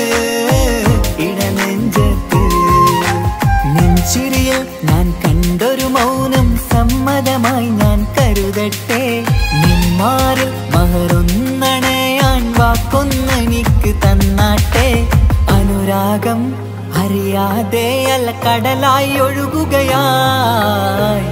ഇടനെഞ്ചത്ത് നെഞ്ചിരിയിൽ ഞാൻ കണ്ടൊരു മൗനം സമ്മതമായി ഞാൻ കരുതട്ടെ നിന്മാറിൽ മഹറൊന്നണയാൻ വാക്കൊന്നെനിക്ക് തന്നാട്ടെ അനുരാഗം അറിയാതെ അല്ല കടലായി ഒഴുകുകയായി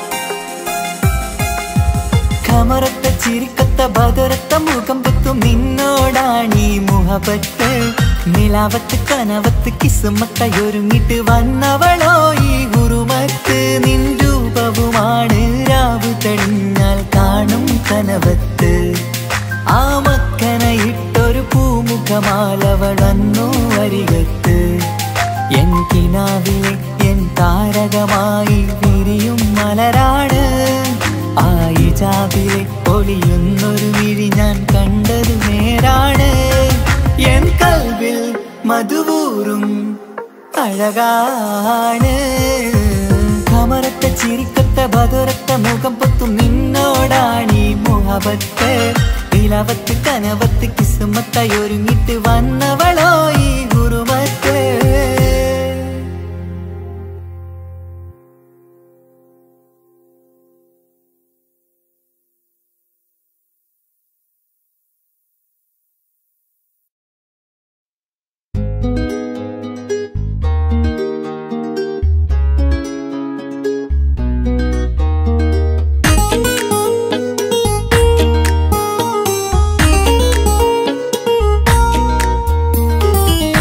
കമറത്ത ചിരിക്കത്ത ബദുരത്ത മുഖം പൊത്തും നിന്നോടാണീ മുഹബത്ത് നിലാവത്ത് കനവത്ത് കിസ്മത്തായി ഒരുങ്ങിട്ട് വന്നവളോ ഈ ഹുറുമത്ത് നിൻ രൂപവുമാണ് രാവു തെളിഞ്ഞാൽ കാണും കനവത്ത് ആ മക്കനയിട്ടൊരു പൂമുഖമാലവൾ വന്നു അരികത്ത് എൻ കിനാവിലെ എൻ താരകമായി വിരിയും മലരാണ് ആ ഇജാബിലെ ഒളിയുന്നൊരു വിഴി ഞാൻ കണ്ടതു നേരാണ് എൻ കൽബിൽ മധുവൂറും അഴകാണ് കമറത്ത ചിരിക്കത്ത ബദുരത്ത മുഖം പൊത്തും നിന്നോടാണീ മുഹബത്ത് നിലവത്ത് കനവത്ത് കിസ്മത്തായി ഒരുങ്ങിട്ട് വന്നവളോ ഈ ഹുറുമത്ത് ും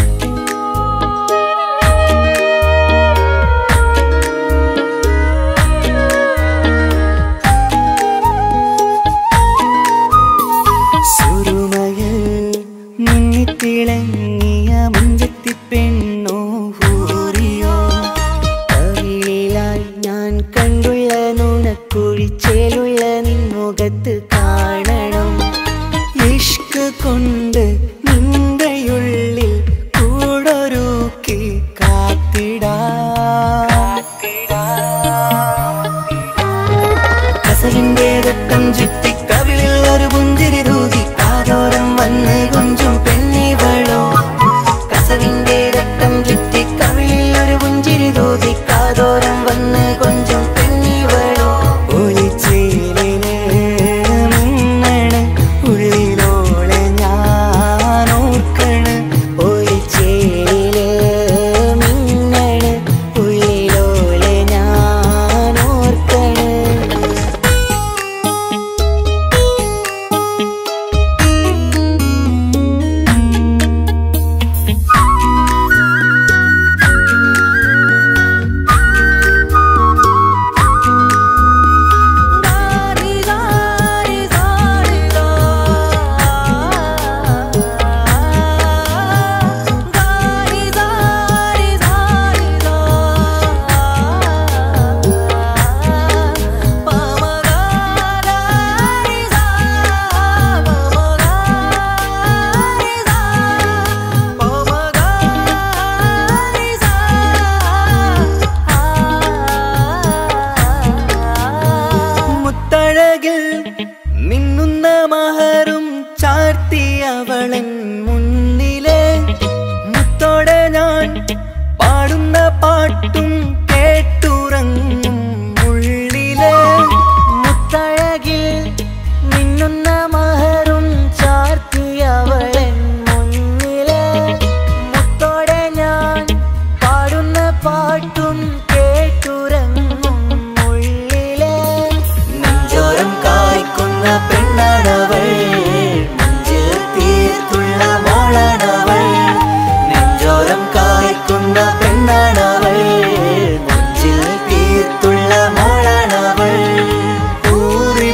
പാട്ടും കേട്ടുറങ്ങും ഉള്ളിലെ നെഞ്ചോരം കായ്ക്കുന്ന പെണ്ണാണവൾ മഞ്ചിൽ തീർത്തുള്ള മോളാണവൾ നെഞ്ചോരം കായ്ക്കുന്ന പെണ്ണാണവൾ മഞ്ചിൽ തീർത്തുള്ള മോളാണവൾ ഊറി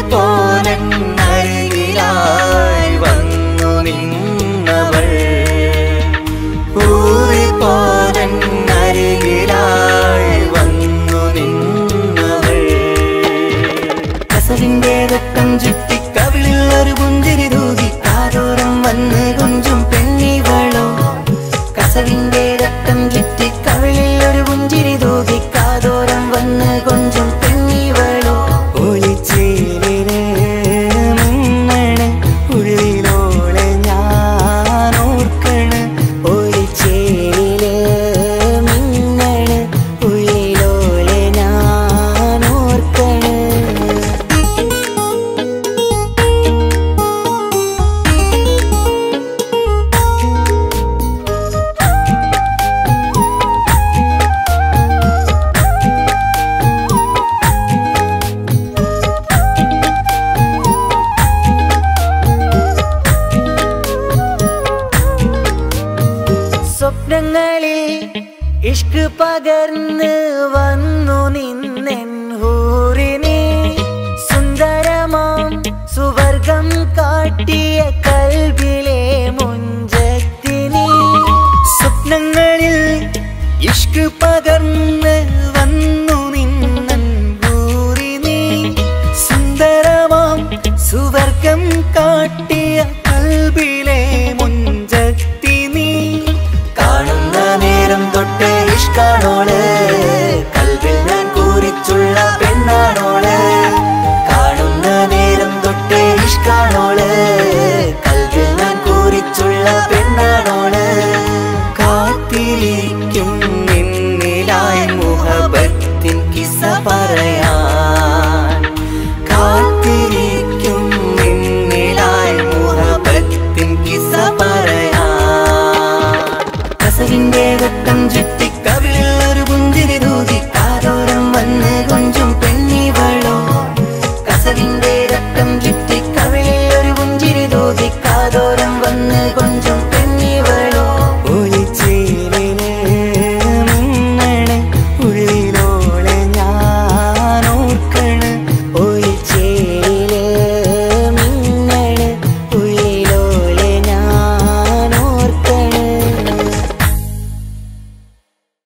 പോലരികിലായി വന്നു നിന്നവൾ ഊറി പോലരികിലായി വന്നു നിന്നവൾ കസവിന്റെ രക്തം ചുറ്റി കവിളിൽ ഒരു പുഞ്ചിരി തൂകി കാതോരം വന്ന് കൊഞ്ചും പെണ്ണിവളോ കസവിന്റെ രക്തം ചുറ്റി കവിളിൽ ഒരു പുഞ്ചിരി തൂകി കാതോരം വന്ന് കൊഞ്ചും പെണ്ണിവളോ ഒളിച്ചേലിന് മിന്നണ് ഉള്ളിലോളെ ഞാൻ ഓർക്കണ് ഒളിച്ചേലില് മിന്നണ് ഉള്ളിലോളെ ഞാൻ ഓർക്കണ് സ്വപ്നങ്ങളിൽ ഇഷ്ക് പകർന്ന് വന്നു നിന്നെൻ ഹൂറിനെ സുന്ദരമാം സുവർഗം കാട്ടിയ കൽബിലെ മുഞ്ചത്തിനെ സ്വപ്നങ്ങളിൽ ഇഷ്ക് പകർന്ന് വന്നു നിന്നെൻ ഹൂറിനെ സുന്ദരമാം സുവർഗം കാട്ടിയ കൽബിലെ മുഞ്ചത്തിനെ കാണുന്ന നേരം തൊട്ട് ഇഷ്കാണോള് കൽബിൽ ഞാൻ കൂറിച്ചുള്ള പെണ്ണാണോള് കാണുന്ന നേരം തൊട്ട് ഇഷ്കാണോള് കൽബിൽ ഞാൻ കൂറിച്ചുള്ള പെണ്ണാണോള് കാത്തിരിക്കും നിന്നിലായി മുഹബത്തിൻ കിസ്സ പറയാൻ കാത്തിരിക്കും നിന്നിലായി മുഹബത്തിൻ കിസ്സ പറയാൻ കസവിന്റെ രക്തം ചുറ്റി കവിളിൽ ഒരു പുഞ്ചിരി തൂകി കാതോരം വന്ന് കൊഞ്ചും പെണ്ണിവളോ കസവിന്റെ രക്തം ചുറ്റി കവിളിൽ ഒരു പുഞ്ചിരി തൂകി കാതോരം വന്ന് കൊഞ്ചും